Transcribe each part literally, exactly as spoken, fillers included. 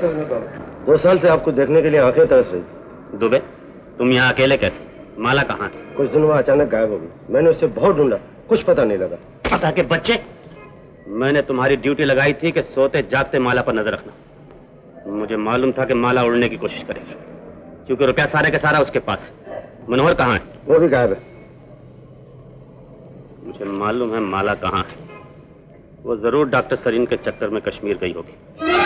दो साल से आपको देखने के लिए आंखें तरस रही। दुबे, तुम यहाँ अकेले कैसे? माला कहाँ है? कुछ दिन वह अचानक गायब हो गई। मैंने उससे बहुत ढूंढा, कुछ पता नहीं लगा। पता के बच्चे, मैंने तुम्हारी ड्यूटी लगाई थी कि सोते जागते माला पर नजर रखना। मुझे मालूम था कि माला उड़ने की कोशिश करेगी, क्योंकि रुपया सारे के सारा उसके पास। मनोहर कहाँ है? वो भी गायब है। मुझे मालूम है माला कहाँ है। वो जरूर डॉक्टर सरीन के चक्कर में कश्मीर गई होगी।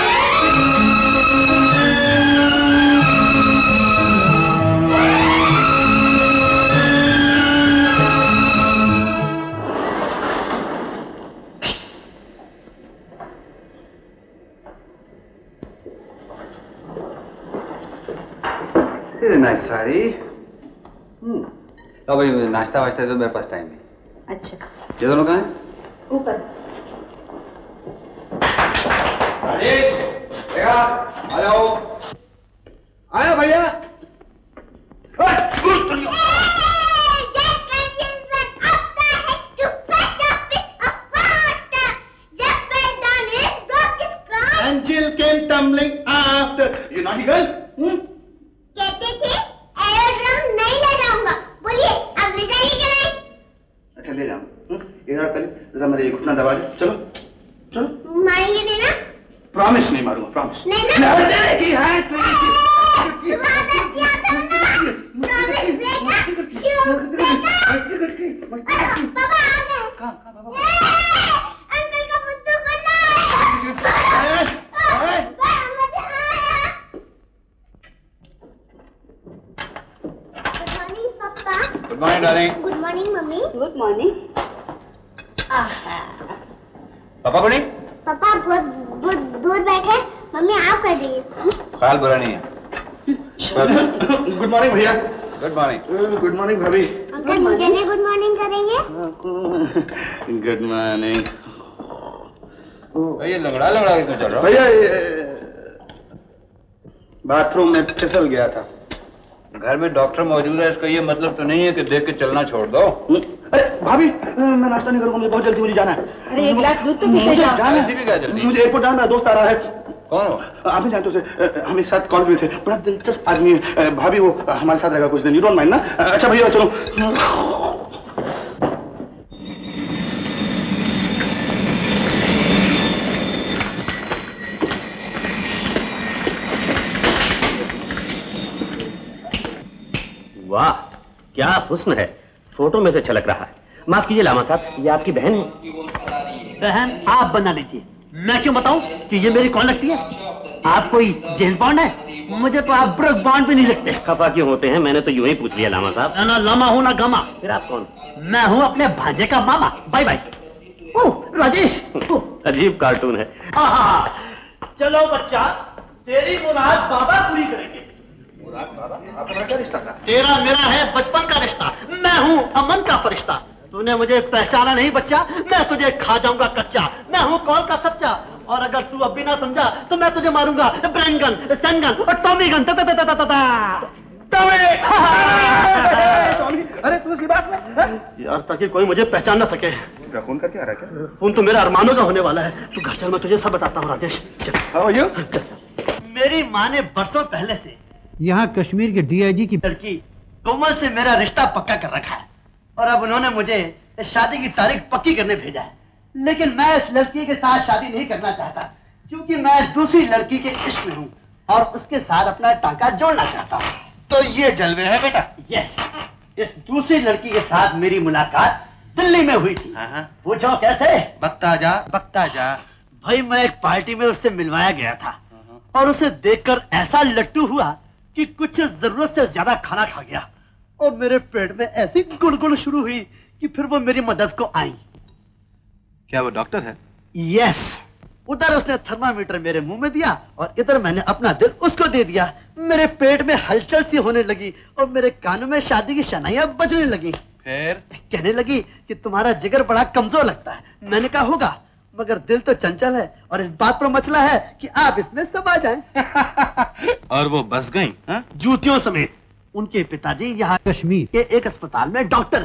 नाइस साड़ी। हम्म, अब नाश्ता वाश्ता तो मेरे पास टाइम नहीं। अच्छा, ये दोनों कहाँ हैं? ऊपर। आ जाओ। आया भैया। Angel came tumbling after. You naughty girl? Hmm? कहते थे एरोड्रम नहीं ले जाऊंगा, बोलिए अब ले जाएंगे कि नहीं? अच्छा ले जाऊं। इधर पहले जरा मेरे घुटना दबा दे। चलो चलो। मारेंगे नहीं ना? प्रॉमिस नहीं मारूंगा, प्रॉमिस। नहीं ना? तेरे की है, तेरे की। प्रॉमिस किया था ना? प्रॉमिस देगा? क्यों देगा? पापा आ गए। कहाँ कहाँ पापा? अंकल का बुद्धू बना है। Good morning darling. Good morning mummy. Good morning. पापा को नहीं? पापा बहुत बहुत दूर बैठे, मम्मी आप कर रही है। ख्याल बुरा नहीं है। गुड मॉर्निंग भैया। Good morning. गुड मॉर्निंग भाभी। अंकल मुझे नहीं गुड मॉर्निंग करेंगे? Good morning. ये लंगड़ा लंगड़ा के क्यों चल रहा? भैया बाथरूम में फिसल गया था। घर में डॉक्टर मौजूद है, इसका ये मतलब तो नहीं है कि देख के चलना छोड़ दो। अरे भाभी, मैं नाश्ता नहीं करूंगा, मुझे बहुत जल्दी मुझे जाना है। अरे एक गिलास दूध तो पी ले जाओ। जाना ऐसी भी क्या जल्दी? मुझे एयरपोर्ट जाना है, दोस्त आ रहा है। कौन हो? आप नहीं जानते उसे, हम एक साथ कॉलेज में थे, बड़ा दिलचस्प आदमी है। भाभी वो हमारे साथ रहेगा कुछ दिन, यू डोंट माइंड ना? अच्छा भैया चलो। वाह, क्या हुस्न है, फोटो में से छलक रहा है। माफ कीजिए लामा साहब, ये आपकी बहन है? बहन आप बना लीजिए, मैं क्यों बताऊं कि ये मेरी कौन लगती है? आप कोई जेम्स बॉन्ड है? मुझे तो आप ब्रुक बॉन्ड भी नहीं लगते। खफा क्यों होते हैं? मैंने तो यूं ही पूछ लिया लामा साहब। ना ना लामा हूं ना गामा। फिर आप कौन? मैं हूं अपने भांजे का मामा। Bye bye. ओह राजेश, अजीब कार्टून है। चलो बच्चा, तेरी मुराद बाबा पूरी करेंगे। मुराद बाबा? आपका क्या रिश्ता था? तेरा मेरा है बचपन का रिश्ता। मैं हूँ अमन का फरिश्ता। तूने मुझे पहचाना नहीं बच्चा, मैं तुझे खा जाऊंगा कच्चा। मैं हूँ कॉल का सच्चा, और अगर तू अब भी ना समझा तो मैं तुझे मारूंगा ब्रेन गन, स्टन गन और टॉमी गन। अरे तू इसकी बात में यार, ताकि कोई मुझे पहचान ना सके। फोन करके आ रहा है क्या? फोन तो मेरा अरमानों का होने वाला है। तू घर चल, मैं तुझे सब बताता हूँ राजेश। How are you? मेरी माँ ने बरसों पहले से यहाँ कश्मीर के डीआईजी की लड़की कोमल से मेरा रिश्ता पक्का कर रखा है, और अब उन्होंने मुझे शादी की तारीख पक्की करने भेजा है। लेकिन मैं इस लड़की के साथ शादी नहीं करना चाहता, क्योंकि मैं दूसरी लड़की के इश्क में हूँ और उसके साथ अपना टांका जोड़ना चाहता हूँ। तो ये जलवे है बेटा? यस, इस दूसरी लड़की के साथ मेरी मुलाकात दिल्ली में हुई थी। पूछो कैसे? बकता जा बकता जा। भाई मैं एक पार्टी में उससे मिलवाया गया था, और उसे देखकर ऐसा लट्टू हुआ कि कुछ जरूरत से ज्यादा खाना खा गया, और मेरे पेट में ऐसी गुड़गुड़ शुरू हुई कि फिर वो मेरी मदद को आई। क्या वो डॉक्टर है? यस। उधर उसने थर्मामीटर मेरे मुंह में दिया, और इधर मैंने अपना दिल उसको दे दिया। मेरे पेट में हलचल सी होने लगी, और मेरे कानों में शादी की शनाइयां बजने लगी। फिर कहने लगी कि तुम्हारा जिगर बड़ा कमजोर लगता है। मैंने कहा होगा, मगर दिल तो चंचल है, और इस बात पर मचला है कि आप इसमें समा जाएं। और वो बस गई? जूतियों समेत। उनके पिताजी यहाँ कश्मीर के एक अस्पताल में डॉक्टर हैं।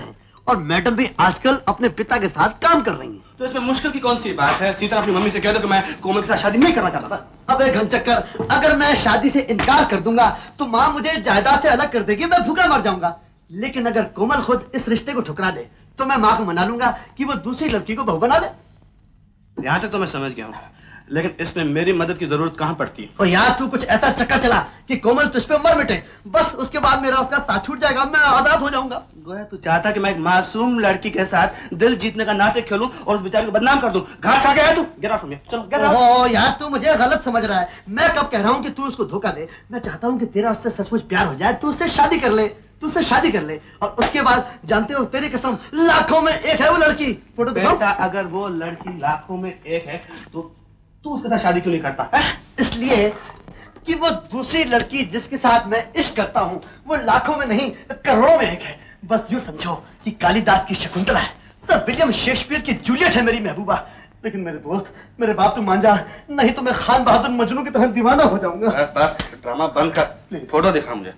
और मैडम भी आजकल अपने पिता के साथ काम कर रही हैं। तो इसमें मुश्किल की कौन सी बात है? सीता अपनी मम्मी से कह दो कि मैं कोमल के साथ शादी नहीं करना चाहता था। अबे घनचक्कर, अगर मैं शादी से इनकार कर दूंगा तो माँ मुझे जायदाद से अलग कर देगी, मैं भूखा मर जाऊंगा। लेकिन अगर कोमल खुद इस रिश्ते को ठुकरा दे तो मैं माँ को मना लूंगा कि वो दूसरी लड़की को बहू बना ले। यहाँ तक तो मैं समझ गया हूँ, लेकिन इसमें मेरी मदद की जरूरत कहाँ पड़ती है? और यार तू कुछ ऐसा चक्कर चला कि कोमल तुझ पे मर मिटे, बस उसके बाद मेरा उसका साथ छूट जाएगा, मैं आजाद हो जाऊंगा। गोया तू चाहता कि मैं एक मासूम लड़की के साथ दिल जीतने का नाटक खेलूं और उस बेचारे को बदनाम कर दूं। घास खा के आया तू, गेट आउट फ्रॉम हियर, चलो गेट आउट। ओह यार तू मुझे गलत समझ रहा है, मैं कब कह रहा हूँ कि तू उसको धोखा दे। मैं चाहता हूँ कि तेरा उससे सचमुच प्यार हो जाए, तू उससे शादी कर ले, तू उससे शादी कर ले और उसके बाद जानते हो तेरी कसम लाखों में एक है वो लड़की। फोटो बेटा अगर वो लड़की लाखों में एक है तो तू उसके साथ शादी क्यों नहीं करता है? इसलिए कि वो दूसरी लड़की जिसके साथ मैं इश्क करता हूँ वो लाखों में नहीं करोड़ों में एक है। बस यूं समझो कि कालिदास की शकुंतला है, सर विलियम शेक्सपियर की जूलियट है मेरी महबूबा। लेकिन मेरे दोस्त, मेरे बाप, तू मान जा, नहीं तो मैं खान बहादुर मजनू की तरह दीवाना हो जाऊंगा। बस बस ड्रामा बंद कर, फोटो दिखा मुझे।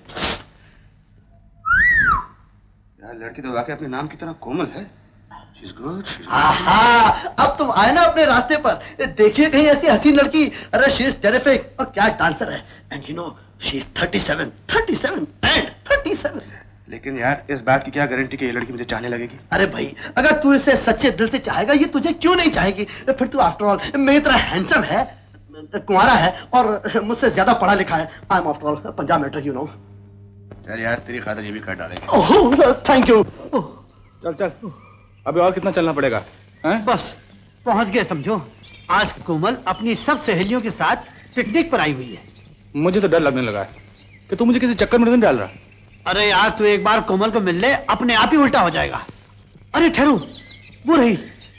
यार लड़की तो वाकई अपने नाम की तरह कोमल है। She's good, she's good. आहा, अब तुम आए ना अपने रास्ते पर। देखिए कहीं ऐसी हसीन लड़की। अरे शी इज टेरिफिक और क्या डांसर है। And you know she is thirty seven, thirty seven and thirty seven. लेकिन यार इस बात की क्या गारंटी कि ये लड़की मुझे चाहने लगेगी? अरे भाई अगर तू इसे सच्चे दिल से चाहेगा ये तुझे क्यों नहीं चाहेगी? फिर तू आफ्टर ऑल मेरी तरह हैंडसम है, कुंवारा है और मुझसे ज्यादा पढ़ा लिखा है। I am after all Punjab matric, you know. चल यार तेरी खातिर ये भी कर डालेंगे। Oh thank you. चल चल अभी और कितना चलना पड़ेगा? हैं? बस पहुंच गए समझो। आज कोमल अपनी सब सहेलियों के साथ पिकनिक पर आई हुई है। मुझे तो डर लगने लगा है कि तू मुझे किसी चक्कर में नहीं डाल रहा। अरे यार तू एक बार कोमल को मिल ले, अपने आप ही उल्टा हो जाएगा। अरे ठहरू, वो रही।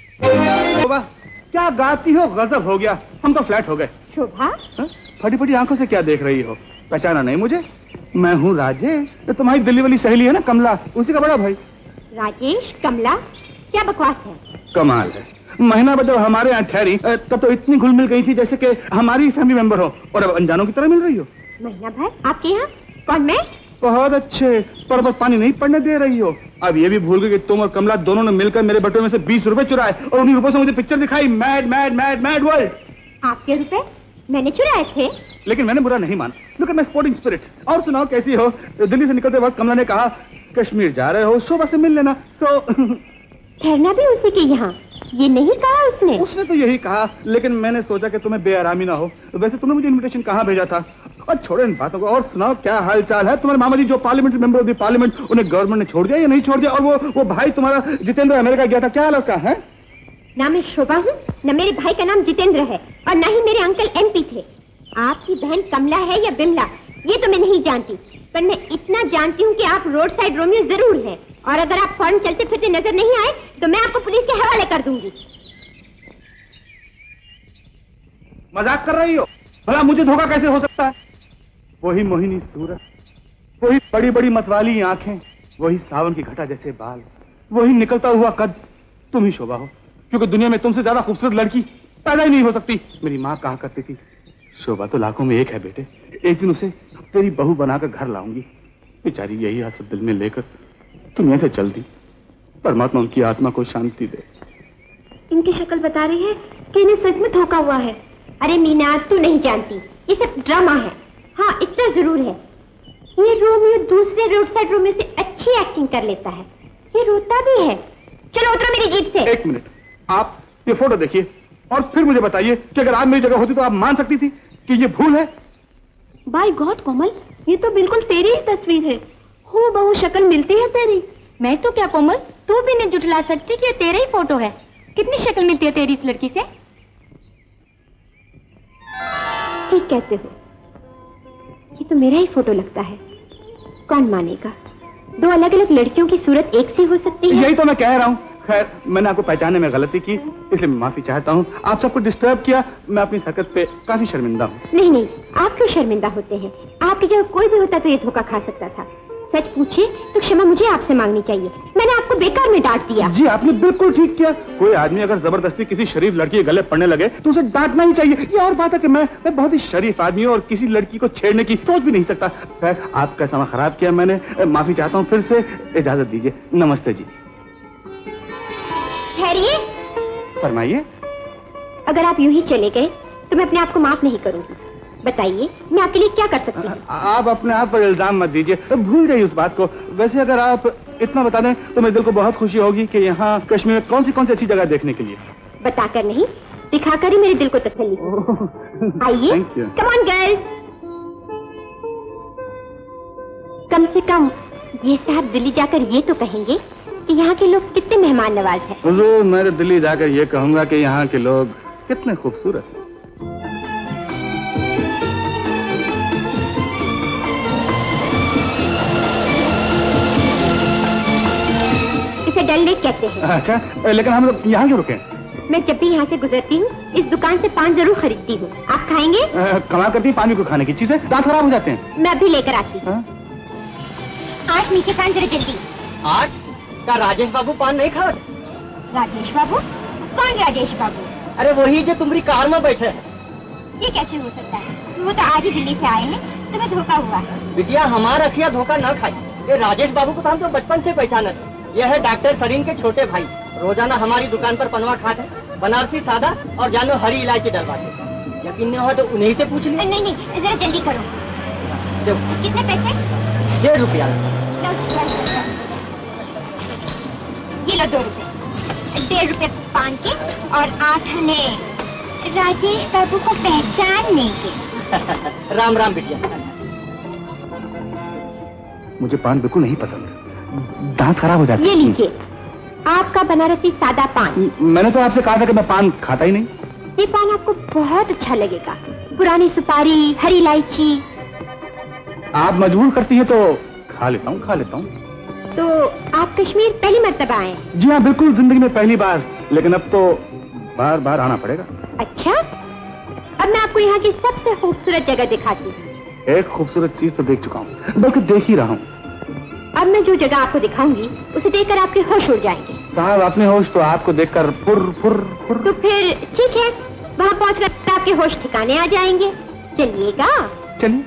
शोभा क्या गाती हो, गजब हो गया, हम तो फ्लैट हो गए। शोभा, फटी फटी आंखों से क्या देख रही हो? पहचाना नहीं मुझे? मैं हूँ राजेश, तो तुम्हारी दिल्ली वाली सहेली है ना कमला, उसी का बड़ा भाई। राजेश, कमला, क्या बकवास है? कमाल है, महीना बाद जब हमारे यहाँ ठहरी तब तो इतनी घुल मिल गई थी जैसे कि हमारी फैमिली मेंबर हो, और अब अनजानों की तरह मिल रही हो। महीना भर आपके यहाँ? कौन मैं? बहुत अच्छे, पर बस पानी नहीं पड़ने दे रही हो। अब ये भी भूल गई कि तुम और कमला दोनों ने मिलकर मेरे बटुए में से बीस रुपए चुराए और उन्हीं रुपयों से मुझे पिक्चर दिखाई, mad mad mad mad world. आपके रुपए मैंने चुराए थे? लेकिन मैंने बुरा नहीं माना, look at my sporting spirit. और सुनाओ कैसी हो? दिल्ली से निकलते वक्त कमला ने कहा कश्मीर जा रहे हो, शोभा से मिल लेना। तो ठहरना भी उसी के यहाँ, ये नहीं कहा उसने? उसने तो यही कहा, लेकिन मैंने सोचा कि तुम्हें बेआरामी ना हो। वैसे तुमने मुझे इनविटेशन कहाँ भेजा था? और छोड़ो इन बातों को, और सुनाओ क्या हाल चाल है? तुम्हारे मामा जी जो parliamentary member of the parliament, उन्हें गवर्नमेंट ने छोड़ दिया या नहीं छोड़ दिया? और वो वो भाई तुम्हारा जितेंद्र अमेरिका गया था, क्या हाल है उसका? है ना मैं शोभा हूँ, न मेरे भाई का नाम जितेंद्र है, और न ही मेरे अंकल एमपी थे। आपकी बहन कमला है या बिमला ये तो मैं नहीं जानती, पर मैं इतना जानती हूँ कि आप रोड साइड रोमियो जरूर हैं, और अगर आप फौरन चलते फिरते नजर नहीं आए तो मैं आपको पुलिस के हवाले कर दूंगी। मजाक कर रही हो? भला मुझे धोखा कैसे हो सकता है? वही मोहिनी सूरत, वही बड़ी बड़ी मतवाली आंखें, वही सावन की घटा जैसे बाल, वही निकलता हुआ कद, तुम ही शोभा हो, क्योंकि दुनिया में तुमसे ज्यादा खूबसूरत लड़की पैदा ही नहीं हो सकती। मेरी माँ कहा करती थी, शोभा तो लाखों में एक है बेटे, एक दिन उसे तेरी बहू बनाकर घर लाऊंगी। बेचारी यही आस दिल में लेकर दुनिया से चल दी। परमात्मा उनकी आत्मा को शांति दे। इनकी शक्ल बता रही है कि इन्हें सच में धोखा हुआ है। अरे मीना, तू नहीं जानती, ये सब ड्रामा है। हाँ इतना जरूर है, ये रोमियो दूसरे रोड साइड रोमियो से अच्छी एक्टिंग कर लेता है, ये रोता भी है। चलो उतरो मेरी जीप से। एक मिनट, आप ये फोटो देखिए और फिर मुझे बताइए कि अगर आप मेरी जगह होती तो आप मान सकती थी कि ये भूल है? बाय गॉड कोमल, ये तो बिल्कुल तेरी ही तस्वीर है, हो बहू शक्ल मिलती है तेरी। मैं तो क्या कोमल, तू भी नहीं जुटला सकती कि ये तेरा ही फोटो है। कितनी शक्ल मिलती है तेरी इस लड़की से? ठीक कहते हो, ये तो मेरा ही फोटो लगता है। कौन मानेगा, दो अलग अलग लड़कियों की सूरत एक सी हो सकती है? यही तो मैं कह रहा हूँ। खैर मैंने आपको पहचानने में गलती की, इसलिए मैं माफी चाहता हूँ। आप सबको डिस्टर्ब किया, मैं अपनी हरकत पे काफी शर्मिंदा हूँ। नहीं नहीं, आप क्यों शर्मिंदा होते हैं? आपकी जगह कोई भी होता तो ये धोखा खा सकता था। सच पूछे तो क्षमा मुझे आपसे मांगनी चाहिए, मैंने आपको बेकार में डांट दिया। जी आपने बिल्कुल ठीक किया। कोई आदमी अगर जबरदस्ती किसी शरीफ लड़की के गले पड़ने लगे तो उसे डांटना ही चाहिए। ये और बात है कि मैं मैं बहुत ही शरीफ आदमी हूँ और किसी लड़की को छेड़ने की सोच भी नहीं सकता। खैर आपका समय खराब किया मैंने, माफी चाहता हूँ फिर से, इजाजत दीजिए। नमस्ते जी। ठहरिए। फरमाइए। अगर आप यूं ही चले गए तो मैं अपने आप को माफ नहीं करूंगी। बताइए मैं आपके लिए क्या कर सकती हूँ? आप अपने आप पर इल्जाम मत दीजिए, भूल जाइए उस बात को। वैसे अगर आप इतना बता दें तो मेरे दिल को बहुत खुशी होगी कि यहाँ कश्मीर में कौन सी कौन सी अच्छी जगह देखने के लिए। बताकर नहीं, दिखाकर ही मेरे दिल को तसल्ली होगी। आइए, कम ऑन गर्ल्स। कम से कम ये साहब दिल्ली जाकर ये तो कहेंगे कि यहाँ के लोग कितने मेहमान नवाज हैं। हुजूर, मैं तो दिल्ली जाकर ये कहूँगा कि यहाँ के लोग कितने खूबसूरत हैं। इसे डल लेक कहते हैं। अच्छा, लेकिन हम लोग यहाँ क्यों रुके? मैं जब भी यहाँ से गुजरती हूँ इस दुकान से पान जरूर खरीदती हूँ। आप खाएंगे? कमाल करती है, पानी को खाने की चीजें दांत खराब हो जाते हैं। मैं अभी लेकर आती हूँ। आज नीचे पान जरा जल्दी। आज क्या राजेश बाबू पान नहीं खा? राजेश बाबू? कौन राजेश बाबू? अरे वही जो तुम्हारी कार में बैठे हैं। ये कैसे हो सकता है? वो तो आज ही दिल्ली से आए हैं, तुम्हें धोखा हुआ है। बिटिया हमारा अखिया धोखा न खाई। ये राजेश बाबू को तो हम तो बचपन से पहचाने थे। यह है डॉक्टर सरीन के छोटे भाई, रोजाना हमारी दुकान पर पनवा खाते, बनारसी सादा और जानो हरी इलायची डलवाते। यकीन नहीं हुआ तो उन्हीं से पूछ लीजिए। नहीं नहीं, जरा जल्दी करो। कितने पैसे? डेढ़ रुपया। ये लो दो रुपए। डेढ़ रुपए पान के और आठ आने राजेश बाबू को पहचानने के। राम राम बिटिया। मुझे पान बिल्कुल नहीं पसंद, दांत खराब हो जाते हैं। ये लीजिए आपका बनारसी सादा पान। मैंने तो आपसे कहा था कि मैं पान खाता ही नहीं। ये पान आपको बहुत अच्छा लगेगा। पुरानी सुपारी, हरी इलायची। आप मजबूर करती हैं तो खा लेता हूँ, खा लेता हूँ। तो आप कश्मीर पहली मर्तबा आए? जी हाँ, बिल्कुल जिंदगी में पहली बार, लेकिन अब तो बार बार आना पड़ेगा। अच्छा, अब मैं आपको यहाँ की सबसे खूबसूरत जगह दिखाती हूँ। एक खूबसूरत चीज तो देख चुका हूँ, बल्कि देख ही रहा हूँ। अब मैं जो जगह आपको दिखाऊंगी उसे देखकर आपके होश उड़ जाएंगे। साहब, अपने होश तो आपको देखकर फुर फुर फुर। तो फिर ठीक है, वहाँ पहुँचकर आपके होश ठिकाने आ जाएंगे। चलिएगा। चलिए।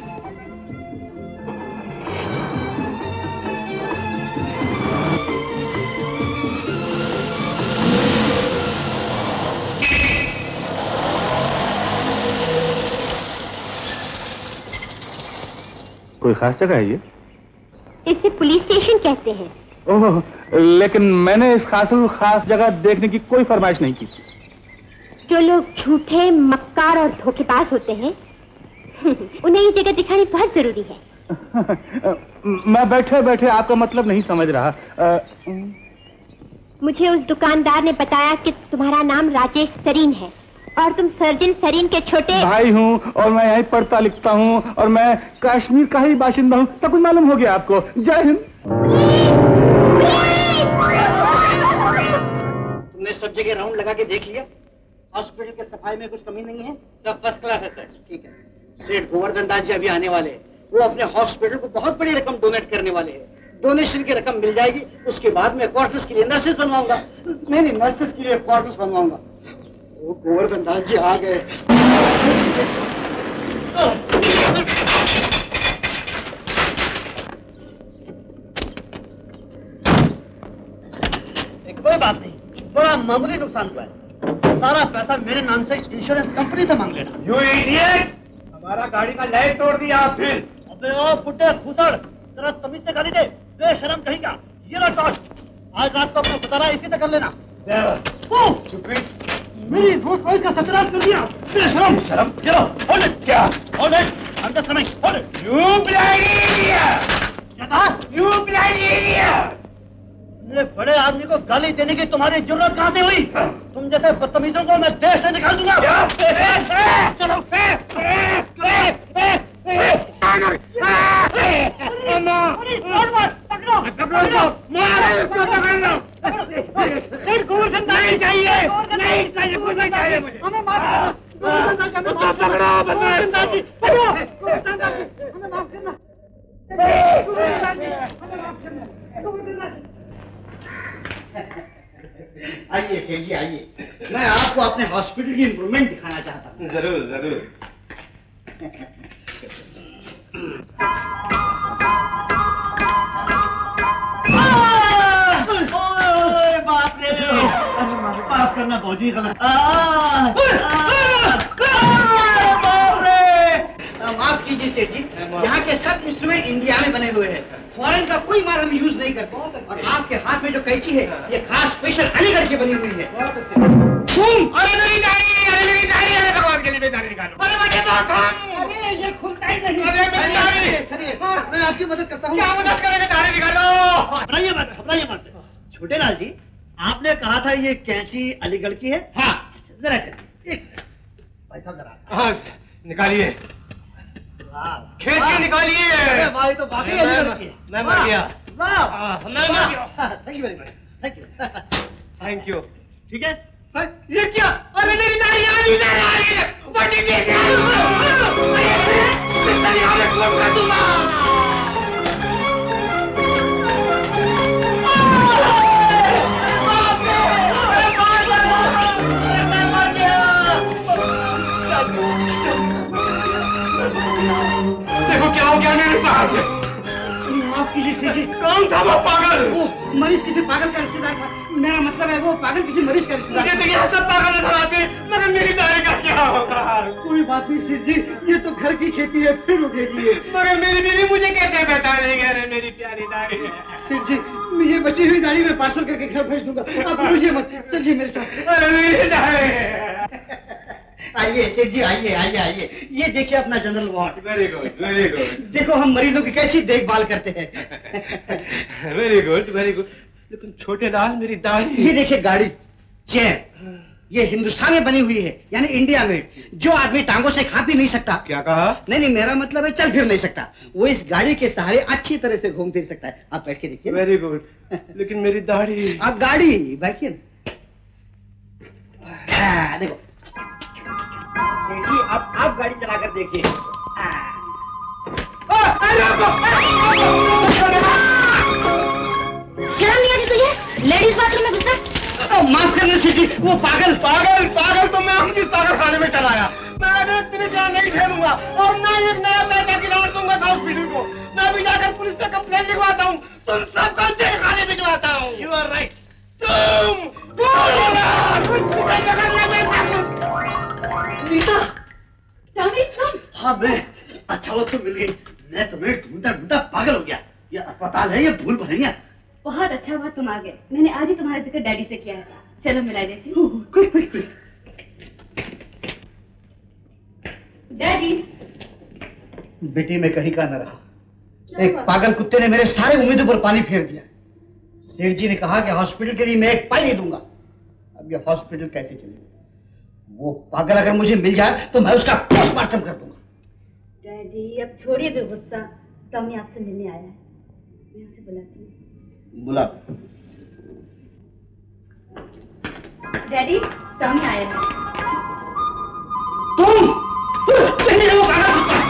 कोई खास जगह है ये? इसे पुलिस स्टेशन कहते हैं। ओह, लेकिन मैंने इस खास खास जगह देखने की कोई फरमाइश नहीं की। जो लोग झूठे, मक्कार और धोखेबाज होते हैं उन्हें ये जगह दिखानी बहुत जरूरी है। मैं बैठे बैठे आपका मतलब नहीं समझ रहा। आ... मुझे उस दुकानदार ने बताया कि तुम्हारा नाम राजेश सरीन है और तुम सर्जन सरीन के छोटे भाई हूँ और मैं यहीं पढ़ता लिखता हूँ और मैं कश्मीर का ही बाशिंदा हूँ। सब कुछ मालूम हो गया आपको। जय हिंद। तुमने सब जगह राउंड लगा के देख लिया? हॉस्पिटल के सफाई में कुछ कमी नहीं है? सब फर्स्ट क्लास है सर। ठीक है। सेठ गोवर्धन दास जी अभी आने वाले हैं। वो अपने हॉस्पिटल को बहुत बड़ी रकम डोनेट करने वाले हैं। डोनेशन की रकम मिल जाएगी, उसके बाद मैं क्वार्टर्स के लिए नर्सेस बनवाऊंगा। नहीं नहीं, नर्सेस के लिए क्वार्टर्स बनवाऊंगा। वो गोवर्धन दास जी आ गए। कोई बात नहीं, बड़ा मामूली नुकसान हुआ है। सारा पैसा मेरे नाम से इंश्योरेंस कंपनी से मांग लेना। You idiot! हमारा गाड़ी का लाइट तोड़ दिया आप फिर। अबे ओ फुटे फुसड़, जरा तमीज से गाड़ी दे, बेशरम कहेगा। ये लो टॉर्च, आज रात को अपना गुजारा इसी से कर लेना। मेरी रोज रोज का सत्यानाश कर दिया। बेशरम शर्म, चलो होल्ड इट। क्या hold it? I am just coming. Hold it. You blind idiot! क्या कहा? You blind idiot! ये बड़े आदमी को गाली देने की तुम्हारी जरूरत कहाँ से हुई? तुम जैसे बदतमीजों को मैं देश से निकाल दूंगा। चलो गोवर्धन नहीं चाहिए, नहीं चाहिए, कुछ नहीं चाहिए मुझे। हमें माफ करना, पकड़ो गोवर्धन दास जी, पकड़ो गोवर्धन दास जी, हमें माफ करना, गोवर्धन दास जी, हमें माफ करना, गोवर्धन दास जी। आइए सेठ जी, आइए। मैं आपको अपने हॉस्पिटल की इम्प्रूवमेंट दिखाना चाहता हूँ। जरूर जरूर। बाप रे, करना फौजी गलत। माफ कीजिए सेठ जी, यहाँ के सब इंस्ट्रूमेंट इंडिया में बने हुए हैं, फॉरेन का कोई माल हम यूज नहीं करते। और आपके हाथ में जो कैंची है ये खास स्पेशल अलीगढ़ की बनी हुई है। अरे मेरी दाढ़ी, अरे मेरी दाढ़ी, अरे भगवान के लिए मेरी दाढ़ी निकालो। अरे मुझे तो अरे ये खुलता ही नहीं। अरे मेरी दाढ़ी। चलिए मैं आपकी मदद करता हूँ। क्या मदद करेंगे? दाढ़ी निकालो। घबराइए मत, घबराइए मत। छोटे लाल जी, आपने कहा था ये कैंची अलीगढ़ की है? हाँ। जरा चलिए, एक भाई साहब जरा। हाँ, निकालिए, खींच के निकालिए। भाई तो बाकी अलीगढ़ की है। मैं मर गया। वाह, मैं मर गया। Thank you very much, thank you, thank you. ठीक है। ये क्या? अरे मेरी दाढ़ी आ रही है, आ रही है। बड़ी देर है। मैं दाढ़ी आगे खोल कर दूंगा। देखो क्या हो गया मेरे साहब से। माफ कीजिए सेठ जी। कौन था वो पागल? वो मरीज किसी पागल का रिश्तेदार था। मेरा मतलब है वो पागल किसी मरीज का रिश्तेदार। मुझे तो यहाँ सब पागल नजर आते हैं, मगर मेरी दाढ़ी का क्या होगा? कोई बात नहीं सेठ जी, ये तो घर की खेती है, फिर उगेगी। मगर मेरी बीवी मुझे कैसे बता देंगे? अरे मेरी प्यारी दाढ़ी है। सेठ जी, ये बची हुई दाढ़ी मैं पार्सल करके घर भेज दूंगा, आप रोइए मत, चलिए मेरे साथ। अरे मेरी दाढ़ी। आइए सेठ जी, आइए आइए आइए, ये देखिए अपना general ward. Very good, very good. देखो हम मरीजों की कैसी देखभाल करते हैं। Very good, very good. लेकिन छोटे लाल, मेरी दाढ़ी। ये देखिए गाड़ी, चेयर, ये हिंदुस्तान में बनी हुई है, यानी इंडिया में। जो आदमी टांगों से खा पी नहीं सकता। क्या कहा? नहीं नहीं, मेरा मतलब है चल फिर नहीं सकता, वो इस गाड़ी के सहारे अच्छी तरह से घूम फिर सकता है। आप बैठ के देखिए। Very good. लेकिन मेरी दाढ़ी। आप गाड़ी बैठिए ना। देखो सेठ जी, अब आप गाड़ी चलाकर देखिए। शर्म नहीं आती तुझे? लेडीज बाथरूम में घुसा? माफ करना सेठ जी, वो पागल पागल पागल तो मैं हम जिस पागल खाने में चला आया। मैं आगे तेरे जान नहीं झेलूंगा और ना एक नया पैसा गिरा दूंगा हॉस्पिटल को। मैं भी जाकर पुलिस पे कंप्लेंट लिखवाता हूँ, तुम सबको जेल खाने भिजवाता हूँ। You are right. तुम नीता, तुम? हाँ मैं, अच्छा वो तो मिल गई। मैं तुम्हें ढूंढता ढूंढता पागल हो गया। ये अस्पताल है, ये भूल भरैया। बहुत अच्छा हुआ तुम आ गए, मैंने आज ही तुम्हारा जिक्र डैडी से किया है। चलो मिला देती हूँ। Quick quick quick. डैडी। बेटी में कहीं का न रहा, एक पागल कुत्ते ने मेरे सारे उम्मीदों पर पानी फेर दिया। सेठ जी ने कहा कि हॉस्पिटल के लिए मैं एक पाई नहीं दूंगा। अब ये हॉस्पिटल कैसे चलेगा? वो पागल अगर मुझे मिल जाए तो मैं उसका पोस्टमार्टम कर दूंगा। डैडी अब छोड़िए भी गुस्सा, टॉमी आपसे मिलने आया है, मैं उसे बुलाती हूँ। बुला। डैडी, टॉमी आया है। तुम नहीं वो पागल कुत्ता।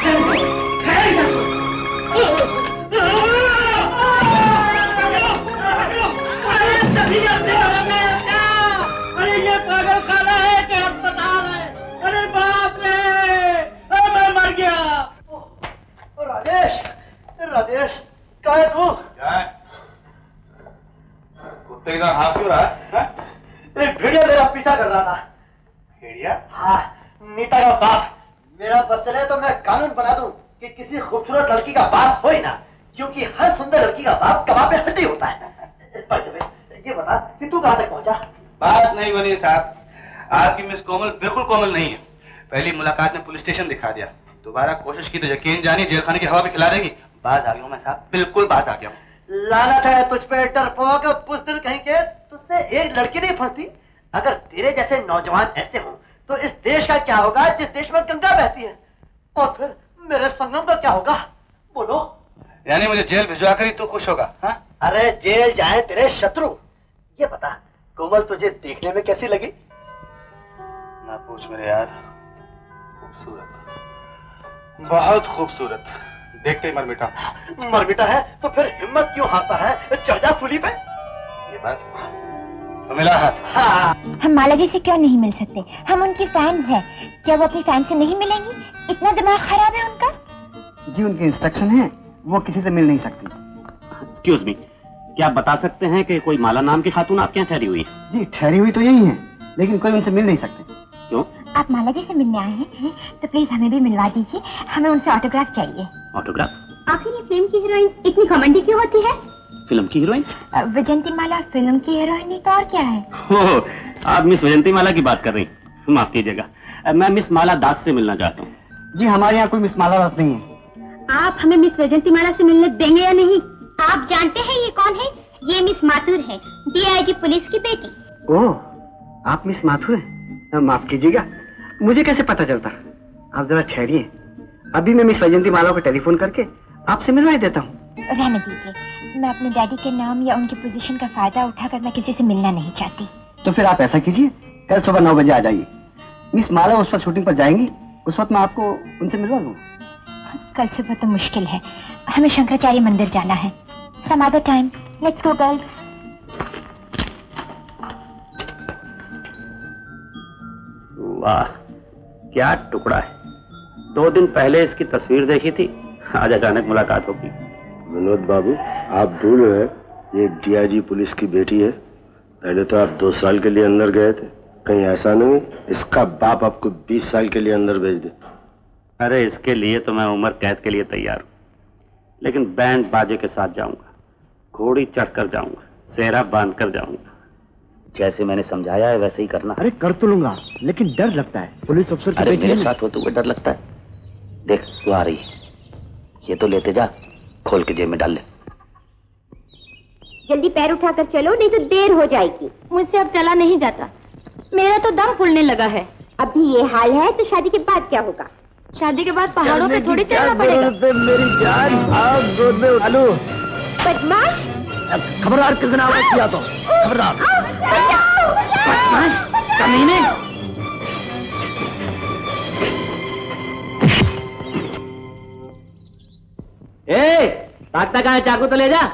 अरे ये पागल खाना है कि अस्पताल है? अरे बाप रे, मैं मर गया। राजेश, राजेश, कहाँ है तू? क्या है? कुत्ते का हाथ क्यों रहा है? एक भेड़िया मेरा पीछा कर रहा था। भेड़िया? हाँ, नीता का बाप। मेरा बस चले तो मैं कानून बना दूं कि किसी खूबसूरत लड़की का बाप हो ही ना, क्योंकि हर सुंदर लड़की का बाप कबाब में हड्डी होता है। ये बता कि तू कहाँ तक पहुंचा? बात नहीं बनी साहब, आपकी मिस कोमल बिल्कुल कोमल नहीं है। पहली मुलाकात में पुलिस स्टेशन दिखा दिया, दोबारा कोशिश की तो यकीन जानी जेल खाने की हवा भी खिला देगी। बाज आ गया हूँ मैं साहब, बिल्कुल बाज आ गया हूँ। लानत है तुझ पे डरपोक, बुज़दिल कहीं के। तुझसे एक लड़की नहीं फंसती। अगर तेरे जैसे नौजवान ऐसे हो तो इस देश का क्या होगा जिस देश में गंगा बहती है? और फिर मेरे संगम का क्या होगा? बोलो। यानी मुझे जेल भिजवा कर ही तू खुश होगा? हाँ? अरे जेल जाए तेरे शत्रु। ये बता, कोमल तुझे देखने में कैसी लगी? ना पूछ मेरे यार, खूबसूरत, बहुत खूबसूरत, देखते ही मर मिटा। मर मिटा है तो फिर हिम्मत क्यों हारता है? चढ़ जा सूली पे। ये बात तो मिला हाथ। हाँ। हम माला जी से क्यों नहीं मिल सकते? हम उनकी फैंस हैं। क्या वो अपनी फैन से नहीं मिलेंगी? इतना दिमाग खराब है उनका? जी उनके इंस्ट्रक्शन है, वो किसी से मिल नहीं सकती। एक्सक्यूज मी, क्या आप बता सकते हैं कि कोई माला नाम की खातून आपके यहाँ ठहरी हुई है? जी ठहरी हुई तो यही है, लेकिन कोई उनसे मिल नहीं सकते। क्यों? आप माला जी से मिलने आए हैं तो प्लीज हमें भी मिलवा दीजिए, हमें उनसे ऑटोग्राफ चाहिए। ऑटोग्राफ? आखिर ये फिल्म की हीरोइन इतनी घमंडी क्यों होती है? फिल्म की हीरोइन? वैजंती माला फिल्म की हीरोइन नहीं तो और क्या है? हो, आप मिस वैजंती माला की बात कर रही हैं। माफ कीजिएगा, मैं मिस माला दास से मिलना चाहता हूँ। जी हमारे यहाँ कोई मिस माला दास नहीं है। आप हमें मिस वैजंती माला से मिलने देंगे या नहीं? आप जानते हैं ये कौन है? ये मिस माथुर है, डीआईजी पुलिस की बेटी। ओह, आप मिस माथुर हैं? माफ कीजिएगा, मुझे कैसे पता चलता? आप जरा ठहरिए, अभी मैं मिस वैजंती माला को टेलीफोन करके आपसे मिलवा देता हूँ। रहने दीजिए, मैं अपने डैडी के नाम या उनकी पोजीशन का फायदा उठाकर मैं किसी से मिलना नहीं चाहती। तो फिर आप ऐसा कीजिए, कल सुबह नौ बजे आ जाइए। मिस माला उस वक्त शूटिंग पर जाएंगी, उस वक्त मैं आपको उनसे मिलवा दूंगा। कल सुबह तो मुश्किल है, हमें शंकराचार्य मंदिर जाना है। Some other time, let's go girls. वाह, क्या टुकड़ा है। दो दिन पहले इसकी तस्वीर देखी थी, आज अचानक मुलाकात होगी। विनोद बाबू, आप भूल रहे, ये डीआईजी पुलिस की बेटी है। पहले तो आप दो साल के लिए अंदर गए थे, कहीं ऐसा नहीं इसका बाप आपको बीस साल के लिए अंदर भेज दे। अरे इसके लिए तो मैं उम्र कैद के लिए तैयार हूँ, लेकिन बैंड बाजे के साथ जाऊंगा, घोड़ी चढ़कर जाऊंगा, सेहरा बांध कर जाऊंगा। जैसे मैंने समझाया है वैसे ही करना। अरे कर तो लूंगा, लेकिन डर लगता है, पुलिस अफसर की अरे बेटी मेरे है। साथ हो तो वो डर लगता है। देख तू आ रही है, ये तो लेते जा, खोल के जेब में डाल ले। जल्दी पैर उठाकर चलो, नहीं तो देर हो जाएगी। मुझसे अब चला नहीं जाता, मेरा तो दम फूलने लगा है। अभी ये हाल है तो शादी के बाद क्या होगा? शादी के बाद पहाड़ों पे थोड़ी चलना पड़ेगा। मेरी जान, आओ गोद में उठा लो। बदमाश, खबरदार किस दिन आवाज किया तो खबरदार। बदमाश, कमीने। ए, भागता कहाँ है? चाकू तो ले जा।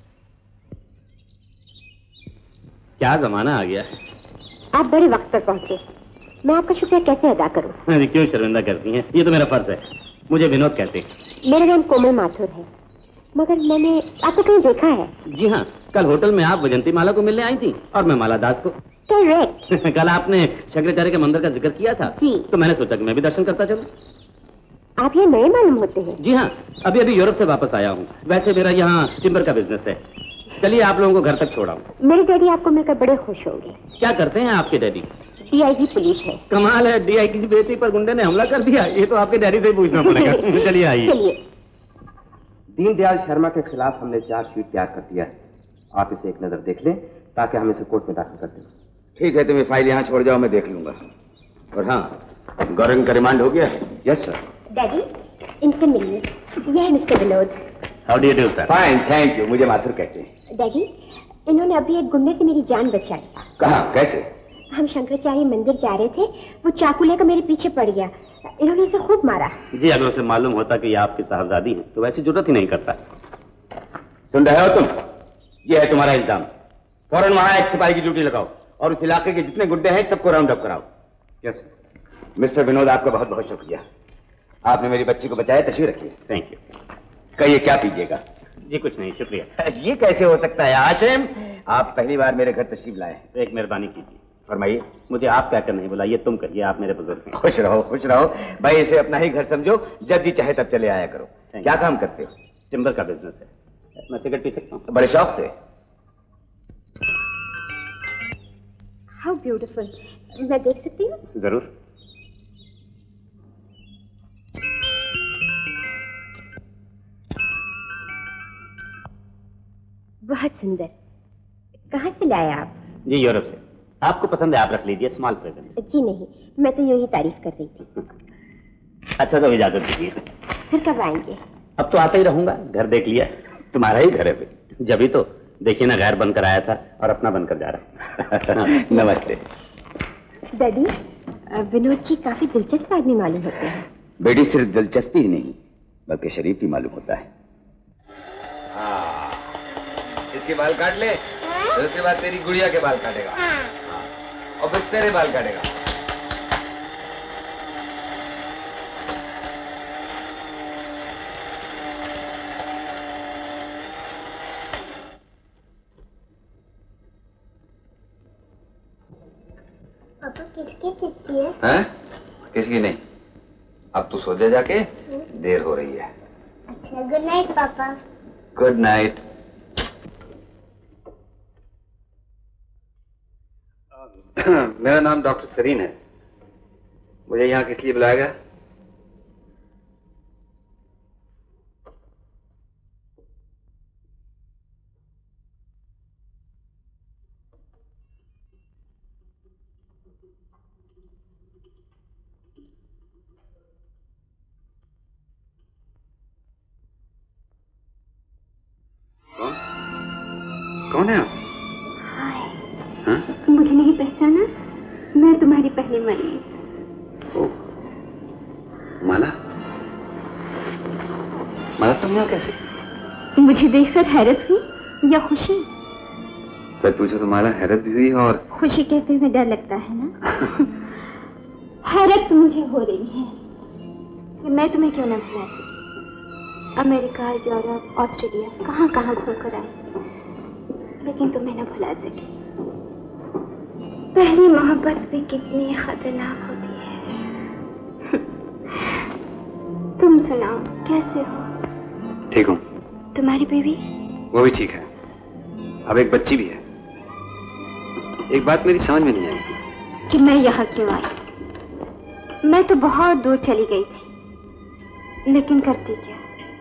क्या जमाना आ गया। आप बड़े वक्त पर पहुंचे, मैं आपका शुक्रिया कैसे अदा करूं? अरे क्यों शर्मिंदा करती हैं, ये तो मेरा फर्ज है। मुझे विनोद कहते हैं। मेरा नाम कोमल माथुर है, मगर मैंने आपको कहीं देखा है। जी हाँ, कल होटल में आप वैजंती माला को मिलने आई थी और मैं माला दास को। करेक्ट। कल आपने शंकराचार्य के मंदिर का जिक्र किया था, जी। तो मैंने सोचा कि मैं भी दर्शन करता चलूं। आप ये नए मालूम होते हैं? जी हाँ, अभी अभी यूरोप से वापस आया हूँ। वैसे मेरा यहाँ टिम्बर का बिजनेस है। चलिए आप लोगों को घर तक छोड़ाऊं। मेरे डैडी आपको मिलकर बड़े खुश होंगे। क्या करते हैं आपके डैडी? डीआईजी पुलिस है। कमाल है, डीआईजी की बेटी पर गुंडे ने हमला कर दिया। ये तो आपके डैडी से ही पूछना पड़ेगा। चलिए आइए। चलिए। दीनदयाल शर्मा के खिलाफ हमने चार्जशीट तैयार कर दिया है, आप इसे एक नजर देख लें ताकि हम इसे कोर्ट में दाखिल कर दें। ठीक है, तुम ये फाइल यहाँ छोड़ जाओ, मैं देख लूंगा। और हाँ, गौरंग का रिमांड हो गया है? Yes sir. डैडी, इनसे मिलिए, यह है mister Vinod. How do you do sir? Fine, thank you. मुझे माथुर कहते हैं। डैडी, इन्होंने अभी एक गुंडे से मेरी जान बचाई। कहाँ, कैसे? हम शंकराचार्य मंदिर जा रहे थे, वो चाकू लेकर मेरे पीछे पड़ गया, इन्होंने उसे खूब मारा। जी, अगर उसे मालूम होता कि ये आपकी साहबजादी है तो वैसी जरूरत ही नहीं करता। सुन रहे हो तुम? ये है तुम्हारा इल्जाम। फौरन वहां एक सिपाही की ड्यूटी लगाओ और उस इलाके के जितने गुंडे हैं सबको राउंड अप कराओ। यस मिस्टर विनोद, आपका बहुत बहुत शुक्रिया। आपने मेरी बच्ची को बचाया, तशरीफ रखिए। Thank you. कहिए क्या पीजिएगा? जी कुछ नहीं, शुक्रिया। ये कैसे हो सकता है आशिम, आप पहली बार मेरे घर तशरीफ लाए। एक मेहरबानी कीजिए। फरमाइए। मुझे आप क्या कर नहीं बुलाइए, तुम करिए, आप मेरे बुजुर्ग हैं। खुश रहो खुश रहो भाई, इसे अपना ही घर समझो, जब भी चाहे तब चले आया करो। क्या काम करते हो? टिम्बर का बिजनेस है। मैं सिगरेट पी सकता हूँ? बड़े शौक से। हाउ ब्यूटीफुल, मैं देख सकती हूँ? जरूर। बहुत सुंदर। कहाँ से लाए आप? जी यूरोप से। आपको पसंद है आप रख लीजिए, स्मॉल प्रेजेंट। जी नहीं, मैं तो यूं ही तारीफ कर रही थी। अच्छा तो इजाजत दीजिए। फिर कब आएंगे? अब तो आता ही रहूंगा, घर देख लिया। तुम्हारा ही घर है फिर? जब ही तो, देखिए ना, गैर बनकर आया था और अपना बनकर जा रहा है। नमस्ते। डैडी, विनोद जी काफी दिलचस्प आदमी मालूम होते हैं। बेटी, सिर्फ दिलचस्पी ही नहीं बल्कि शरीफ ही मालूम होता है। हाँ, इसके बाल काट ले, तो उसके बाद तेरी गुड़िया के बाल काटेगा। हाँ। और फिर तेरे बाल काटेगा। किसकी चिट्ठी है? हैं? किसकी नहीं। अब तू सो जा जाके, देर हो रही है। अच्छा, गुड नाइट पापा। Good night. मेरा नाम डॉक्टर सरीन है। मुझे यहाँ किस लिए बुलाया गया? कौन? कौन है आप? मुझे नहीं पहचाना? मैं तुम्हारी पहली मरीज। ओ, माला? माला तुम यहाँ कैसे? मुझे देखकर हैरत हुई या खुशी? सच पूछो तो माला हैरत भी हुई और खुशी कहते हुए डर लगता है ना। हैरत मुझे हो रही है कि मैं तुम्हें क्यों ना भुला सकी। अमेरिका, यूरोप, ऑस्ट्रेलिया, कहाँ कहाँ घूम कर आई, लेकिन तुम्हें ना भुला सकी। पहली मोहब्बत भी कितनी खतरनाक होती है। तुम सुनाओ, कैसे हो? ठीक हूँ। तुम्हारी बीवी? वो भी ठीक है। अब एक बच्ची भी है। एक बात मेरी समझ में नहीं आई कि मैं यहाँ क्यों आई। मैं तो बहुत दूर चली गई थी, लेकिन करती क्या,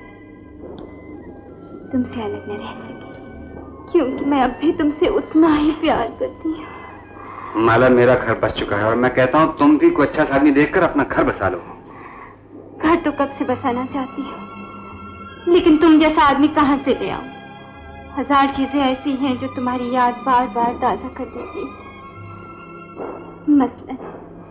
तुमसे अलग न रह सकी, क्योंकि मैं अब भी तुमसे उतना ही प्यार करती हूँ। माला, मेरा घर बस चुका है और मैं कहता हूँ तुम भी कोई अच्छा आदमी देखकर अपना घर बसा लो। घर तो कब से बसाना चाहती हूँ, लेकिन तुम जैसा आदमी कहाँ से ले आऊं? हजार चीजें ऐसी हैं जो तुम्हारी याद बार बार ताजा कर देती है। मसलन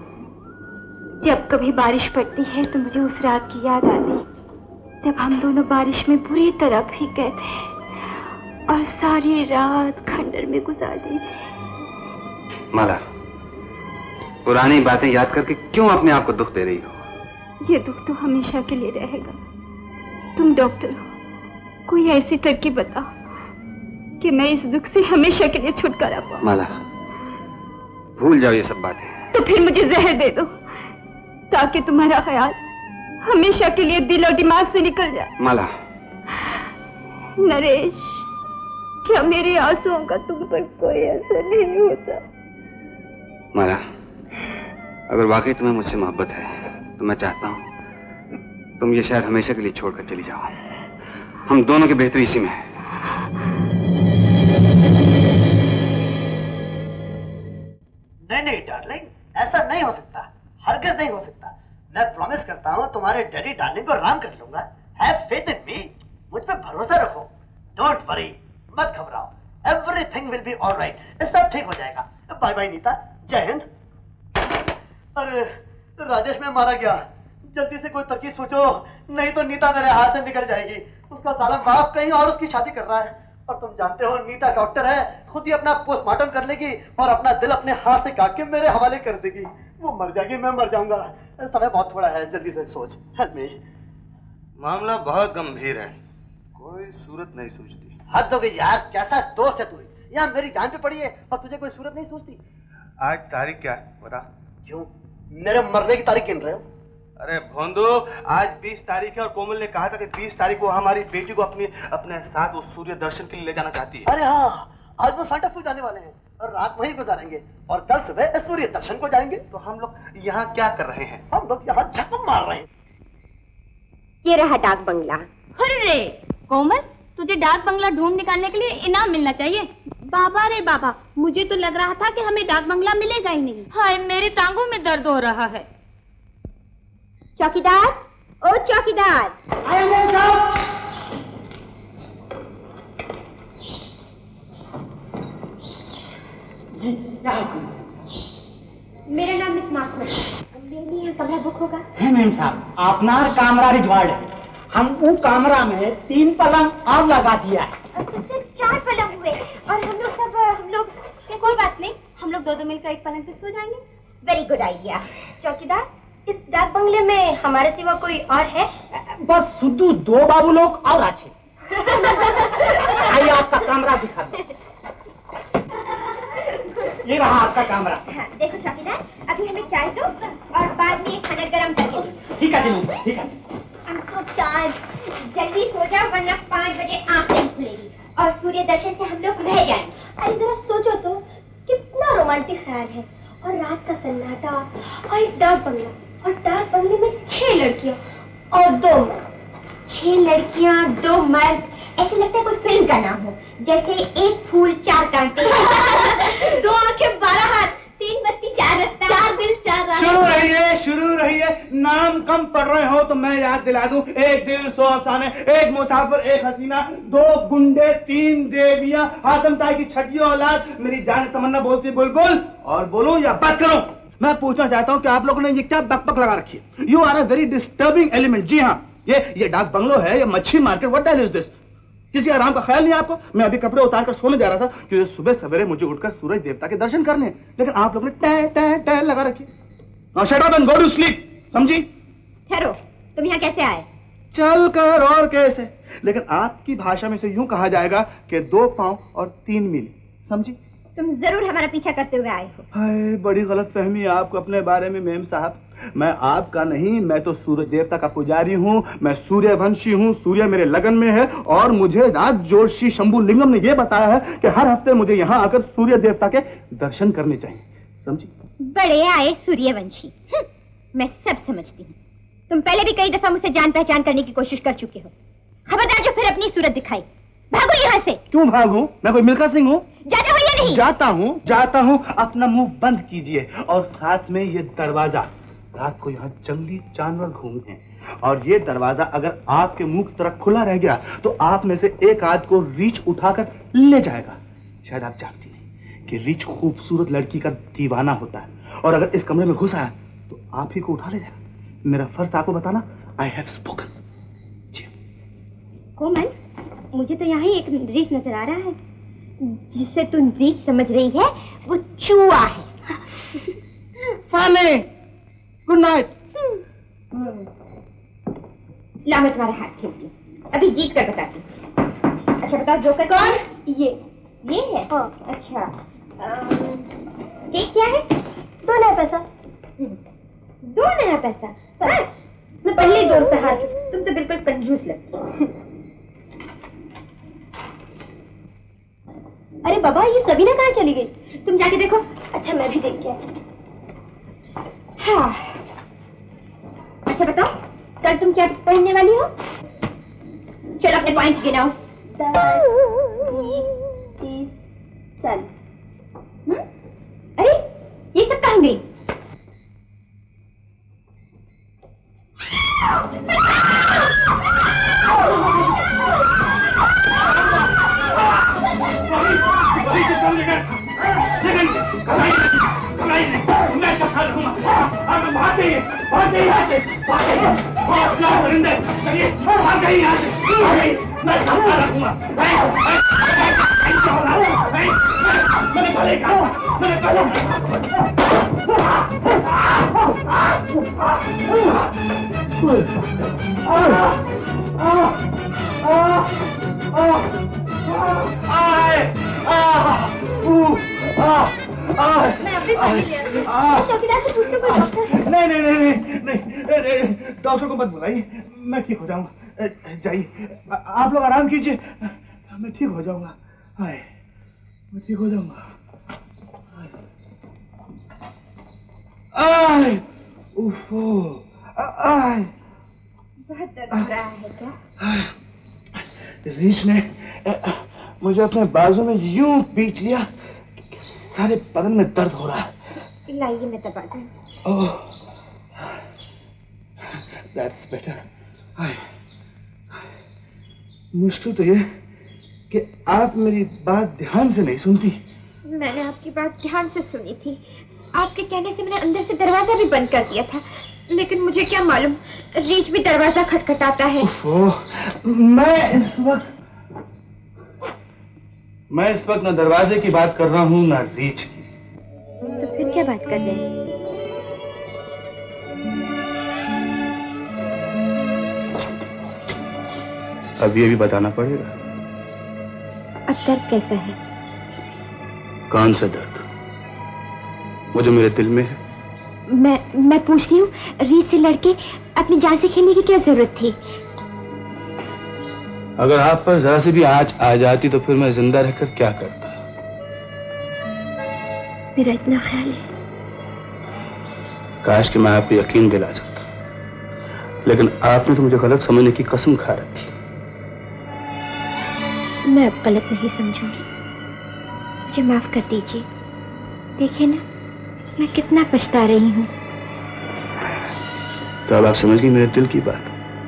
जब कभी बारिश पड़ती है तो मुझे उस रात की याद आती जब हम दोनों बारिश में बुरी तरह भीग गए थे और सारी रात खंडर में गुजार दी थी। माला, पुरानी बातें याद करके क्यों अपने आप को दुख दे रही हो? ये दुख तो हमेशा के लिए रहेगा। तुम डॉक्टर हो, कोई ऐसी तरकीब बताओ कि मैं इस दुख से हमेशा के लिए छुटकारा पाऊं। माला, भूल जाओ ये सब बातें। तो फिर मुझे जहर दे दो ताकि तुम्हारा ख्याल हमेशा के लिए दिल और दिमाग से निकल जाए। माला। नरेश, क्या मेरे आंसुओं का तुम पर कोई असर नहीं होता? माला, अगर वाकई तुम्हें मुझसे मोहब्बत है तो मैं चाहता हूं तुम ये शहर हमेशा के लिए छोड़कर चली जाओ। हम दोनों की बेहतरी इसी में है। नहीं नहीं डार्लिंग, ऐसा नहीं हो सकता, हरगिज नहीं हो सकता। मैं प्रॉमिस करता हूँ तुम्हारे डैडी डार्लिंग को राम कर लूंगा। हैव फेथ इन मी, मुझ पे भरोसा रखो। डोंट वरी, मत घबराओ, एवरीथिंग विल बी ऑलराइट। सब ठीक हो जाएगा। बाय बाय नीता, जय हिंद। अरे राजेश में मारा गया, जल्दी से कोई तरकीब सोचो, नहीं तो नीता मेरे हाथ से निकल जाएगी। उसका साला बाप कहीं और उसकी शादी कर रहा है, और तुम जानते हो नीता डॉक्टर है, खुद ही अपना पोस्टमार्टम कर लेगी और अपना दिल अपने हाथ से काट के मेरे हवाले कर देगी। वो मर जाएगी, मैं मर जाऊंगा। समय बहुत थोड़ा है, जल्दी से सोच, हेल्प मी। मामला बहुत गंभीर है, कोई सूरत नहीं सूझती। हद हो गई यार, कैसा दोस्त है तू? यहाँ मेरी जान पे पड़ी है और तुझे कोई सूरत नहीं सूझती। आज तारीख क्या है बता? क्यों, मेरे मरने की तारीख गिन रहे हो? अरे भोंदू, आज बीस तारीख है और कोमल ने कहा था कि बीस तारीख को हमारी बेटी को अपनी अपने साथ वो सूर्य दर्शन के लिए ले जाना चाहती है। अरे हाँ, आज वो सांता फूल जाने वाले हैं और रात वहीं गुजारेंगे और कल सुबह सूर्य दर्शन को जाएंगे। तो हम लोग यहाँ क्या कर रहे हैं? हम लोग यहाँ झपम मार रहे हैं। ये रहा डाक बंगला। अरे कोमल, तुझे डाक बंगला ढूंढ निकालने के लिए इनाम मिलना चाहिए। बाबा रे बाबा, मुझे तो लग रहा था कि हमें डाक बंगला मिलेगा ही नहीं। हाय, मेरी टांगों में दर्द हो रहा है। चौकीदार, ओ चौकीदार। जी, क्या है? मेरा नाम मिस मार्क है। मेरे लिए कमरा बुक होगा? है मैम साहब, आपनार कामरा रिजवाड़ है। हम वो कामरा में तीन पलंग और लगा दिया है। चार पलंग हुए और हम लोग सब हम लोग कोई बात नहीं, हम लोग दो दो मिलकर एक पलंग पे सो जाएंगे। Very good idea. चौकीदार, इस डाक बंगले में हमारे सिवा कोई और है? बस शुद्धू दो बाबू लोग और अच्छे। आइए आपका कमरा दिखा दो। ये रहा आपका कमरा। हाँ, देखो चौकीदार, अभी हमें चाय दो और बाद में खाना गरम करके दो। ठीक है जी, ठीक है। हमको चाय जल्दी सो जाओ वरना पाँच बजे आँख नहीं खुलेगी और सूर्य दर्शन से हम लोग रह जाएंगे। अरे जरा सोचो तो, कितना रोमांटिक ख्याल है। और रात का सन्नाटा और एक डाक बंगला, और डाक बंगले में छह लड़कियां और दो मर्द। छह लड़कियां दो मर्द, ऐसे लगता है कोई फिल्म का नाम हो, जैसे एक फूल चार कांटे, दो आंखें बारह हाथ, तीन बत्ती चार रास्ता, चार दिल चार राह। शुरू रहिए, शुरू रहिए। नाम कम पढ़ रहे हो तो मैं याद दिला दूं। एक दिल, सौ अफसाने, एक मुसाफिर, एक हसीना, दो गुंडे, तीन देवियां, हातम ताई की छठी औलाद, मेरी जान तमन्ना बोलती बुलबुल। और बोलूं या बात करूं? मैं पूछना चाहता हूं कि आप लोगों ने ये क्या बकबक लगा रखी है? You are a very disturbing element. जी हाँ, ये ये डाक बंगलो है, ये मच्छी market, what the hell is this? किसी आराम का ख्याल नहीं आपको? मैं अभी कपड़े उतार कर सोने जा रहा था क्योंकि सुबह सवेरे मुझे उठकर सूरज देवता के दर्शन करने, लेकिन आप लोगों ने टह टह टह लगा रखी। Now shut up and go to sleep, समझी? ठहरो, तुम यहाँ कैसे आए? चल कर और कैसे, लेकिन आपकी भाषा में से यूं कहा जाएगा कि दो पांव और तीन मील, समझी? तुम जरूर हमारा पीछा करते हुए आए हो। हाय, बड़ी गलत फहमी है आपको अपने बारे में मेम साहब। मैं आपका नहीं, मैं तो सूर्य देवता का पुजारी हूँ, मैं सूर्यवंशी हूँ। सूर्य मेरे लगन में है और मुझे राज जोशी शंभू लिंगम ने यह बताया है कि हर हफ्ते मुझे यहाँ आकर सूर्य देवता के दर्शन करने चाहिए, समझी? बड़े आए सूर्यवंशी, मैं सब समझती हूँ। तुम पहले भी कई दफा मुझसे जान पहचान करने की कोशिश कर चुके हो। खबरदार जो फिर अपनी सूरत दिखाई, भागो यहाँ से। क्यों भागूं? मैं कोई मिल्खा सिंह हूँ? जाते हो या नहीं? जाता हूँ, जाता हूँ। अपना मुंह बंद कीजिए और साथ में ये दरवाजा। रात को यहाँ जंगली जानवर घूमते हैं और ये दरवाजा अगर आपके मुंह की तरफ खुला रह गया तो आप में से एक आध को रीछ उठाकर ले जाएगा। शायद आप जानती नहीं कि रीछ खूबसूरत लड़की का दीवाना होता है और अगर इस कमरे में घुस आया तो आप ही को उठा ले जाएगा। मेरा फर्ज आपको बताना, आई हैव स्पोकन। कोमल, मुझे तो यहाँ एक रीछ नजर आ रहा है। जिसे तुम रीछ समझ रही है वो चूहा है। फाने, गुड नाइट। ला मैं तुम्हारा हाथ खींच लूं, अभी जीत कर बताती हूँ। अच्छा बताओ जोकर कौन? ये ये है? हाँ। अच्छा ये क्या है? दो नया पैसा। दो नया पैसा? बस मैं पहले ही दो रुपए हार चुकी। तुम तो बिल्कुल कंजूस लगती। अरे बाबा, ये सबीना कहाँ चली गई? तुम जाके देखो। अच्छा मैं भी देख के आई। हाँ। अच्छा बताओ, कल तुम क्या पहनने वाली हो? चलो अपने पॉइंट्स गिनाओ। दस, बीस, तीस, चालीस। अरे ये सब कहाँ गई? चौकीदार से पूछते कोई डॉक्टर? नहीं नहीं नहीं नहीं, डॉक्टर को मत बुलाइए, मैं ठीक हो जाऊंगा। जाइए, आप लोग आराम कीजिए, मैं ठीक हो जाऊंगा। हाय, मैं ठीक हो जाऊंगा। आय, उफ़ो, आय, बहुत दर्द हो रहा है क्या? रीछ ने मुझे अपने बाजू में यूं पीट लिया, सारे बदन में दर्द हो रहा है। लाइए मैं दबा दूं। ओह, that's better। मुश्किल तो ये कि आप मेरी बात ध्यान से नहीं सुनती। मैंने आपकी बात ध्यान से सुनी थी। आपके कहने से मैंने अंदर से दरवाजा भी बंद कर दिया था, लेकिन मुझे क्या मालूम रीछ भी दरवाजा खटखटाता है। ओह, मैं इस वक्त मैं इस वक्त न दरवाजे की बात कर रहा हूँ न रीछ की। तो फिर क्या बात कर रहे हैं? अब ये भी बताना पड़ेगा। अब दर्द कैसा है? कौन सा दर्द? वो जो मेरे दिल में है। मैं मैं पूछती हूँ, रीत से लड़के अपनी जान से खेलने की क्या जरूरत थी? अगर आप पर जरा सी भी आँच आ जाती तो फिर मैं जिंदा रहकर क्या करता? मेरा इतना ख्याल है। काश कि मैं आपको यकीन दिला सकता, लेकिन आपने तो मुझे गलत समझने की कसम खा रखी। मैं अब गलत नहीं समझूंगी, मुझे माफ कर दीजिए। देखिए ना, मैं कितना पछता रही हूँ। तो अब आप समझ गई मेरे दिल की बात।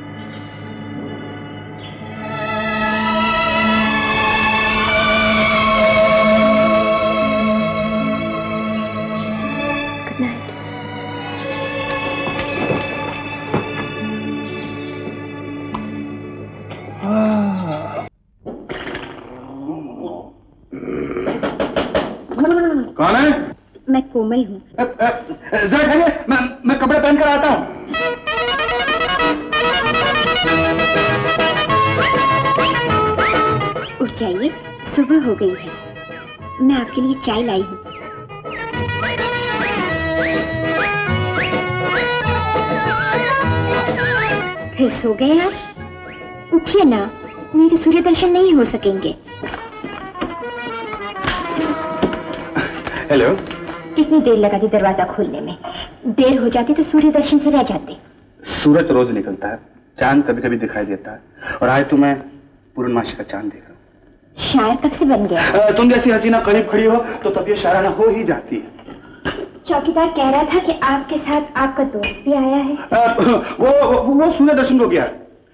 कौन है? मैं कोमल हूँ। जरा ठहरिए, मैं मैं कपड़े पहन कर आता हूँ। उठ जाइए, सुबह हो गई है। मैं आपके लिए चाय लाई हूँ। फिर सो गए आप? उठिए ना, मेरे सूर्य दर्शन नहीं हो सकेंगे। हेलो। कितनी देर लगा दी दरवाजा खोलने में? देर हो जाती तो सूर्य दर्शन से रह जाते। सूरज तो रोज निकलता है, चांद कभी कभी दिखाई देता है, और आज तो मैं पूर्णमासी का चांद देख रहा हूँ। शायर कब से बन गया? तुम जैसी हसीना करीब खड़ी हो तो तब ये शायराना हो ही जाती है। चौकीदार कह रहा था कि आपके साथ आपका दोस्त भी आया है। आ, वो, वो वो सूर्य दर्शन को गया।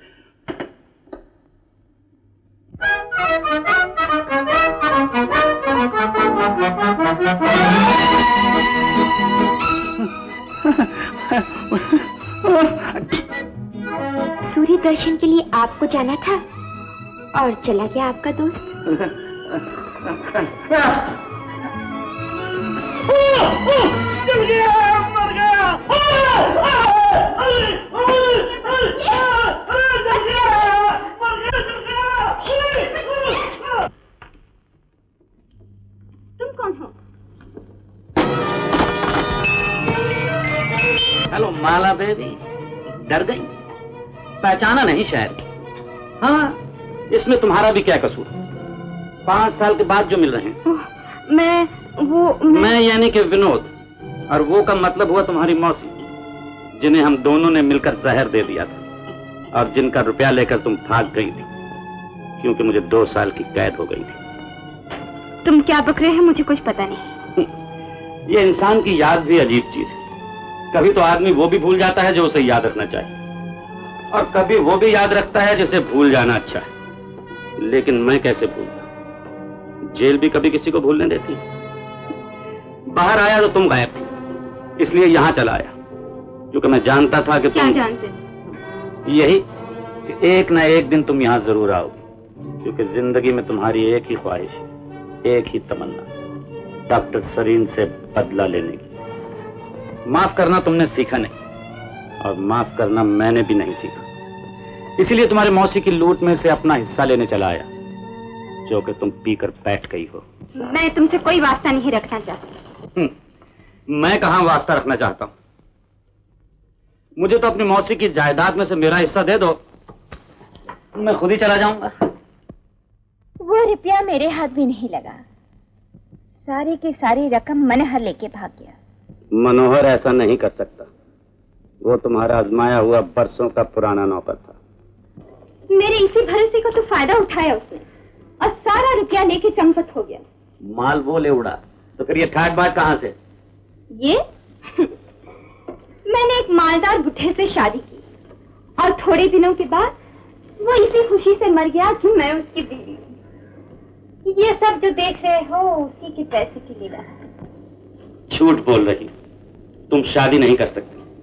सूर्य दर्शन के लिए आपको जाना था और चला गया आपका दोस्त। जल गया, मर गया। तुम कौन हो? हेलो माला बेबी, डर गई? पहचाना नहीं शायद? हाँ, इसमें तुम्हारा भी क्या कसूर? पांच साल के बाद जो मिल रहे हैं। मैं वो मैं, मैं यानी कि विनोद, और वो का मतलब हुआ तुम्हारी मौसी, जिन्हें हम दोनों ने मिलकर जहर दे दिया था और जिनका रुपया लेकर तुम भाग गई थी, क्योंकि मुझे दो साल की कैद हो गई थी। तुम क्या बक रहे हैं? मुझे कुछ पता नहीं। ये इंसान की याद भी अजीब चीज है। कभी तो आदमी वो भी भूल जाता है जो उसे याद रखना चाहिए, और कभी वो भी याद रखता है जिसे भूल जाना अच्छा है। लेकिन मैं कैसे भूलता? जेल भी कभी किसी को भूलने देती? बाहर आया तो तुम गायब थी, इसलिए यहां चला आया, क्योंकि मैं जानता था कि क्या तुम जानते? यही कि एक ना एक दिन तुम यहां जरूर आओगे, क्योंकि जिंदगी में तुम्हारी एक ही ख्वाहिश है, एक ही तमन्ना, डॉक्टर सरीन से बदला लेने की। माफ करना तुमने सीखा नहीं, और माफ करना मैंने भी नहीं सीखा। इसीलिए तुम्हारे मौसी की लूट में से अपना हिस्सा लेने चला आया, जो कि तुम पीकर बैठ गई हो। मैं तुमसे कोई वास्ता नहीं रखना चाहती। मैं कहां वास्ता रखना चाहता हूं? मुझे तो अपनी मौसी की जायदाद में से मेरा हिस्सा दे दो, मैं खुद ही चला जाऊंगा। वो रुपया मेरे हाथ भी नहीं लगा, सारी की सारी रकम मनोहर लेके भाग गया। मनोहर ऐसा नहीं कर सकता, वो तुम्हारा आजमाया हुआ बरसों का पुराना नौकर था। मेरे इसी भरोसे को तो फायदा उठाया उसने, और सारा रुपया लेके चंपत हो गया। माल वो ले उड़ा, तो फिर ये ठाट बाट कहां से? ये मैंने एक मालदार बुढ़े से शादी की, और थोड़े दिनों के बाद वो इसी खुशी से मर गया कि मैं उसकी बीवी हूँ। ये सब जो देख रहे हो उसी के पैसे की लीला है। झूठ बोल रही, तुम शादी नहीं कर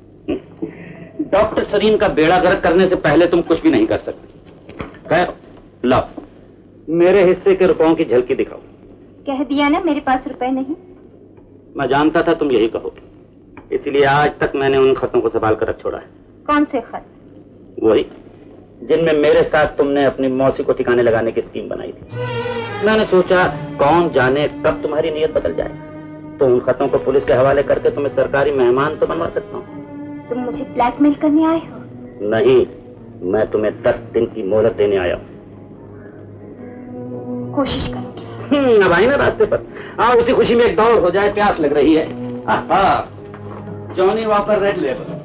सकती। डॉक्टर सरीन का बेड़ा गर्क करने से पहले तुम कुछ भी नहीं कर सकती। खैर, लाओ मेरे हिस्से के रुपयों की झलकी दिखाओ। कह दिया ना मेरे पास रुपए नहीं। मैं जानता था तुम यही कहोगे, इसलिए आज तक मैंने उन खतों को संभाल कर रख छोड़ा है। कौन से खत? वही जिनमें मेरे साथ तुमने अपनी मौसी को ठिकाने लगाने की स्कीम बनाई थी। मैंने सोचा कौन जाने कब तुम्हारी नीयत बदल जाए। तो उन खतों को पुलिस के हवाले करके तुम्हें सरकारी मेहमान तो बनवा सकता हूँ। तुम मुझे ब्लैकमेल करने आए हो? नहीं, मैं तुम्हें दस दिन की मोहलत देने आया हूँ। कोशिश करूंगी। हम्म, अब आई ना रास्ते पर। आओ, इसी खुशी में एक दौड़ हो जाए, प्यास लग रही है। Johnny Walker red label.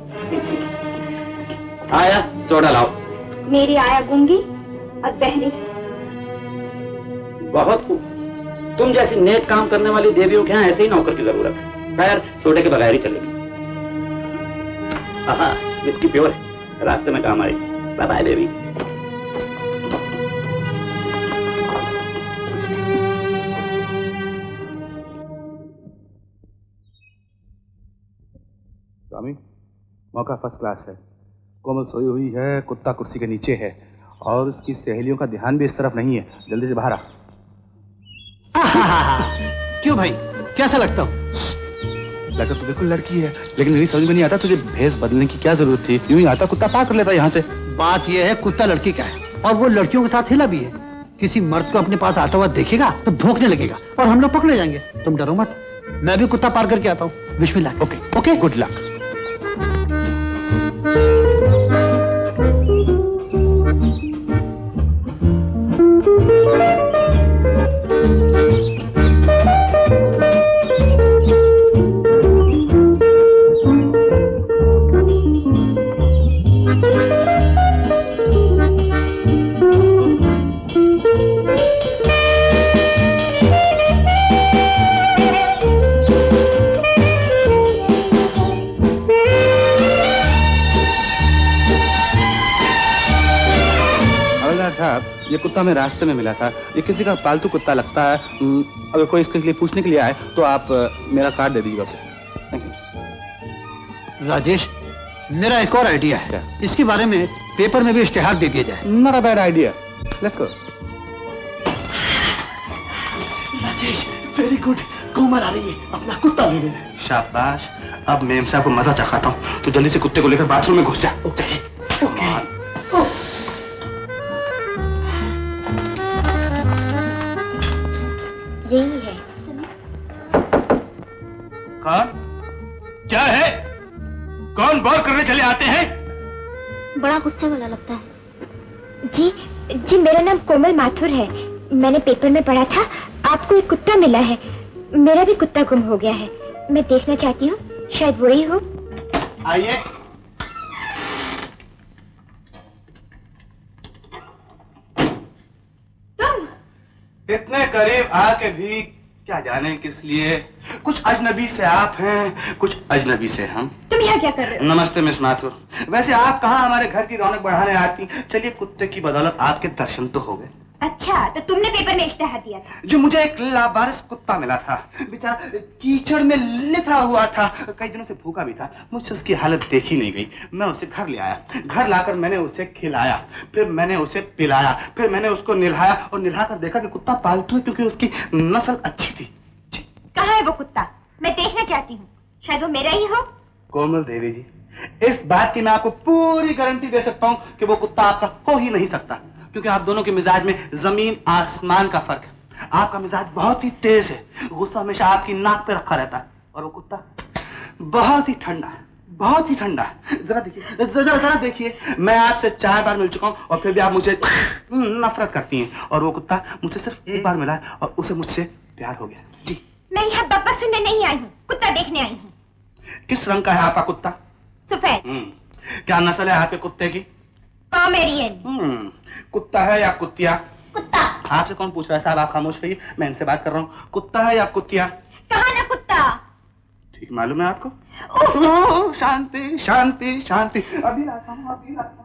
आया, सोडा लाओ। मेरी आया गूंगी और बहरी। बहुत खूब। तुम जैसी नेक काम करने वाली देवियों के यहाँ ऐसे ही नौकर की जरूरत है। खैर, सोडे के बगैर ही चलेगी। हाँ, विस्की प्योर है, रास्ते में काम आएगी। Bye bye baby. स्वामी, मौका फर्स्ट क्लास है। कोमल सोई हुई है, कुत्ता कुर्सी के नीचे है और उसकी सहेलियों का ध्यान भी इस तरफ नहीं है। जल्दी से बाहर आ। क्यों भाई, कैसा लगता हूँ? लगता तो बिल्कुल लड़की है, लेकिन मेरी समझ में नहीं आता तुझे भेष बदलने की क्या जरूरत थी। यूं ही आता कुत्ता पार कर लेता यहाँ से। बात यह है, कुत्ता लड़की का है और वो लड़कियों के साथ हिला भी है। किसी मर्द को अपने पास आता हुआ देखेगा तो भौंकने लगेगा और हम लोग पकड़े जाएंगे। तुम डरो मत, मैं भी कुत्ता पार करके आता हूँ। Wish me luck. Okay okay, good luck. ये कुत्ता हमें रास्ते में मिला था। ये किसी का पालतू कुत्ता लगता है। अगर कोई इसके लिए पूछने के लिए आए तो आप मेरा कार्ड दे दीजिएगा उसे। Thank you. राजेश, मेरा एक और आइडिया है। इसके बारे में पेपर में भी इश्तिहार दे दिया जाए। Not a bad idea, let's go. Rajesh, very good. Komal आ रही है, अपना कुत्ता ले ले। शाबाश। अब मेम साहब को मजा चखाता हूँ। तो जल्दी से कुत्ते को लेकर बाथरूम में घुस जा। Okay okay. यही है। कौन? क्या है? कौन गौर करने चले आते हैं? बड़ा गुस्से वाला लगता है। जी जी, मेरा नाम कोमल माथुर है। मैंने पेपर में पढ़ा था आपको एक कुत्ता मिला है। मेरा भी कुत्ता गुम हो गया है। मैं देखना चाहती हूँ, शायद वही हो। आइए। इतने करीब आके भी क्या जाने किस लिए। कुछ अजनबी से आप हैं, कुछ अजनबी से हम। तुम यहाँ क्या कर रहे हो? नमस्ते मिस माथुर। वैसे आप कहाँ हमारे घर की रौनक बढ़ाने आती? चलिए, कुत्ते की बदौलत आपके दर्शन तो हो गए। अच्छा, तो तुमने पेपर में इश्तिहार दिया था? जो मुझे एक लावारिस कुत्ता मिला था, बेचारा कीचड़ में लिथड़ा हुआ था, कई दिनों से भूखा भी था। मुझसे उसकी हालत देखी नहीं गई। मैं उसे घर ले आया। घर लाकर मैंने उसे खिलाया, फिर मैंने उसे पिलाया, फिर मैंने उसको निल्हाया और निल्हाकर देखा कि कुत्ता पालतू है क्योंकि उसकी नस्ल अच्छी थी। कहाँ है वो कुत्ता? मैं देखना चाहती हूँ, शायद वो मेरा ही हो। कोमल देवी जी, इस बात की मैं आपको पूरी गारंटी दे सकता हूँ कि वो कुत्ता आपका हो ही नहीं सकता, क्योंकि आप दोनों के मिजाज में जमीन आसमान का फर्क है। आपका मिजाज बहुत ही तेज है, गुस्सा हमेशा आपकी नाक पे रखा रहता है, और वो कुत्ता बहुत ही ठंडा है, बहुत ही ठंडा है। जरा देखिए, जरा जरा देखिए, मैं आपसे चार बार मिल चुका हूँ और फिर भी आप मुझे नफरत करती हैं, और वो कुत्ता मुझसे सिर्फ एक बार मिला है और उसे मुझसे प्यार हो गया। जी, मैं यहाँ बब्बर सुनने नहीं आई हूँ, कुत्ता देखने आई हूँ। किस रंग का है आपका कुत्ता? सफेद। क्या नस्ल है आपके कुत्ते की? पोमेरियन। कुत्ता है या कुतिया? कुत्ता। आपसे कौन पूछ रहा है साहब? आप खामोश रहिए, मैं इनसे बात कर रहा हूँ। कुत्ता है या कुतिया? कहाँ ना कुत्ता? ठीक मालूम है आपको? ओह, शांति शांति शांति। अभी लाता हूँ, अभी लाता हूँ।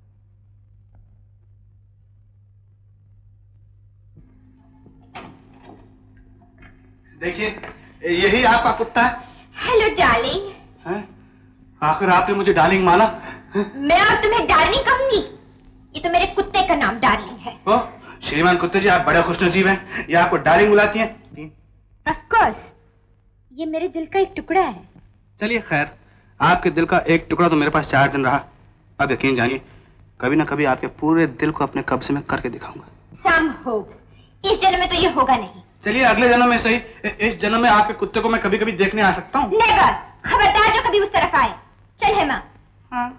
देखिए, यही आपका कुत्ता है? Hello darling. हैं? आखिर आपने मुझे डार्लिंग माना? मैं और तुम्हें डार्लिंग कहूंगी? ये तो मेरे कुत्ते का नाम डार्लिंग है। ओ, श्रीमान कुत्ते जी, आप बड़े खुशनसीब हैं, ये आपको डार्लिंग बुलाती हैं। ऑफ कोर्स, ये मेरे दिल का एक टुकड़ा है। चलिए खैर, आपके दिल का एक टुकड़ा तो मेरे पास चार दिन रहा। अब यकीन जानिए, कभी ना कभी आपके पूरे दिल को अपने कब्जे में करके दिखाऊंगा। सम होप्स, इस जन्म में तो ये होगा नहीं, चलिए अगले जन्म में सही, इस जन्म में आपके कुत्ते को मैं कभी कभी देखने आ सकता हूँ। नेवर, खबरदार जो कभी उस तरफ आए। चल हेमा। हाँ।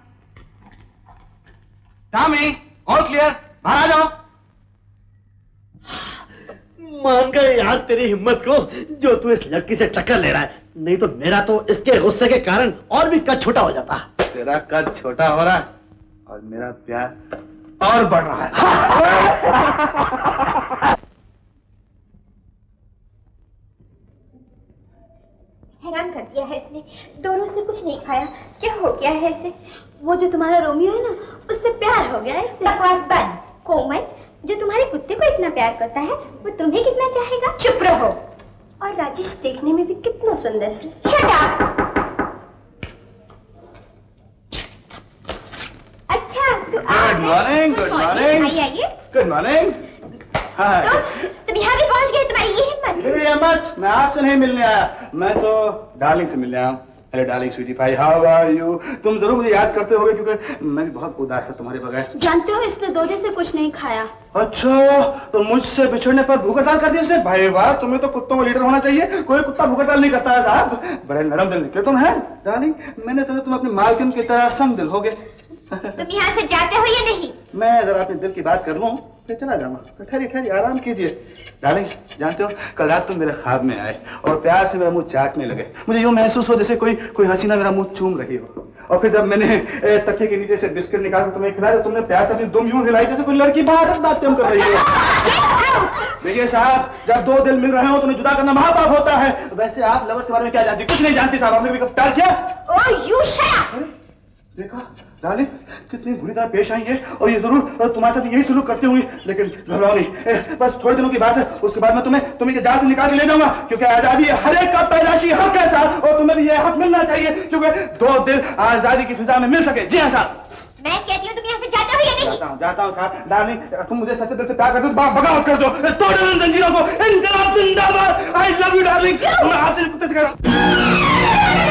टामी, ऑल क्लियर, बाहर आ जाओ। मान गए यार तेरी हिम्मत को, जो तू इस लड़की से टक्कर ले रहा है, नहीं तो मेरा तो इसके गुस्से के कारण और भी कद छोटा हो जाता। तेरा कद छोटा हो रहा है और मेरा प्यार और बढ़ रहा है। हैरान कर दिया है इसने, दोनों से कुछ नहीं खाया। क्या हो गया है इसे? वो जो तुम्हारा रोमियो है ना, उससे प्यार हो गया है इसे। बकवास बंद। कोमल, जो तुम्हारे कुत्ते को इतना प्यार करता है वो तुम्हें कितना चाहेगा? चुप रहो। और राजेश देखने में भी कितना सुंदर है। Shut up. अच्छा तो गुड मॉर्निंग, गुड मॉर्निंग। आइए आइए। Good morning. हाय। तो तुम यहाँ भी पहुँच गए, तुम्हारी ये हिम्मत? मेरी हिम्मत? मैं आपसे नहीं मिलने आया, मैं तो डार्लिंग से मिलने आया हूँ। Hello darling, sweetie pie, how are you? तुम जरूर मुझे याद करते होगे क्योंकि मैं भी बहुत उदास था तुम्हारे बगैर। जानते हो इसने दो दिन से कुछ नहीं खाया। अच्छा, तो मुझसे बिछड़ने पर भूख हड़ताल कर दी उसने? भाई वाह, तुम्हें तो कुत्तों का लीडर होना चाहिए। कोई कुत्ता भूख हड़ताल नहीं करता है साहब। बड़े नरम दिल निकले तुम हैं डार्लिंग। मैंने समझा तुम अपनी मालकिन की तरह संग दिल हो गए। तुम यहाँ से जाते हो या नहीं? मैं जरा अपने दिल की बात कर लूं फिर चला जाऊंगा। ठहरिए ठहरिए, आराम कीजिए। डार्लिंग, जानते हो कल रात तुम मेरे ख्वाब में आए और प्यार से मेरा मुंह चाटने लगे। मुझे यूं महसूस हो जैसे कोई कोई हसीना मेरा मुंह चूम रही हो। और फिर जब मैंने तकिए के नीचे से बिस्किट निकाल कर तुम्हें खिलाया तो तुमने प्यार से अपनी दुम यूं हिलाई जैसे कोई लड़की बाहर बात तुम कर रही हो। देखिए साहब, जब दो दिल मिल रहे हो तो उन्हें जुदा करना महापाप होता है। वैसे आप लवर्स के बारे में क्या जानती? कुछ नहीं जानती साहब। आपने कभी प्यार किया? Oh you shut up. देखा डार्लिंग, कितनी बुरी तरह पेश आई है और ये जरूर तुम्हारे साथ यही सलूक करती हुई। लेकिन घबराओ नहीं, बस थोड़े दिनों की बात है। उसके बाद मैं तुम्हें तुम्हें के जाल से निकाल के ले जाऊंगा, क्योंकि आजादी हर एक का पैदाशी हक है साहब, और तुम्हें भी यह हक मिलना चाहिए क्योंकि दो दिल आजादी की फिजा में मिल सके। जी हाँ साहब। मैं कहती हूँ तुम यहाँ से जाते हो या नहीं? जाता हूँ जाता हूँ साहब। डार्लिंग, तुम मुझे सच्चे दिल से प्यार करते हो, बगावत कर दो, तोड़ दो इन जंजीरों को। इंकलाब जिंदाबाद। I love you darling. मैं आपसे कुत्ते से कह रहा हूँ।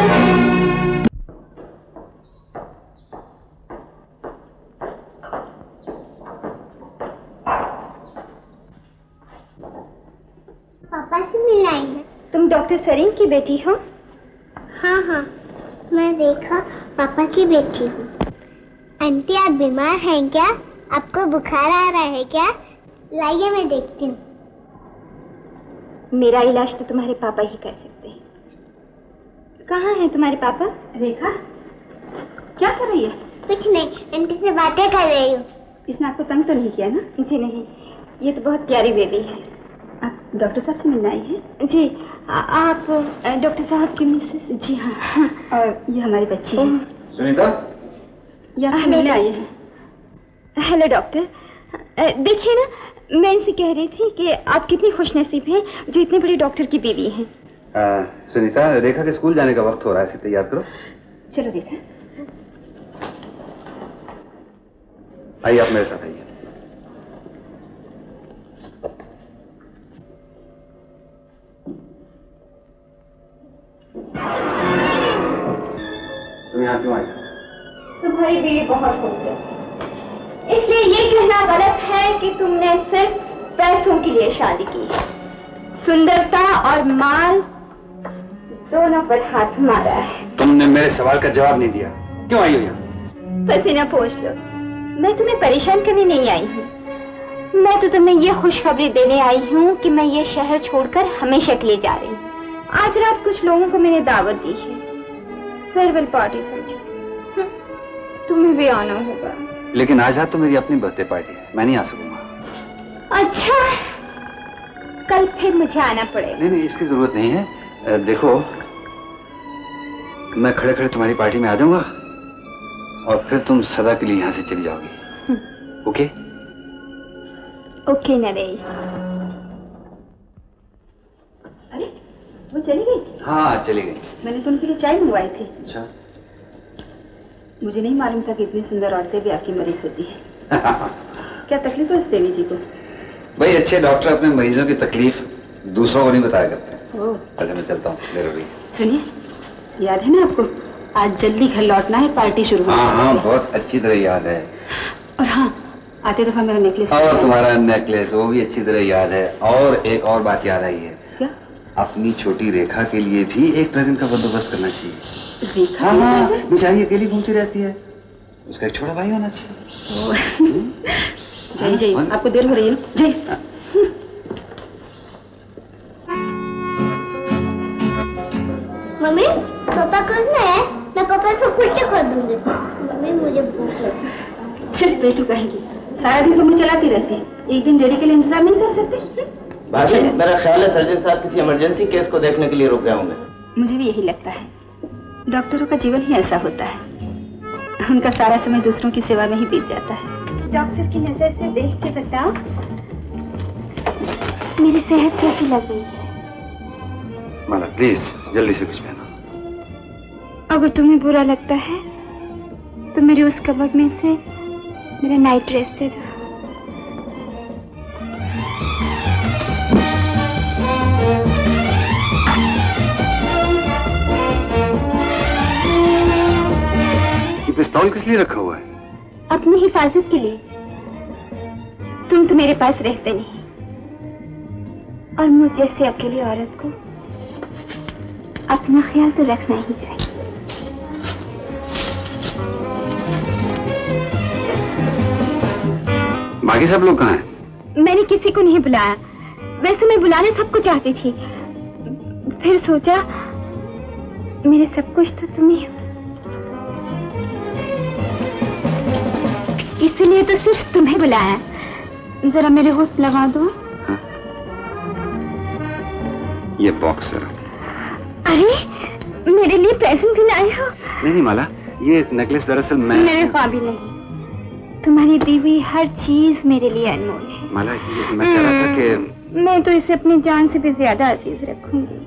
पापा से मिलने आई है। तुम डॉक्टर सरीन की बेटी हो? हाँ हाँ, मैं देखा पापा की बेटी हूँ। आंटी आप बीमार हैं क्या? आपको बुखार आ रहा है क्या? लाइए मैं देखती हूँ। मेरा इलाज तो तुम्हारे पापा ही कर सकते हैं। कहाँ हैं तुम्हारे पापा? रेखा, क्या कर रही है? कुछ नहीं, आंटी से बातें कर रही हूँ। इसने आपको तंग तो नहीं किया ना? जी नहीं, ये तो बहुत प्यारी बेबी है। आप डॉक्टर साहब से मिलने आई हैं? जी, आ, आप डॉक्टर साहब की मिसेस? जी हाँ, हाँ। और ये हमारी बच्ची है सुनीता। ये आपसे मिलने आई है। हेलो डॉक्टर, देखिए ना, मैं इनसे कह रही थी कि आप कितनी खुशनसीब हैं जो इतने बड़े डॉक्टर की बीवी हैं। सुनीता, रेखा के स्कूल जाने का वक्त हो रहा है, इसे तैयार करो। चलो रेखा, आइए आप मेरे साथ आइए। तुम यहाँ क्यों आई? तुम्हारी बीवी बहुत खुश है, इसलिए ये कहना गलत है कि तुमने सिर्फ पैसों के लिए शादी की है। सुंदरता और माल दोनों पर हाथ मारा है। तुमने मेरे सवाल का जवाब नहीं दिया, क्यों आई हो यहाँ? पसीना पोंछ लो, मैं तुम्हें परेशान करने नहीं आई हूँ। मैं तो तुम्हें ये खुशखबरी देने आई हूँ कि मैं ये शहर छोड़कर हमेशा के लिए जा रही हूँ। आज रात कुछ लोगों को मैंने दावत दी है, फेयरवेल पार्टी समझो, तुम्हें भी आना होगा। लेकिन आज रात तो मेरी अपनी बर्थडे पार्टी है, मैं नहीं आ सकूंगा। अच्छा, कल फिर मुझे आना पड़ेगा। नहीं नहीं, इसकी जरूरत नहीं है। देखो, मैं खड़े खड़े तुम्हारी पार्टी में आ जाऊंगा और फिर तुम सदा के लिए यहाँ से चली जाओगी। ओके? ओके नरेश। अरे वो चली गई? हाँ चली गई। मैंने तो उनके लिए चाय मंगवाई थी। अच्छा। मुझे नहीं मालूम था कि इतनी सुंदर औरतें भी आपकी मरीज होती हैं। क्या तकलीफ है उस देवी जी को? भाई अच्छे डॉक्टर अपने मरीजों की तकलीफ दूसरों को नहीं बताया करते हैं। ओह। अच्छा मैं चलता हूँ, देर हो गई। सुनिए, याद है ना आपको, आज जल्दी घर लौटना है, पार्टी शुरू होने हाँ हाँ, वाली है। बहुत अच्छी तरह याद है। और हाँ, आते दफा मेरा नेकलेस। और तुम्हारा नेकलेस वो भी अच्छी तरह याद है। और एक और बात याद आई है। क्या? अपनी छोटी रेखा के लिए भी एक प्रेजेंट का बंदोबस्त करना चाहिए। रेखा? हाँ हाँ, बेचारी अकेली घूमती रहती है, उसका एक छोटा भाई होना चाहिए। जय जय, आपको देर हो रही है। जय। मम्मी, पापा कौन है? मैं पापा को उल्टे कर दूंगी। मम्मी मुझे भूख लगी। सिर्फ पेटू कहेगी, सारा दिन तुम्हें चलाती रहती है, एक दिन डैडी के लिए इंतजार नहीं कर सकते? भाभी, मेरा ख्याल है सर्जन साहब किसी इमरजेंसी केस को देखने के लिए रुक गए होंगे। मुझे भी यही लगता है। डॉक्टरों का जीवन ही ऐसा होता है, उनका सारा समय दूसरों की सेवा में ही बीत जाता है। डॉक्टर की नजर से देख के बताओ, मेरी सेहत कैसी लग रही है? माला प्लीज जल्दी से कुछ पहनो। अगर तुम्हें बुरा लगता है तो मेरी उस कबर्ड में से मेरा नाइट ड्रेस दे दो। ये पिस्तौल किस लिए रखा हुआ है? अपनी हिफाजत के लिए। तुम तो मेरे पास रहते नहीं, और मुझ जैसी अकेली औरत को अपना ख्याल तो रखना ही चाहिए। बाकी सब लोग कहाँ हैं? मैंने किसी को नहीं बुलाया, वैसे मैं बुलाने सबको चाहती थी, फिर सोचा मेरे सब कुछ तो तुम्हें, इसलिए तो सिर्फ तुम्हें बुलाया। जरा मेरे होठ लगा दो। हाँ? ये बॉक्स जरा। अरे मेरे लिए प्रेजेंट भी लाए हो? नहीं नहीं माला, ये नेकलेस दरअसल मैं मेरे काबिल नहीं। तुम्हारी दी हुई हर चीज मेरे लिए अनमोल है। माला, ये मैं कह रहा था कि मैं तो इसे अपनी जान से भी ज्यादा अजीज रखूंगी।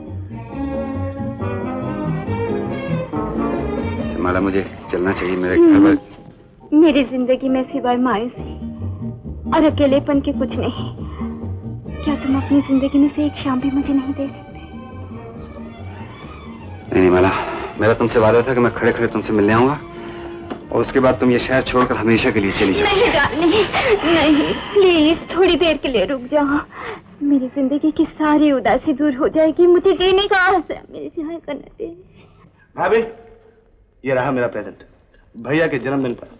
माला मुझे चलना चाहिए, मेरे घर पर। मेरी जिंदगी में सिवाय मायूसी और अकेलेपन के कुछ नहीं। क्या तुम अपनी जिंदगी में से एक शाम भी मुझे नहीं दे सकते? नहीं नहीं माला, मेरा तुमसे वादा था कि मैं खड़े खड़े तुमसे मिलने आऊंगा, और उसके बाद तुम ये शहर छोड़कर हमेशा के लिए चली जाओ। नहीं डार्लिंग, नहीं, प्लीज थोड़ी देर के लिए रुक जाओ। मेरी जिंदगी की सारी उदासी दूर हो जाएगी, मुझे जीने का आसरा मिल जाएगा। न भाभी, ये रहा मेरा प्रेजेंट भैया के जन्मदिन पर।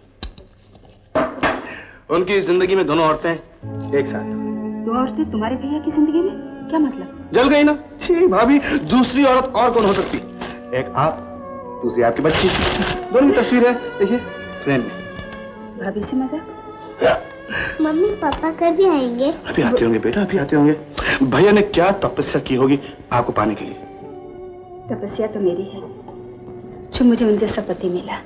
उनकी जिंदगी में दोनों औरतें एक साथ। दो औरतें तुम्हारे भैया की जिंदगी में? क्या मतलब? जल गई ना। छी भाभी, दूसरी औरत और कौन हो सकती? एक आप, दूसरी आपकी बच्ची, दोनों की तस्वीर है, देखिए फ्रेम में। भाभी से मजाक? मम्मी पापा कभी आएंगे? अभी आते होंगे बेटा, अभी आते होंगे। भैया ने क्या तपस्या की होगी आपको पाने के लिए। तपस्या तो मेरी है जो मुझे उन जैसा पति मिला।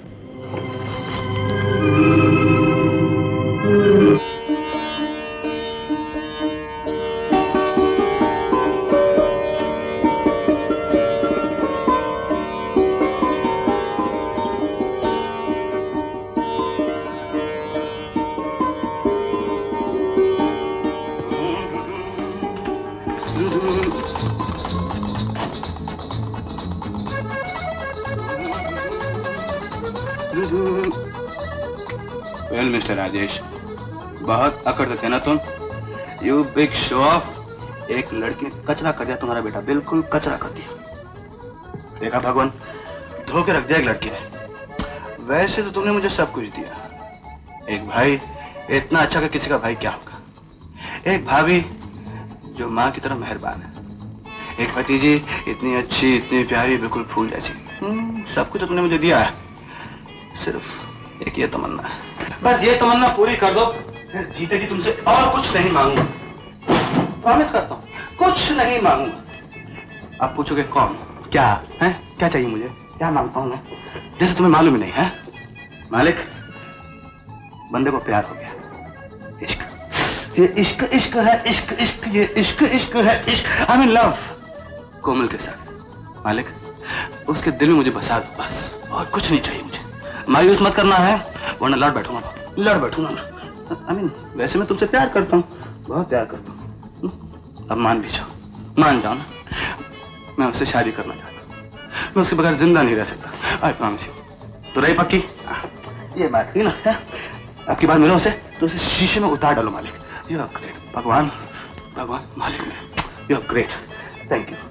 वेल मिस्टर राजेश, बहुत अकड़ थे ना तुम। You big show off. एक लड़की ने कचरा कर दिया तुम्हारा बेटा, बिल्कुल कचरा कर दिया। देखा भगवान, धोखे रख दिया एक लड़की ने। वैसे तो तुमने मुझे सब कुछ दिया, एक भाई इतना अच्छा कि किसी का भाई क्या होगा, एक भाभी जो माँ की तरह मेहरबान है, एक भतीजी इतनी अच्छी, इतनी प्यारी, बिल्कुल फूल जैसी। सब कुछ तो तुमने मुझे दिया है, सिर्फ एक ये तमन्ना है, बस ये तमन्ना पूरी कर दो, फिर जीते जी तुमसे और कुछ नहीं मांगूंगा। प्रॉमिस करता हूँ, कुछ नहीं मांगूंगा। आप पूछोगे कौन, क्या है, क्या चाहिए मुझे, क्या मांगता हूँ मैं, जैसे तुम्हें मालूम ही नहीं है। मालिक, बंदे को प्यार हो गया, इश्क, ये इश्क इश्क है, इश्क इश्क, ये इश्क इश्क है, इश्क। आई एम इन लव कोमल के साथ। मालिक, उसके दिल में मुझे बसा दो बस, और कुछ नहीं चाहिए मुझे। मायूस मत करना है, वरना लड़ बैठूंगा, लड़ बैठूंगा मैं। आई मीन, वैसे मैं तुमसे प्यार करता हूँ, बहुत प्यार करता हूँ। अब मान भी जाओ, मान जाओ ना, मैं उससे शादी करना चाहता हूँ, मैं उसके बगैर जिंदा नहीं रह सकता। I promise you. तो रही पक्की ये बात हुई ना, आपकी बात मिलो उसे तो उसे शीशे में उतार डालो मालिक। You are great. भगवान भगवान मालिक you are great. Thank you.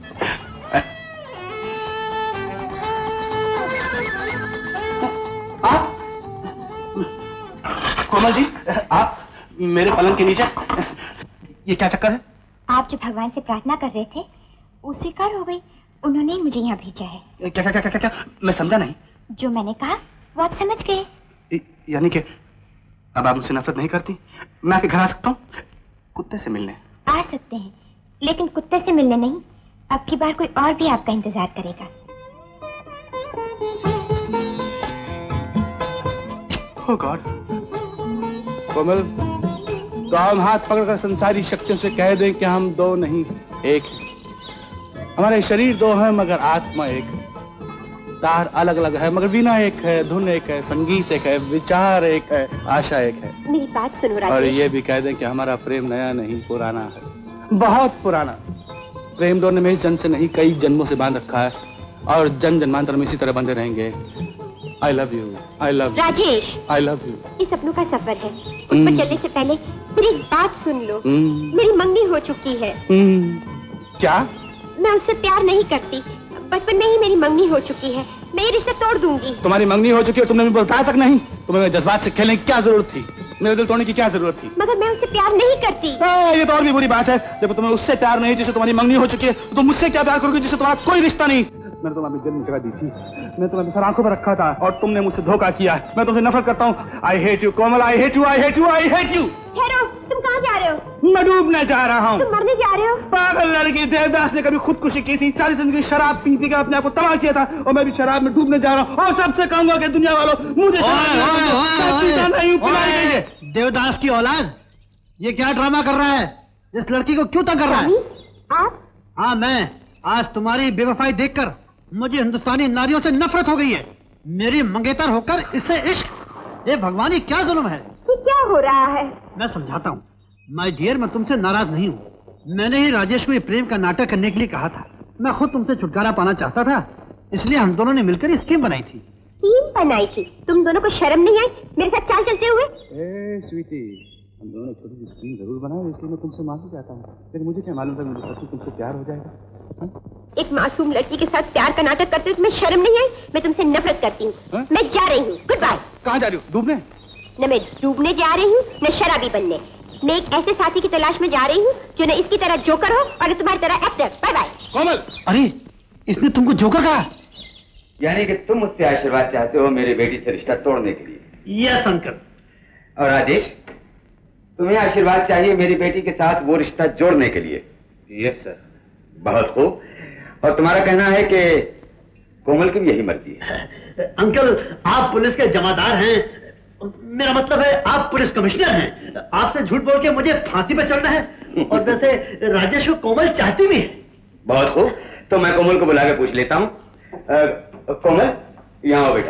आप कोमल जी, आप मेरे पलंग के नीचे, ये क्या चक्कर है? आप जो भगवान से प्रार्थना कर रहे थे वो स्वीकार हो गई, उन्होंने ही मुझे यहाँ भेजा है। क्या क्या क्या क्या क्या? मैं समझा नहीं। जो मैंने कहा वो आप समझ गए। यानी कि अब आप मुझसे नफरत नहीं करती? मैं आपके घर आ सकता हूँ कुत्ते से मिलने? आ सकते हैं, लेकिन कुत्ते से मिलने नहीं। अब की बार कोई और भी आपका इंतजार करेगा। Oh God। कोमल, तो हम हाथ पकड़कर संसारी शक्तियों से कह दें कि हम दो नहीं एक हैं। हमारे शरीर दो हैं मगर आत्मा एक है। तार अलग अलग है मगर वीणा एक है, धुन एक है, संगीत एक है, विचार एक है, आशा एक है। मेरी बात सुनो राजेश। और ये भी कह दें कि हमारा प्रेम नया नहीं पुराना है, बहुत पुराना। प्रेम डोर ने में इस जन्म से नहीं कई जन्मों से बांध रखा है और जन जन्मांतर में इसी तरह बंधे रहेंगे। I love you, I love you, Rajesh, I love you। ये सपनों का सफर है, उस पर चलने से पहले मेरी बात सुन लो। मेरी मंगनी हो चुकी है। क्या? मैं उससे प्यार नहीं करती, बचपन में ही मेरी मंगनी हो चुकी है। मैं ये रिश्ता तोड़ दूंगी। तुम्हारी मंगनी हो चुकी है, तुमने मुझे बताया तक नहीं। तुम्हें जज्बात से खेलने की क्या जरूरत थी? मेरे दिल तोड़ने की क्या जरूरत थी? मगर मैं उससे प्यार नहीं करती। आ, ये तो और भी बुरी बात है। जब तुम्हें उससे प्यार नहीं जिसे तुम्हारी मंगनी हो चुकी है, तो तुम मुझसे क्या प्यार करोगे जिससे तुम्हारा कोई रिश्ता नहीं? मैंने तुम्हें अपनी दिल में जगह दी थी, मैंने तुम्हें सर आंखों पर रखा था और तुमने मुझसे धोखा किया। मैं तुमसे नफरत करता हूँ। I hate you Komal, I hate you, I hate you, I hate you. ठहरो, तुम कहाँ जा रहे हो? मैं डूबने जा रहा हूँ। तुम मरने जा रहे हो? पागल लड़की, देवदास ने कभी खुदकुशी की थी, सारी जिंदगी शराब पी पी के अपने आप को तबाह किया था और मैं भी शराब में डूबने जा रहा हूँ। और सबसे कहूंगा कि दुनिया वालों मुझे नहीं पिलाएंगे। देवदास की औलाद, ये क्या ड्रामा कर रहा है? इस लड़की को क्यों तंग कर रहा है? आप? हाँ मैं। आज तुम्हारी बेवफाई देखकर मुझे हिंदुस्तानी नारियों से नफरत हो गई है। मेरी मंगेतर होकर इससे इश्क, ये भगवान, ये क्या जुल्म है? ये क्या हो रहा है? मैं समझाता हूँ। माय डियर, मैं तुमसे नाराज नहीं हूँ। मैंने ही राजेश को ये प्रेम का नाटक करने के लिए कहा था। मैं खुद तुमसे छुटकारा पाना चाहता था, इसलिए हम दोनों ने मिलकर स्कीम बनाई थी। स्कीम बनाई थी? तुम दोनों को शर्म नहीं आई मेरे साथ चाल चलते हुए? ए स्वीटी, हम दोनों ने छोटी सी स्कीम जरूर बनाई, इसलिए मैं तुमसे माफी चाहता हूँ। लेकिन मुझे क्या मालूम था मुझे सच में तुमसे प्यार हो जाएगा। हा? एक मासूम लड़की के साथ प्यार का नाटक करते हुए तुम्हें शर्म नहीं आई? मैं तुमसे नफरत करती हूँ। मैं जा रही हूँ, गुड बाय। कहाँ जा रही हो? डूबने? न मैं डूबने जा रही हूँ न शराबी बनने। मैं एक ऐसे साथी की तलाश में जा रही हूँ जो न इसकी तरह जोकर हो और न तुम्हारी तरह एक्टर। Bye bye. कोमल, अरे इसने तुमको जोकर कहा? यानी कि तुम मुझसे आशीर्वाद चाहते हो मेरी बेटी से रिश्ता तोड़ने के लिए? Yes uncle. और राजेश, तुम्हें आशीर्वाद चाहिए मेरी बेटी के साथ वो रिश्ता जोड़ने के लिए? Yes sir. बहुत खूब। और तुम्हारा कहना है कि कोमल की भी यही मर्जी है? अंकल, आप पुलिस के जमादार हैं, मेरा मतलब है आप पुलिस कमिश्नर हैं। आपसे झूठ बोल के मुझे फांसी पे चढ़ना है। और वैसे राजेश को कोमल चाहती भी है। बहुत खूब, तो मैं कोमल को बुला के पूछ लेता हूँ। कोमल, यहाँ आओ बेटा।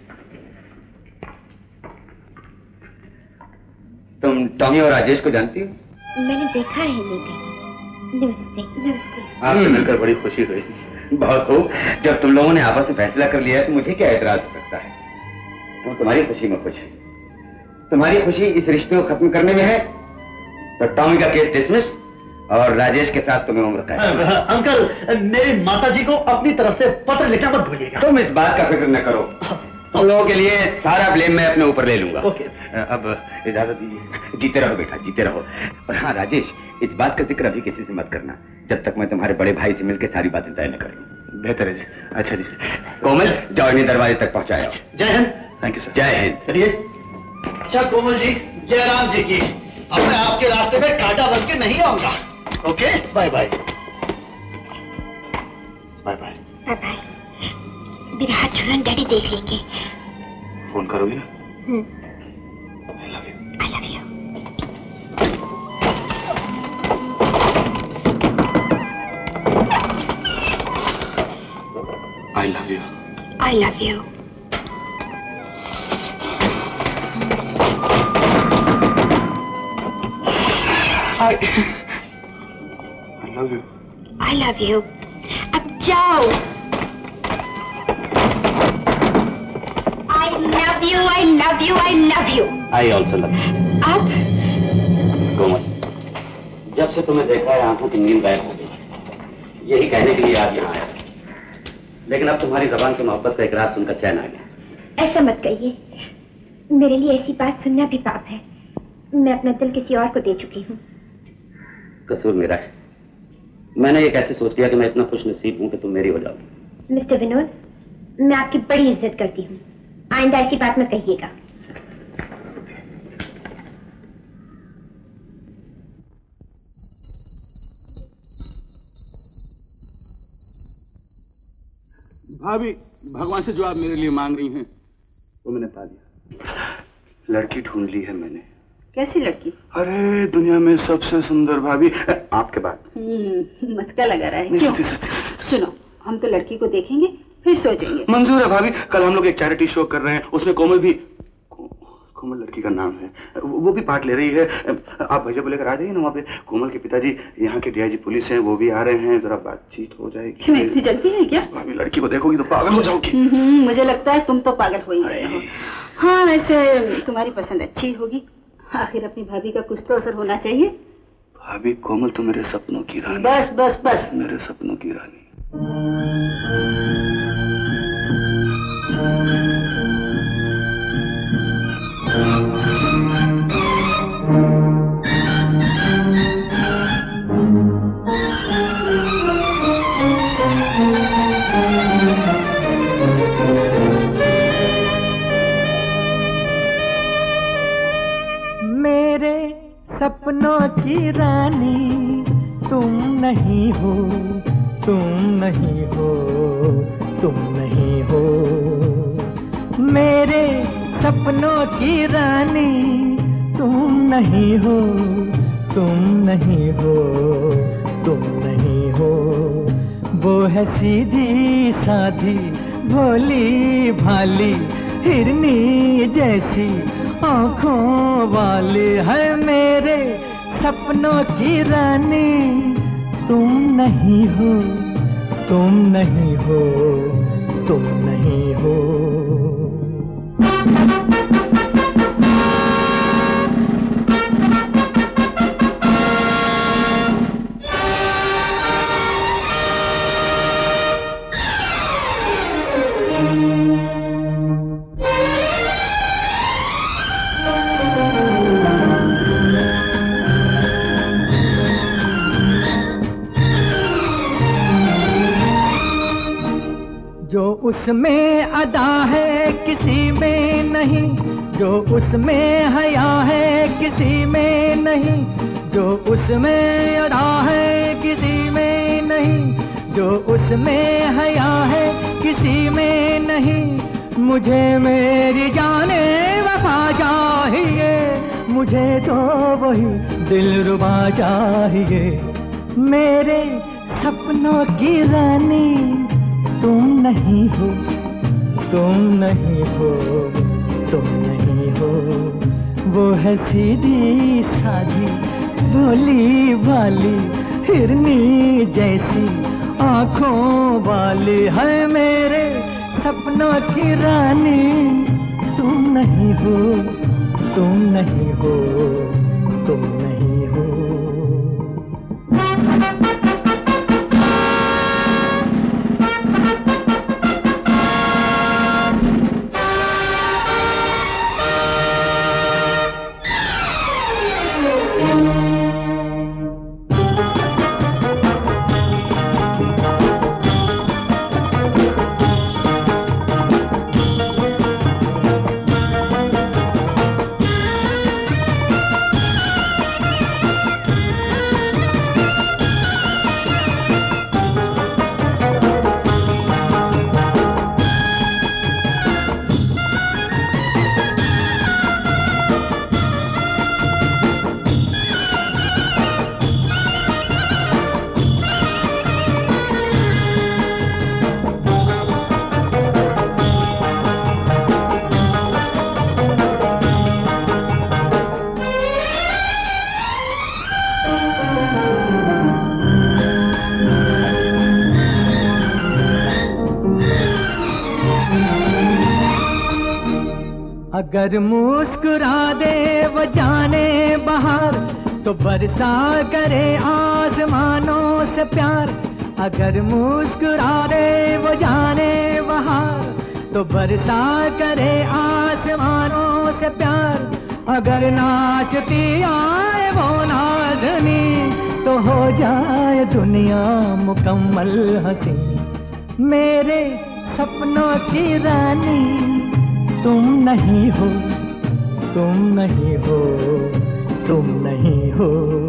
तुम टॉमी और राजेश को जानती हो? मैंने देखा है लेकिन। नमस्ते। नमस्ते। आपसे मिलकर बड़ी खुशी हुई। बहुत खूब, जब तुम लोगों ने आपस में फैसला कर लिया है तो मुझे क्या एतराज हो सकता है? तो तुम्हारी खुशी में खुश है। तुम्हारी खुशी इस रिश्ते को खत्म करने में है तो टॉमी का केस डिसमिस और राजेश के साथ तुम्हें उम्र कैद। अंकल, मेरी माता जी को अपनी तरफ से पत्र लिखना मत भूलिएगा। तुम इस बात का फिक्र न करो, तुम लोगों के लिए सारा ब्लेम मैं अपने ऊपर ले लूंगा। ओके। अब इजाजत दीजिए। जीते रहो बेटा, जीते रहो। और हाँ राजेश, इस बात का जिक्र अभी किसी से मत करना जब तक मैं तुम्हारे बड़े भाई से मिलकर सारी बातें तय न करूं। बेहतर है जी। अच्छा जी। कोमल, जाओ इन्हें दरवाजे तक पहुंचाया। जय हिंद। Thank you sir. जय हिंद। चलिए। अच्छा कोमल जी, जय राम जी की। अब मैं आपके रास्ते में कांटा बन के नहीं आऊंगा। Okay, bye bye. Bye bye. Bye bye. मेरा हाथ छुड़न डैडी देख लेंगे। फोन करोगी ना? I love you. I love you. I love you. I love you. I love you. I love you. अब जाओ। I love you, I love you, I love you. I also love you. आप? कोमल, जब से तुम्हें देखा है आंखों की नींद गायब हो गई। यही कहने के लिए आज यहाँ आया, लेकिन अब तुम्हारी जबान से मोहब्बत का इकरार सुनकर चैन आ गया। ऐसा मत कहिए, मेरे लिए ऐसी बात सुनना भी पाप है। मैं अपना दिल किसी और को दे चुकी हूँ। कसूर मेरा है। मैंने ये कैसे सोच लिया कि मैं इतना खुश नसीब हूँ कि तुम मेरी हो जाओगी। मिस्टर विनोद, मैं आपकी बड़ी इज्जत करती हूँ, आइंदा ऐसी बात मत कहिएगा। भाभी, भगवान से जो आप मेरे लिए मांग रही हैं वो मैंने पा लिया। लड़की ढूंढ ली है मैंने। कैसी लड़की? अरे दुनिया में सबसे सुंदर भाभी आपके बाद। हम्म, मस्का लगा रहा है। क्यों? सुनो, हम तो लड़की को देखेंगे फिर सोचेंगे। मंजूर है भाभी। कल हम लोग एक चैरिटी शो कर रहे हैं, उसमें कोमल भी, कोमल लड़की का नाम है, वो भी पार्ट ले रही है। आप भैया को लेकर आ जाइए ना, वहाँ पे कोमल के पिताजी यहाँ के डीआईजी पुलिस हैं, वो भी आ रहे हैं, जरा बातचीत हो जाएगी। क्यों, इतनी जल्दी है क्या? भाभी लड़की को देखोगी तो पागल हो जाओगी। मुझे लगता है तुम तो पागल हो ही गए हो। हाँ, वैसे तुम्हारी पसंद अच्छी होगी, आखिर अपनी भाभी का कुछ तो असर होना चाहिए। भाभी कोमल तो मेरे सपनों की रानी। बस बस बस, मेरे सपनों की रानी। मेरे सपनों की रानी तुम नहीं हो, तुम नहीं हो, तुम नहीं हो। मेरे सपनों की रानी तुम नहीं हो, तुम नहीं हो, तुम नहीं हो। वो है सीधी साधी भोली भाली हिरनी जैसी आँखों वाली है मेरे सपनों की रानी तुम नहीं हो, तुम नहीं हो, तुम नहीं हो। जो उसमें अदा है किसी में नहीं, जो उसमें हया है किसी में नहीं, जो उसमें अदा है किसी में नहीं, जो उसमें हया है किसी में नहीं। मुझे मेरी जाने वफा चाहिए, मुझे तो वही दिलरुबा चाहिए। मेरे सपनों की रानी तुम नहीं हो, तुम नहीं हो, तुम नहीं हो। वो है सीधी साधी भोली भाली हिरनी जैसी आँखों वाली है मेरे सपनों की रानी तुम नहीं हो, तुम नहीं हो, तुम नहीं हो। अगर मुस्कुरा दे वो जाने बहार तो बरसा करे आसमानों से प्यार। अगर मुस्कुरा दे वो जाने बहार तो बरसा करे आसमानों से प्यार। अगर नाचती आए वो नाज़नी तो हो जाए दुनिया मुकम्मल हंसी। मेरे सपनों की रानी तुम नहीं हो, तुम नहीं हो, तुम नहीं हो।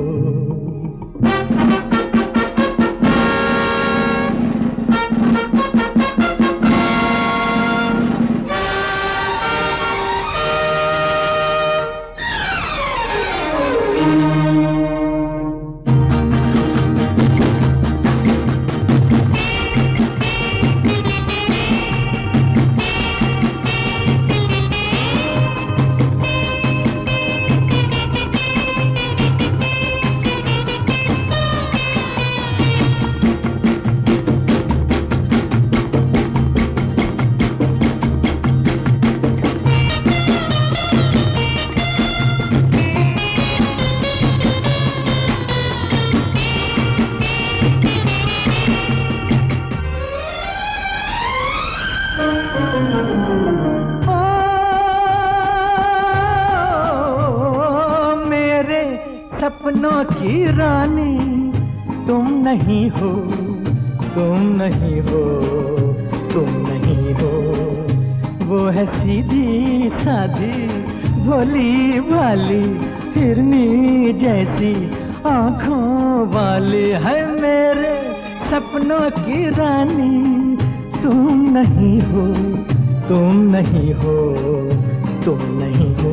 सपनों की रानी तुम नहीं हो, तुम नहीं हो, तुम नहीं हो। वो है सीधी सादी भोली भाली हिरनी जैसी आंखों वाली है मेरे सपनों की रानी तुम नहीं हो, तुम नहीं हो, तुम नहीं हो।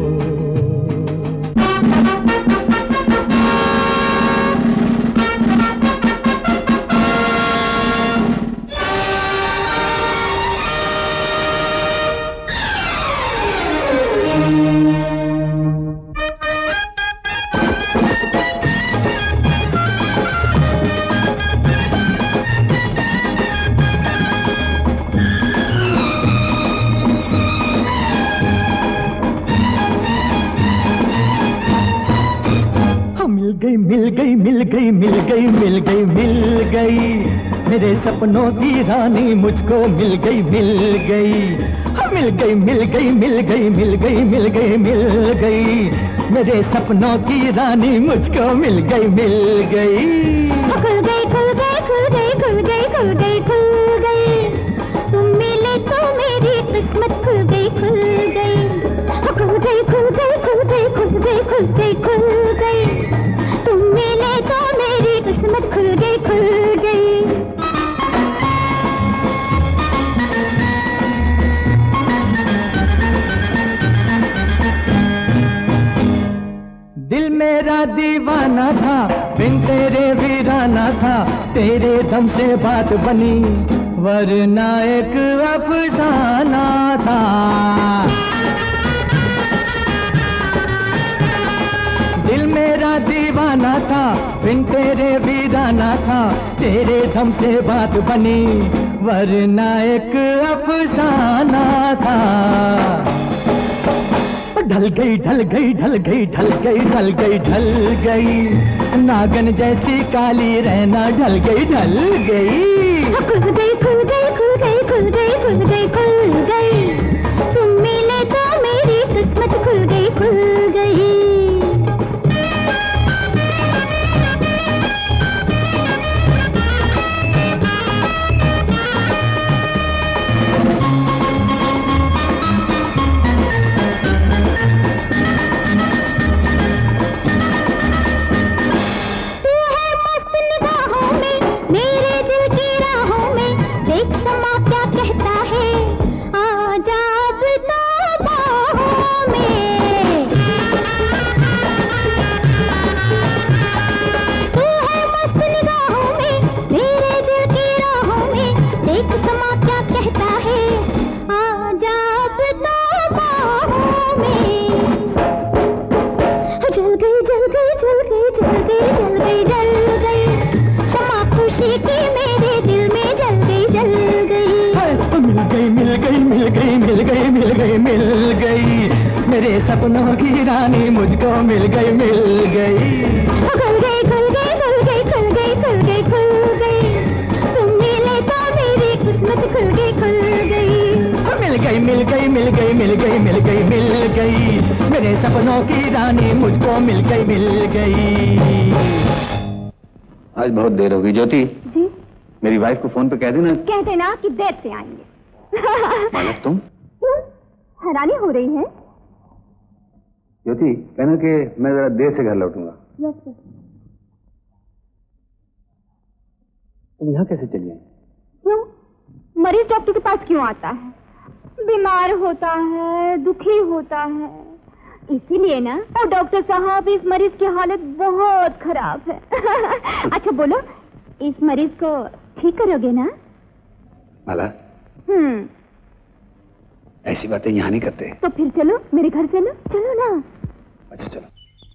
मिल गई मिल गई मिल गई मिल गई मिल गई मेरे सपनों की रानी मुझको मिल गई मिल गई मिल गई मिल गई मिल गई मिल गई मिल गई मिल गई मेरे सपनों की रानी मुझको मिल गई मिल गई। खुल गई खुल गई खुल गई खुल गई खुल गई खुल गई तुम मिले तो मेरी किस्मत खुल गई खुल गई खुल गई खुल गई खुल गई खुल गई खुल गई खुल गई तुम मिले तो मेरी किस्मत खुल गई खुल गई। दिल मेरा दीवाना था बिन तेरे वीराना था तेरे दम से बात बनी वरना एक अफसाना था। दिल मेरा दीवाना था बिन तेरे वीराना था तेरे दम से बात बनी वरना एक अफसाना था। ढल गई ढल गई ढल गई ढल गई ढल गई ढल गई नागन जैसी काली रहना ढल गई ढल गई खुल गई खुल गई खुल गई खुल गई खुल गई खुल गई तुम मिले तो मेरी किस्मत खुल गई खुल गई। मेरे सपनों की रानी मुझको मिल गई मिल गई। खुल गई खुल गई खुल गई खुल गई खुल गई खुल गई, तुम मिले तो मेरी किस्मत खुल गई खुल गई। मिल गई मिल गई मिल गई मिल गई मिल गई मिल गई, मेरे सपनों की रानी मुझको मिल गई मिल गई। आज बहुत देर हो गई ज्योति। जी मेरी वाइफ को फोन पे कह देना। कह देना कि देर से आएंगे। मालक तुम क्यों हैरानी हो रही है? ज्योति कहना कि मैं जरा देर से घर लौटूंगा। Yes sir. तुम यहाँ कैसे चली आई? क्यों? मरीज डॉक्टर के पास क्यों आता है? बीमार होता है, दुखी होता है, इसीलिए ना। और डॉक्टर साहब इस मरीज की हालत बहुत खराब है। अच्छा बोलो, इस मरीज को ठीक करोगे ना? माला हम्म ऐसी बातें यहाँ नहीं करते। तो फिर चलो मेरे घर चलो। चलो ना। अच्छा चलो।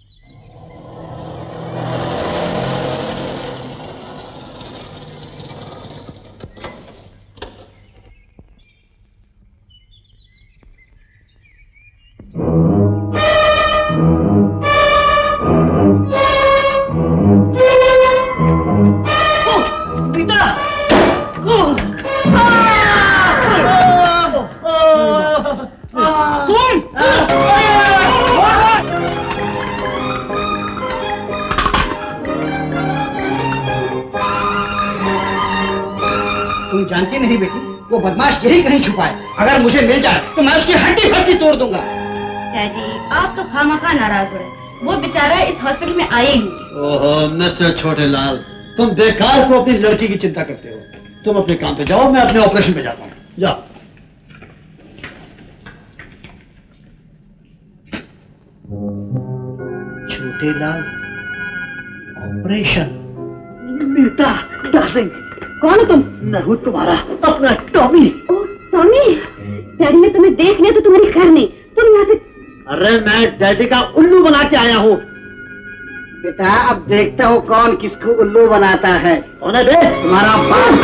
तुम जानती नहीं बेटी, वो बदमाश यही कहीं छुपा है। अगर मुझे मिल जाए तो मैं उसकी हड्डी हड्डी तोड़ दूंगा। डैडी आप तो खामखा नाराज हो रहे, वो बेचारा इस हॉस्पिटल में आए ही नहीं। ओहो मिस्टर छोटे लाल, तुम बेकार को अपनी लड़की की चिंता करते हो। तुम अपने काम पे जाओ, मैं अपने ऑपरेशन पे जाता हूँ। जाओ। छोटे लाल ऑपरेशन? बेटा डार्लिंग। कौन हो तुम? मैं हूँ तुम्हारा अपना टॉमी। ओ टॉमी, डैडी ने तुम्हें देख लिया तो तुम्हारी खैर नहीं। तुम यहाँ से। अरे मैं डैडी का उल्लू बना के आया हूँ। बेटा अब देखता हूँ कौन किसको उल्लू बनाता है। होने दे तुम्हारा बाप।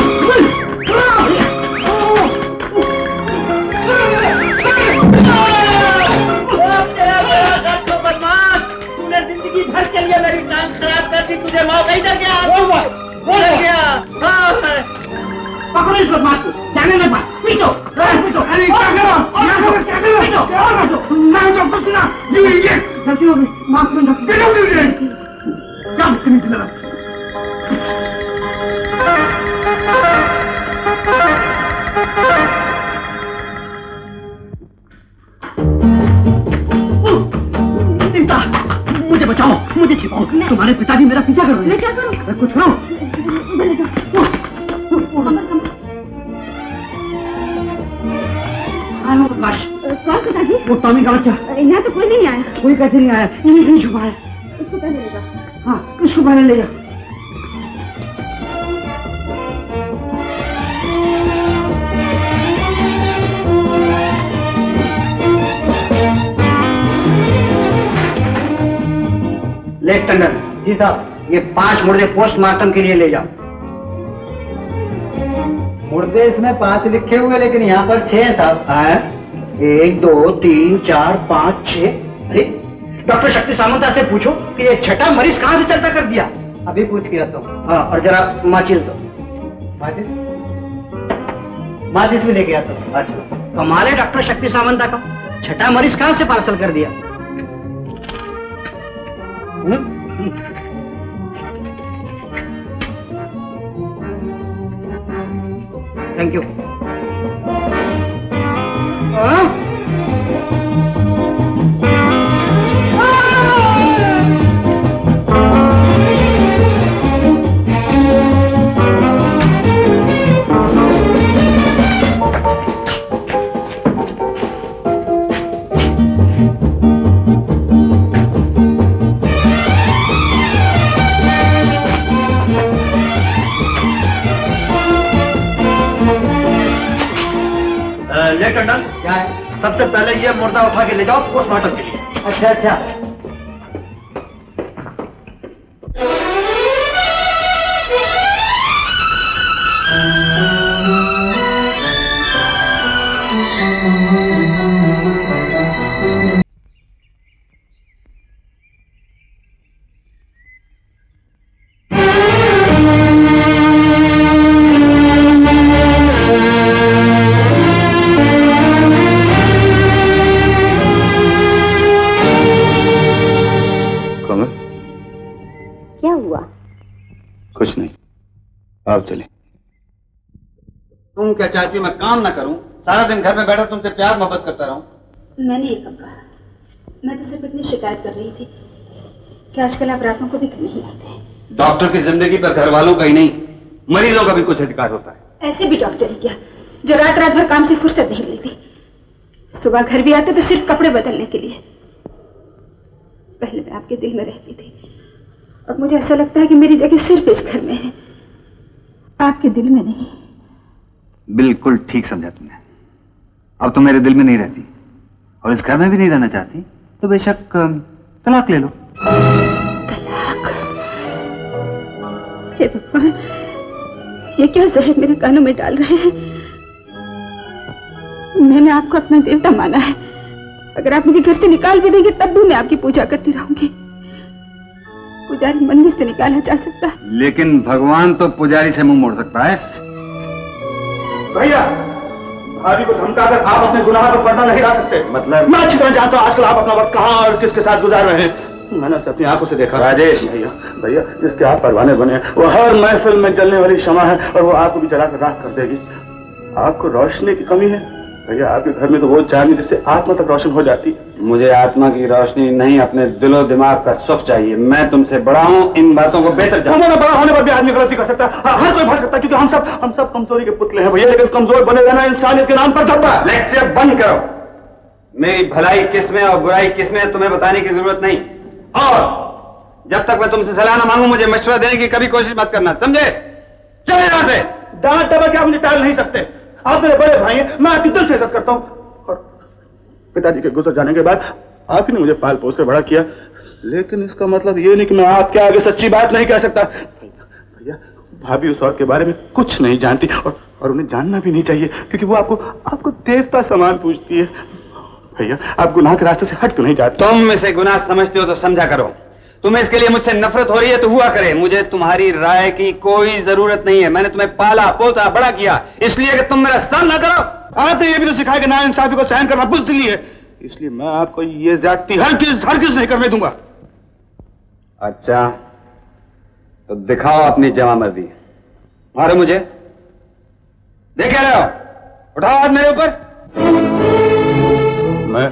तूने जिंदगी भर के लिए मेरी जान खराब कर दी, तुझे मौका ही दे गया। बोल बोल बोल गया। पकड़ो इस बदमाश को, जाने में बात पीटो पीटो। अरे क्या करो क्या करो क्या करो पीटो पीटो। मैं डॉक्टर सुना ये ये गलती हो गई, माफ करो डॉक्टर। क्या गलती क्या बदतमीजी लगा। सीता मुझे बचाओ, मुझे छिपाओ। तुम्हारे पिताजी मेरा पीछा कर रहे हैं। मैं क्या करूं? कुछ करो। कौन पिताजी? वो टॉमी का बच्चा। यहाँ तो कोई नहीं आया। कोई कैसे नहीं आया? यहीं कहीं छुपा है। इसको पहले ले जाओ। हाँ इसको पहले ले जाओ। लेफ्ट टंडन। जी साहब। ये पांच मुर्दे पोस्टमार्टम के लिए ले जाओ। मुर्दे इसमें पांच लिखे हुए, लेकिन यहाँ पर छह साहब। है? एक दो तीन चार पाँच छह। अरे डॉक्टर शक्ति सामंता से पूछो कि ये छठा मरीज कहाँ से चलता कर दिया। अभी पूछ किया तो। हाँ और जरा माचिस दो। माचिस माचिस भी लेके आता हूँ। अच्छा कमाल है डॉक्टर शक्ति सामंता का, छठा मरीज कहाँ से पार्सल कर दिया। Thank you. ले टंडन। क्या है? सबसे पहले ये मुर्दा उठा के ले जाओ पोस्टमार्टम के लिए। अच्छा अच्छा। कुछ नहीं, आप चले। तुम क्या चाहती हो मैं काम ना करूं? सारा दिन घर में बैठा तुमसे प्यार मोहब्बत करता रहूं? मैंने ये कब कहा? मैं तो सिर्फ इतनी शिकायत कर रही थी कि आजकल आप रातों को भी घर नहीं आते। डॉक्टर की जिंदगी पर घर वालों का ही नहीं, मरीजों का भी कुछ अधिकार होता है। ऐसे भी डॉक्टर ही क्या जो रात रात भर काम से फुर्सत नहीं मिलती। सुबह घर भी आते तो सिर्फ कपड़े बदलने के लिए। पहले मैं आपके दिल में रहती थी, अब मुझे ऐसा लगता है कि मेरी जगह सिर्फ इस घर में है, आपके दिल में नहीं। बिल्कुल ठीक समझा तुमने। अब तो मेरे दिल में नहीं रहती और इस घर में भी नहीं रहना चाहती, तो बेशक तलाक ले लो। तलाक? हे भगवान, ये क्या जहर मेरे कानों में डाल रहे हैं? मैंने आपको अपना देवता माना है। अगर आप मुझे घर से निकाल भी देंगे तब भी मैं आपकी पूजा करती रहूंगी। पुजारी मंदिर से निकाला जा सकता है, लेकिन भगवान तो पुजारी से मुंह मोड़ सकता है। भैया, भाभी को धमकाकर आप अपने गुनाह पर पर्दा नहीं डाल सकते। मतलब? मैं अच्छी तरह जानता हूँ आजकल आप अपना वक्त कहाँ और किसके साथ गुजार रहे हैं। मैंने उसे अपनी आंखों से देखा। राजेश भैया, भैया जिसके आप परवाने बने वो हर महफिल में जलने वाली शमा है और वो आपको भी जलाकर राख कर देगी। आपको रोशनी की कमी है भैया। आपके घर में तो वो चांदी जिससे आत्मा तक रोशन हो जाती। मुझे आत्मा की रोशनी नहीं, अपने दिलो दिमाग का सुख चाहिए। मैं तुमसे बड़ा हूँ, इन बातों को बेहतर जानता हूं। बड़ा होने पर भी आदमी गलती कर सकता है, हर कोई भर सकता है, क्योंकि हम सब हम सब कमजोरी के पुतले हैं भैया। लेकिन कमजोर बने रहना इंसानियत के नाम पर धब्बा। लेक्चर बंद करो। मेरी भलाई किसमें और बुराई किसमें तुम्हें बताने की जरूरत नहीं। और जब तक मैं तुमसे सलाह ना मांगू मुझे मशवरा देने की कभी कोशिश मत करना, समझे? चले यहां से। डांट दबा के आप मुझे टाल नहीं सकते। आप मेरे बड़े भाई हैं, मैं आपकी दिल से इज्जत करता हूँ। और पिताजी के गुजर जाने के बाद आप ही ने मुझे पाल पोस कर बड़ा किया, लेकिन इसका मतलब ये नहीं कि मैं आपके आगे सच्ची बात नहीं कह सकता। भैया, भाभी उस औरत के बारे में कुछ नहीं जानती और, और उन्हें जानना भी नहीं चाहिए, क्योंकि वो आपको आपको देवता समान पूजती है। भैया, आप गुनाह के रास्ते से हट क्यों नहीं जाते? तुम इसे गुनाह समझते हो तो समझा करो। तुम्हें इसके लिए मुझसे नफरत हो रही है तो हुआ करे, मुझे तुम्हारी राय की कोई जरूरत नहीं है। मैंने तुम्हें पाला पोसा बड़ा किया इसलिए कि तुम मेरा सामना करो। आपने ये भी तो सिखाया कि नाइंसाफी को सहन करना बुज़दिली है, इसलिए मैं आपको ये ज्यादती हरगिज़ हरगिज़ नहीं करने दूंगा। अच्छा, तो दिखाओ अपनी जमा मर्दी। मारो मुझे। देख रहे हो? उठाओ हाथ मेरे ऊपर। मैं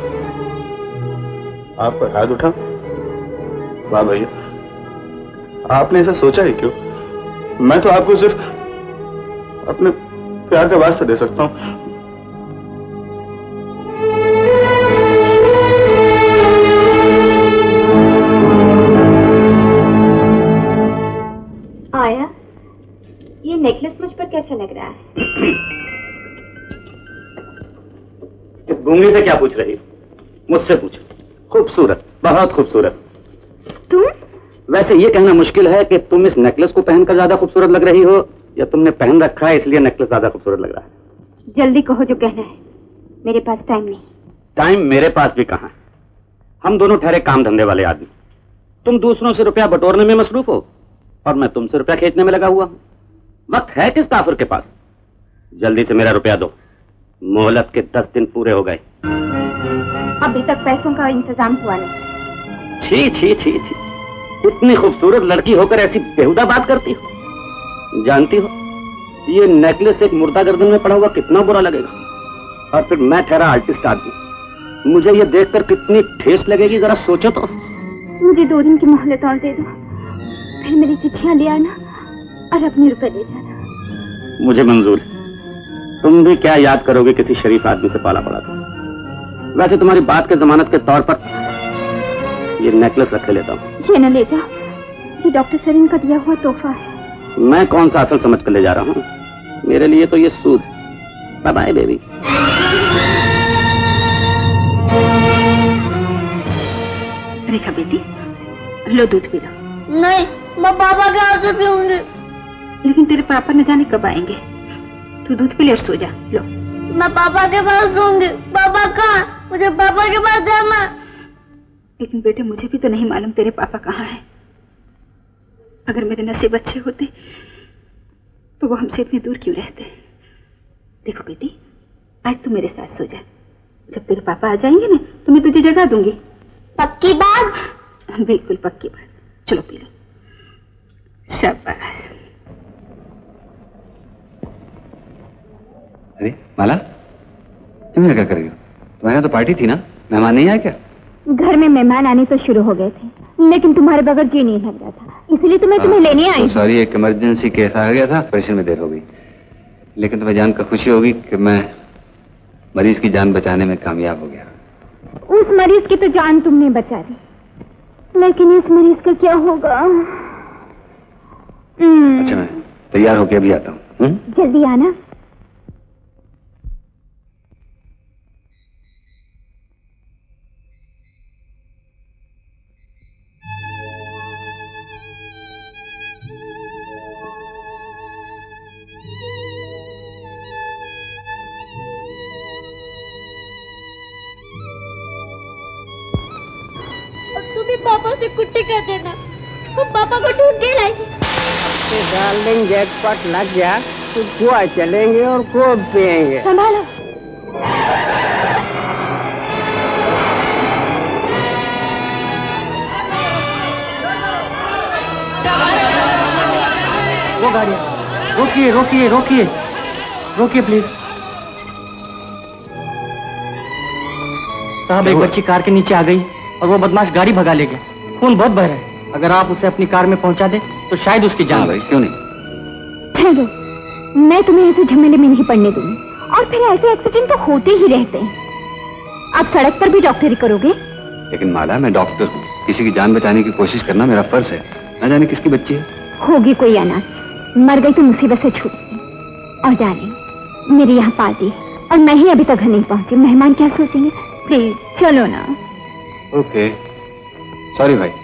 आप पर हाथ उठा? वाह भैया, आपने ऐसा सोचा ही क्यों? मैं तो आपको सिर्फ अपने प्यार का वास्ता दे सकता हूं। आया, ये नेकलेस मुझ पर कैसा लग रहा है? इस गूंगी से क्या पूछ रही हो? मुझसे पूछो। खूबसूरत, बहुत खूबसूरत। तुम? वैसे ये कहना मुश्किल है कि तुम इस नेकलेस को पहनकर ज्यादा खूबसूरत लग रही हो या तुमने पहन रखा है इसलिए नेकलेस ज्यादा खूबसूरत लग रहा है। जल्दी कहो जो कहना है, मेरे पास टाइम नहीं। टाइम मेरे पास भी कहां है। हम दोनों ठहरे काम धंधे वाले आदमी। तुम दूसरों से रुपया बटोरने में मसरूफ हो और मैं तुमसे रुपया खींचने में लगा हुआ हूं। वक्त है किस ताफुर के पास? जल्दी से मेरा रुपया दो। मोहलत के दस दिन पूरे हो गए। अभी तक पैसों का इंतजाम हुआ नहीं। छी छी छी छी, इतनी खूबसूरत लड़की होकर ऐसी बेहुदा बात करती हो। जानती हो ये नेकलेस एक मुर्दा गर्दन में पड़ा हुआ कितना बुरा लगेगा। और फिर मैं ठहरा आर्टिस्ट आदमी, मुझे ये देखकर कितनी ठेस लगेगी जरा सोचो तो। मुझे दो दिन की मोहलत और दे दो, फिर मेरी चिट्ठियां ले आना और अपने रुपए ले जाना। मुझे मंजूर है। तुम भी क्या याद करोगे किसी शरीफ आदमी से पाला पड़ा था। वैसे तुम्हारी बात के जमानत के तौर पर ये नेकलेस रखे लेता हूँ। ये न ले जाओ, ये डॉक्टर सरीन का दिया हुआ तोहफा है। मैं कौन सा असल समझ कर ले जा रहा हूँ, मेरे लिए तो ये सूद। Bye bye baby. रेखा बेटी, लो दूध पी लो। नहीं, मैं पापा के हाथ से पीऊंगी। लेकिन तेरे पापा न जाने कब आएंगे। तू दूध पी ले और सो जा। लो। मैं पापा के पास सोऊंगी। पापा कहाँ? मुझे पापा के पास जाना। लेकिन बेटे मुझे भी तो नहीं मालूम तेरे पापा कहाँ हैं। अगर मेरे नसीब अच्छे होते तो वो हमसे इतनी दूर क्यों रहते। देखो बेटी, आज तू मेरे साथ सो जा। जब तेरे पापा आ जाएंगे ना तो मैं तुझे जगा दूंगी। पक्की बात? बिल्कुल पक्की बात। चलो पी लो। शाबाश। अरे माला, तुम यहाँ क्या कर रही हो? तुम्हारे यहाँ तो पार्टी थी ना, मेहमान नहीं आए क्या? घर में मेहमान आने तो शुरू हो गए थे, लेकिन तुम्हारे बगैर जी नहीं लग रहा था, इसलिए तो मैं तुम्हें लेने आई। सॉरी, एक इमरजेंसी केस आ गया था, ऑपरेशन में देर हो गई। लेकिन तुम्हें जानकर खुशी होगी कि मैं मरीज की जान बचाने में कामयाब हो गया। उस मरीज की तो जान तुमने बचा दी, लेकिन इस मरीज का क्या होगा? अच्छा, मैं तैयार होके अभी आता हूँ। जल्दी आना। पापा से कुट्टी कर देना, हम पापा को ढूंढ के लाएंगे। डार्लिंग, जैकपॉट लग गया तो गोवा चलेंगे और कोक पिएंगे। संभालो। वो गाड़ी, रोकिए रोकिए रोकिए रोकिए प्लीज। साहब, एक बच्ची कार के नीचे आ गई और वो बदमाश गाड़ी भगा ले गया। खून बहुत बह रहा है, अगर आप उसे अपनी कार में पहुंचा दे तो शायद उसकी जान। भाई क्यों नहीं? चलो, मैं तुम्हें ऐसे झमेले में नहीं पड़ने दूंगी। और फिर ऐसे एक्सीडेंट तो होते ही रहते हैं। आप सड़क पर भी डॉक्टरी करोगे? लेकिन माला, मैं डॉक्टर हूँ, किसी की जान बचाने की कोशिश करना मेरा फर्ज है। न जाने किसकी बच्ची है। होगी कोई अनाथ, मर गई तो मुसीबत से छूट गई। और डार्लिंग, मेरी यहाँ पार्टी है और मैं ही अभी तक घर नहीं पहुंची। मेहमान क्या सोचेंगे? प्लीज चलो ना। ओके, सॉरी भाई।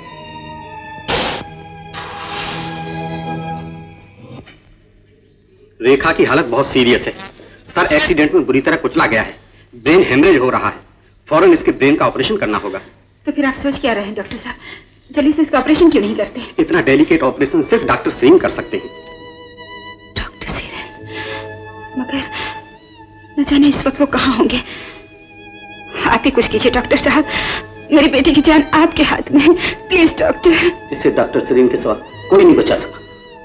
रेखा की हालत बहुत सीरियस है। सर एक्सीडेंट में बुरी तरह कुचला गया है, ब्रेन हेमरेज हो रहा है। फौरन इसके ब्रेन का ऑपरेशन करना होगा। तो फिर आप सोच क्या रहे हैं डॉक्टर साहब? जल्दी से इसका ऑपरेशन क्यों नहीं करते? इतना डेलिकेट ऑपरेशन सिर्फ डॉक्टर सेन कर सकते हैं। डॉक्टर सेन? मगर न जाने इस वक्त वो कहाँ होंगे। आप ही कुछ कीजिए डॉक्टर साहब, मेरी बेटी की जान आपके हाथ में है। Please doctor. इससे डॉक्टर सरीन के सिवा कोई नहीं बचा सका।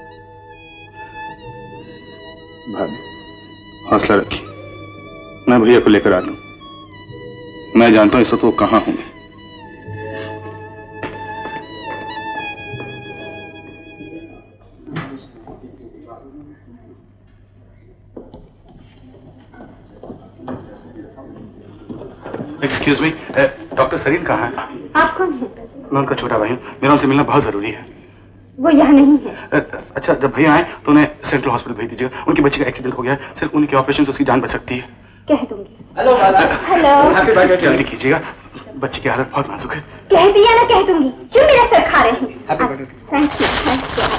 भाभी, हौसला रखिए, मैं भैया को लेकर आ लूं। मैं जानता हूं इस वक्त वो कहां होंगे। एक्सक्यूज मी, डॉक्टर सरीन कहाँ है? आप कौन है? मैं उनका छोटा भाई हूँ, मेरा उनसे मिलना बहुत जरूरी है। वो यहाँ नहीं है। अच्छा, जब भैया आए तो उन्हें सेंट्रल हॉस्पिटल भेज दीजिएगा। उनकी बच्ची का एक्सीडेंट हो गया है, सिर्फ उनके ऑपरेशन से उसकी जान बच सकती है। कह दूंगी। Hello hello. जल्दी कीजिएगा, बच्ची की हालत बहुत नाजुक है। कह दिया ना, कह दूंगी। क्यों मेरा सर खा रहे हैं? Thank you, thank you.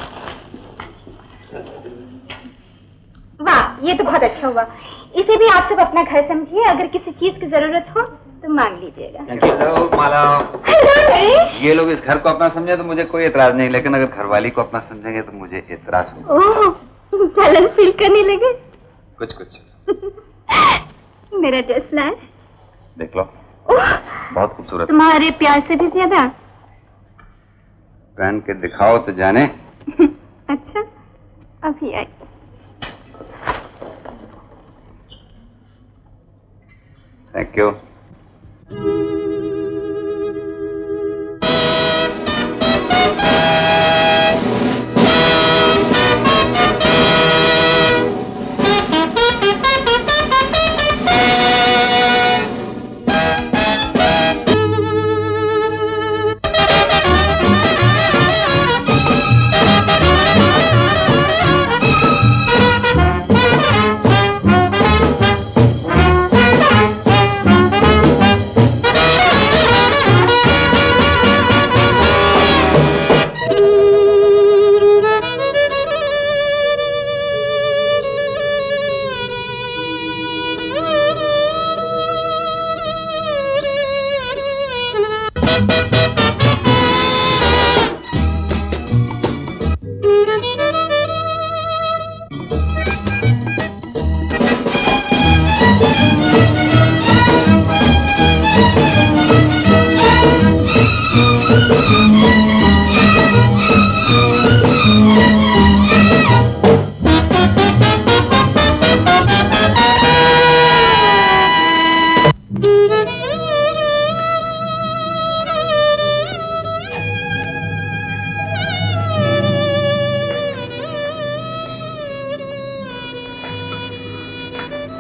वाह, ये तो बहुत अच्छा हुआ। इसे भी आप सब अपना घर समझिए। अगर किसी चीज की जरूरत हो तो मांग लीजिएगा। हेलो माला। हेलो। ये लोग इस घर को अपना समझे तो मुझे कोई एतराज नहीं, लेकिन अगर घरवाली को अपना समझेंगे तो मुझे एतराज होगा। ओह, जलन फील करने लगे? कुछ कुछ। मेरा ड्रेस लाए? देख लो, बहुत खूबसूरत। तुम्हारे प्यार से भी ज्यादा। पहन के दिखाओ तो जाने। अच्छा, अभी आई। Thank you.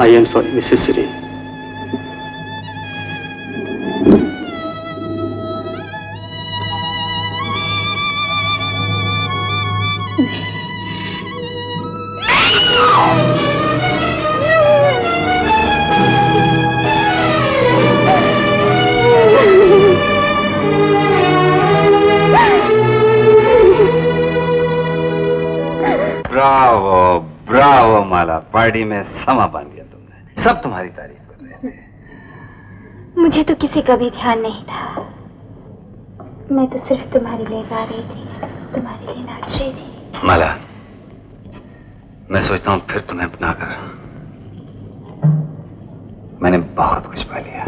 I am sorry Mrs Sareen. Bravo bravo Mala, party में समा बांध दिया तुमने। सब तुम्हारी तारीफ कर रहे थे। मुझे तो किसी का भी ध्यान नहीं था। मैं तो सिर्फ तुम्हारे लिए गा रही थी, तुम्हारे लिए नाच रही थी। माला, मैं सोचता हूँ फिर तुम्हें अपना कर मैंने बहुत कुछ पा लिया।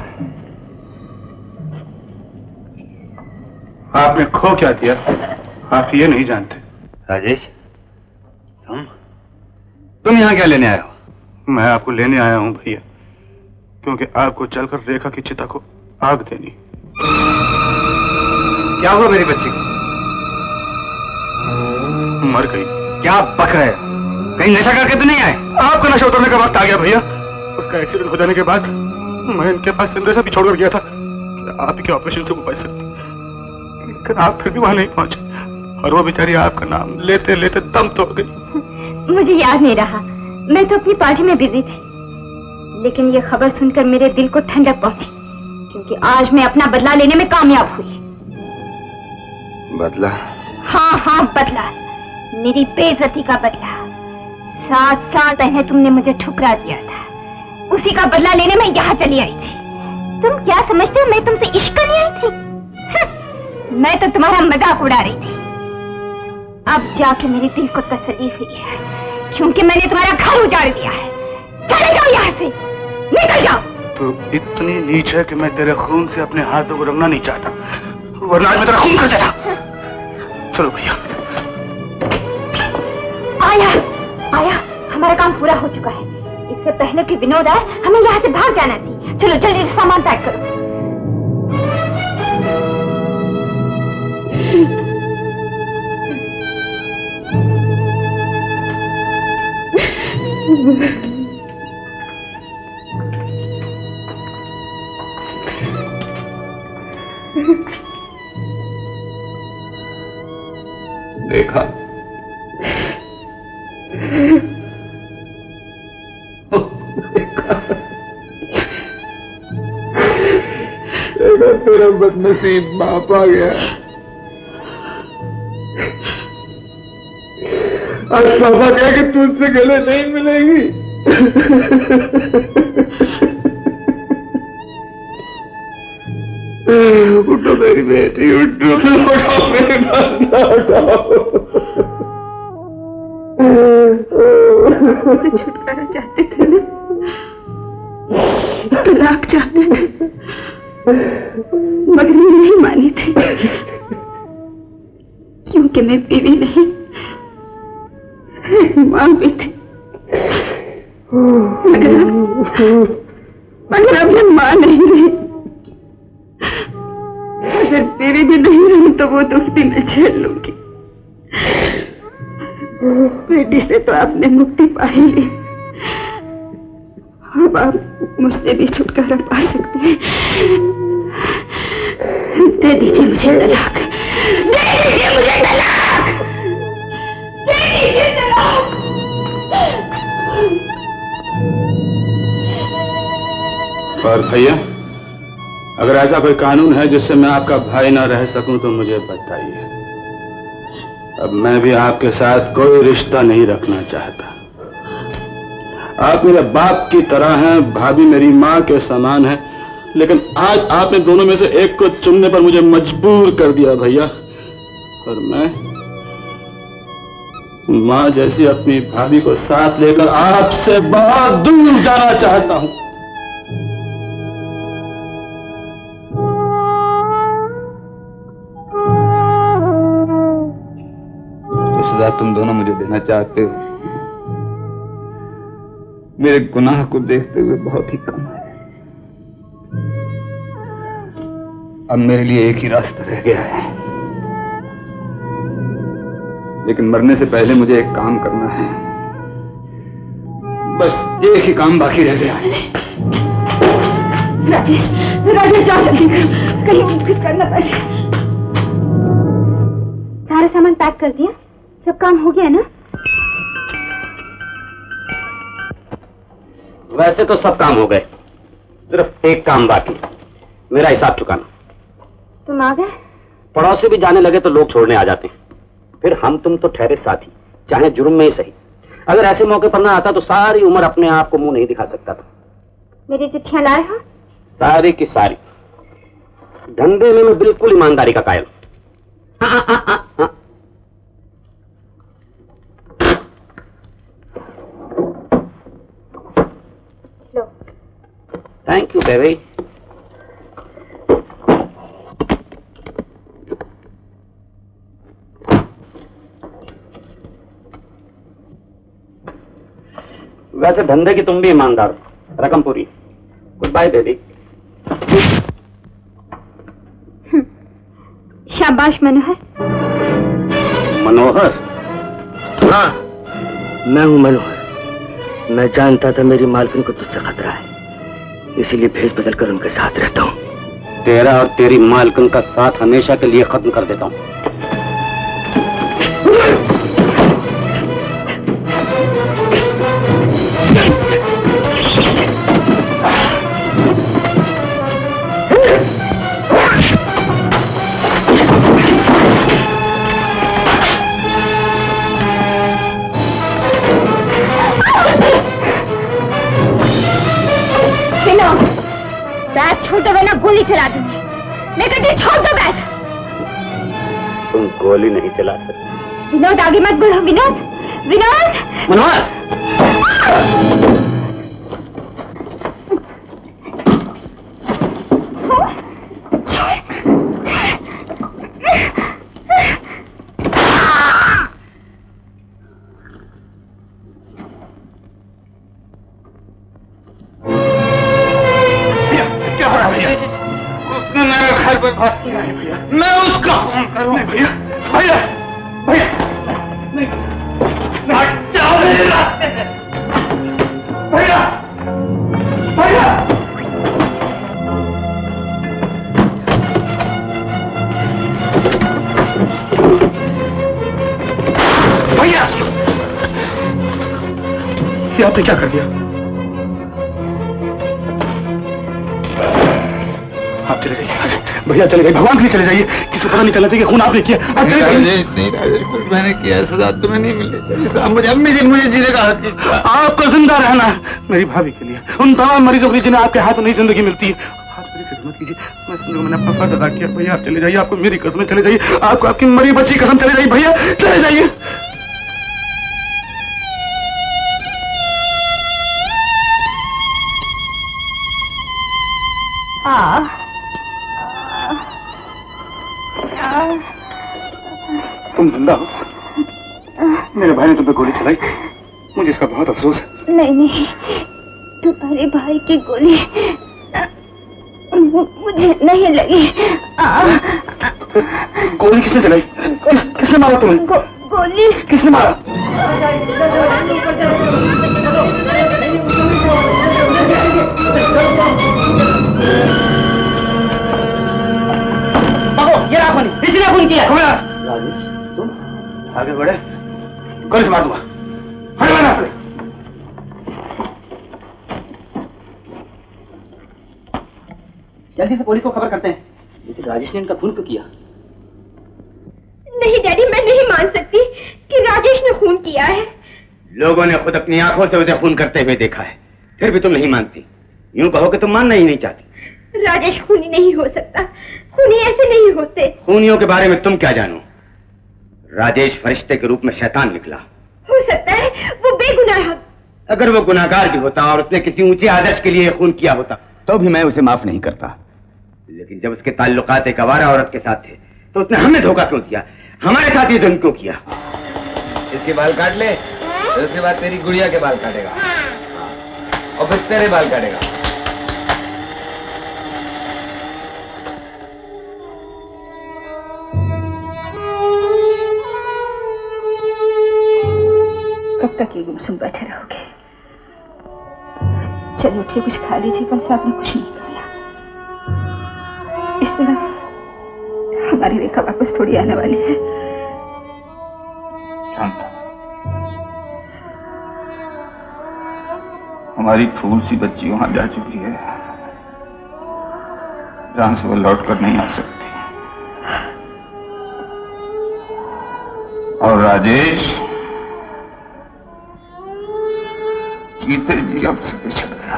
आपने खो क्या दिया आप ये नहीं जानते। राजेश, तुम तुम यहाँ क्या लेने आए हो? मैं आपको लेने आया हूँ भैया, क्योंकि आपको चलकर रेखा की चिता को आग देनी। क्या हुआ मेरी बच्ची को? मर गई। क्या बक रहे हो? कहीं नशा करके तो नहीं आए? आपका नशा उतरने का वक्त आ गया भैया। उसका एक्सीडेंट हो जाने के बाद मैं इनके पास संदेशा भी छोड़कर गया था कि आप के ऑपरेशन से वो बच सकते, लेकिन आप फिर भी वहां नहीं पहुंचे और वो बेचारी आपका नाम लेते लेते दम तोड़ गई। मुझे याद नहीं रहा, मैं तो अपनी पार्टी में बिजी थी, लेकिन ये खबर सुनकर मेरे दिल को ठंडक पहुंची, क्योंकि आज मैं अपना बदला लेने में कामयाब हुई। बदला? हाँ हाँ बदला, मेरी बेइज्जती का बदला। सात साल पहले तुमने मुझे ठुकरा दिया था, उसी का बदला लेने में यहाँ चली आई थी। तुम क्या समझते हो मैं तुमसे इश्क करने आई थी? मैं तो तुम्हारा मजाक उड़ा रही थी। अब जाके मेरे दिल को तसल्ली हुई है, क्योंकि मैंने तुम्हारा घर उजाड़ दिया है। चले जाओ यहाँ से, निकल जाओ। तो इतनी नीच है कि मैं तेरे खून से अपने हाथों को रंगना नहीं चाहता, वरना आज मैं तेरा खून कर देता। चलो भैया। आया आया, हमारा काम पूरा हो चुका है। इससे पहले कि विनोद आए हमें यहाँ से भाग जाना चाहिए। चलो जल्दी से सामान पैक करो। देखा देखा तेरा बदनसीब बाप आ गया। आज पापा कह कि तुझसे गले नहीं मिलेगी। उठो मेरी बेटी, उठो उठो मेरे पास ना उठाओ। मुझसे छुटकारा चाहते थे ना, तलाक चाहते थे, मगर मैं नहीं मानी थी, क्योंकि मैं बीवी नहीं मां भी थी। मगर अब मगर अब मैं मां नहीं रही। अगर बीवी भी नहीं रही तो वो दुख भी मैं झेल लूंगी। बेटी से तो आपने मुक्ति पा ही ली, अब आप मुझसे भी छुटकारा पा सकते हैं। दे दीजिए मुझे तलाक, दे दीजिए मुझे तलाक, दे दीजिए तलाक। और भैया, अगर ऐसा कोई कानून है जिससे मैं आपका भाई ना रह सकूं तो मुझे बताइए। अब मैं भी आपके साथ कोई रिश्ता नहीं रखना चाहता। आप मेरे बाप की तरह हैं, भाभी मेरी माँ के समान है, लेकिन आज आपने दोनों में से एक को चुनने पर मुझे मजबूर कर दिया भैया। और मैं माँ जैसी अपनी भाभी को साथ लेकर आपसे बहुत दूर जाना चाहता हूं। सजा तुम दोनों मुझे देना चाहते हो, मेरे गुनाह को देखते हुए बहुत ही कम है। अब मेरे लिए एक ही रास्ता रह गया है, लेकिन मरने से पहले मुझे एक काम करना है। बस एक ही काम बाकी रह गया है। राजेश, राजेश जाओ जल्दी करो, कहीं कुछ करना पड़े। सारा सामान पैक कर दिया? सब काम हो गया ना? वैसे तो सब काम हो गए, सिर्फ एक काम बाकी, मेरा हिसाब चुकाना। तुम आ गए? पड़ोसी भी जाने लगे तो लोग छोड़ने आ जाते हैं, फिर हम तुम तो ठहरे साथी, चाहे जुर्म में ही सही। अगर ऐसे मौके पर ना आता तो सारी उम्र अपने आप को मुंह नहीं दिखा सकता था। मेरी चिट्ठियां लाए हो? सारी की सारी। धंधे में मैं बिल्कुल ईमानदारी का कायल। हाँ, हाँ, हाँ, हाँ। लो। Thank you baby. वैसे धंधे की तुम भी ईमानदार हो, रकम पूरी। Goodbye baby. शाबाश मनोहर। मनोहर? हाँ, मैं हूं मनोहर। मैं जानता था मेरी मालकिन को तुझसे खतरा है, इसीलिए भेष बदल कर उनके साथ रहता हूं। तेरा और तेरी मालकिन का साथ हमेशा के लिए खत्म कर देता हूं। छोड़ दो वरना गोली चला दूंगी। मैं कहती हूँ छोड़ दो बैग। तुम गोली नहीं चला सकते। विनोद आगे मत बढ़ो। विनोद, विनोद। मनोहर। मैं उसका फोन करूं। भैया भैया भैया नहीं हटाओ मेरे रास्ते से। भैया भैया भैया ये आपने क्या कर दिया? आप चले जाइए यहाँ से। भैया चले जाइए, भगवान के लिए चले जाइए। किसी को पता नहीं चलना चाहिए खून आपने किया। आप चले जाइए। राजेश नहीं राजेश, कुछ मैंने किया, सजा तुम्हें नहीं मिलनी चाहिए साहब। मुझे अम्मी जी मुझे जीने का हक है। आपको जिंदा रहना है मेरी भाभी के लिए, उन तमाम मरीजों के लिए जिन्हें आपके हाथों नहीं जिंदगी मिलती है। आप मेरी फिक्र मत कीजिए, मैं समझूंगा मैंने अपना फर्ज अदा किया। भैया आप चले जाइए, आपको मेरी कसम चले जाइए, आपको आपकी मरी बच्ची कसम चले जाइए। भैया चले जाइए। तुम जिंदा हो? मेरे भाई ने तुम पे गोली चलाई, मुझे इसका बहुत अफसोस है। नहीं नहीं, तुम्हारे भाई की गोली मुझे नहीं लगी। गोली किसने चलाई? किस, किसने मारा तुम्हें? गो, गोली किसने मारा? ये रहा खून, इसी ने खून किया। राजेश तुम आगे बढ़े, गोली से मार दूंगा। हट जाना से। जल्दी से पुलिस को खबर करते हैं। लेकिन राजेश ने इनका खून क्यों किया? नहीं डैडी, मैं नहीं मान सकती कि राजेश ने खून किया है। लोगों ने खुद अपनी आंखों से उसे खून करते हुए देखा है, फिर भी तुम नहीं मानती। यूं कहो कि तुम मानना ही नहीं चाहती। राजेश खूनी नहीं हो सकता, खूनी ऐसे नहीं होते। खूनियों के बारे में तुम क्या जानो? राजेश फरिश्ते के रूप में शैतान निकला। हो सकता है वो बेगुनाह। अगर वो गुनाहगार भी होता और उसने किसी ऊंचे आदर्श के लिए खून किया होता तो भी मैं उसे माफ नहीं करता। लेकिन जब उसके ताल्लुकात एक आवारा औरत के साथ थे तो उसने हमें धोखा क्यों दिया? हमारे साथ ये जुल्म क्यों किया? इसके बाल काट ले, तो उसके बाद तेरी गुड़िया के बाल काटेगा और फिर तेरे बाल काटेगा। कब तक ये गुमसुम बैठे रहोगे? चलिए उठिए, कुछ खा लीजिए, कल से आपने कुछ नहीं खाया। इस तरह हमारी रेखा वापस थोड़ी आने वाली है। शांता, हमारी फूल सी बच्ची वहां जा चुकी है जहां से वो लौट कर नहीं आ सकती। और राजेश जीते जी अब से बिछड़ गया।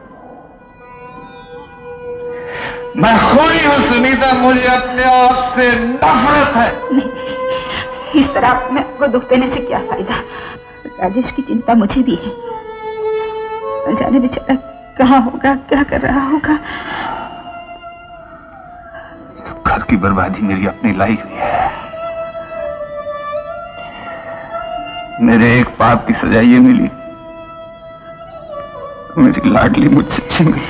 मैं खूनी हूं सुनीता, मुझे अपने आप से नफरत है। नहीं, इस तरह अपने आपको दुख देने से क्या फायदा? राजेश की चिंता मुझे भी है। न जाने बेचारा कहाँ होगा, क्या कर रहा होगा। इस घर की बर्बादी मेरी अपनी लाई हुई है। मेरे एक पाप की सजा ये मिली, मेरी लाडली मुझसे छिन गई।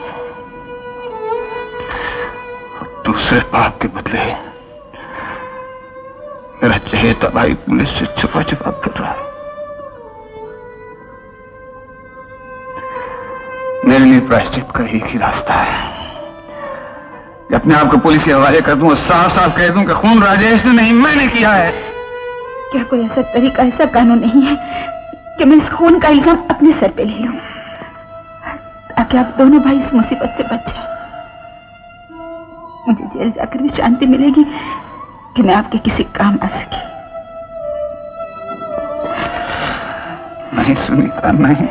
और दूसरे पाप के बदले मेरा चहेता भाई पुलिस से छुपा छुपा कर रहा है। मेरे लिए प्रायश्चित का एक ही रास्ता है, अपने आप को पुलिस के हवाले कर दूं और साफ साफ कह दूं कि खून राजेश ने नहीं, मैंने किया है। क्या कोई ऐसा तरीका, ऐसा कानून नहीं है कि मैं इस खून का इल्जाम अपने सर पे ले लूं, ताकि आप दोनों भाई इस मुसीबत से बच जाए? मुझे जेल जाकर भी शांति मिलेगी कि मैं आपके किसी काम आ सकी। नहीं सुनीता, नहीं।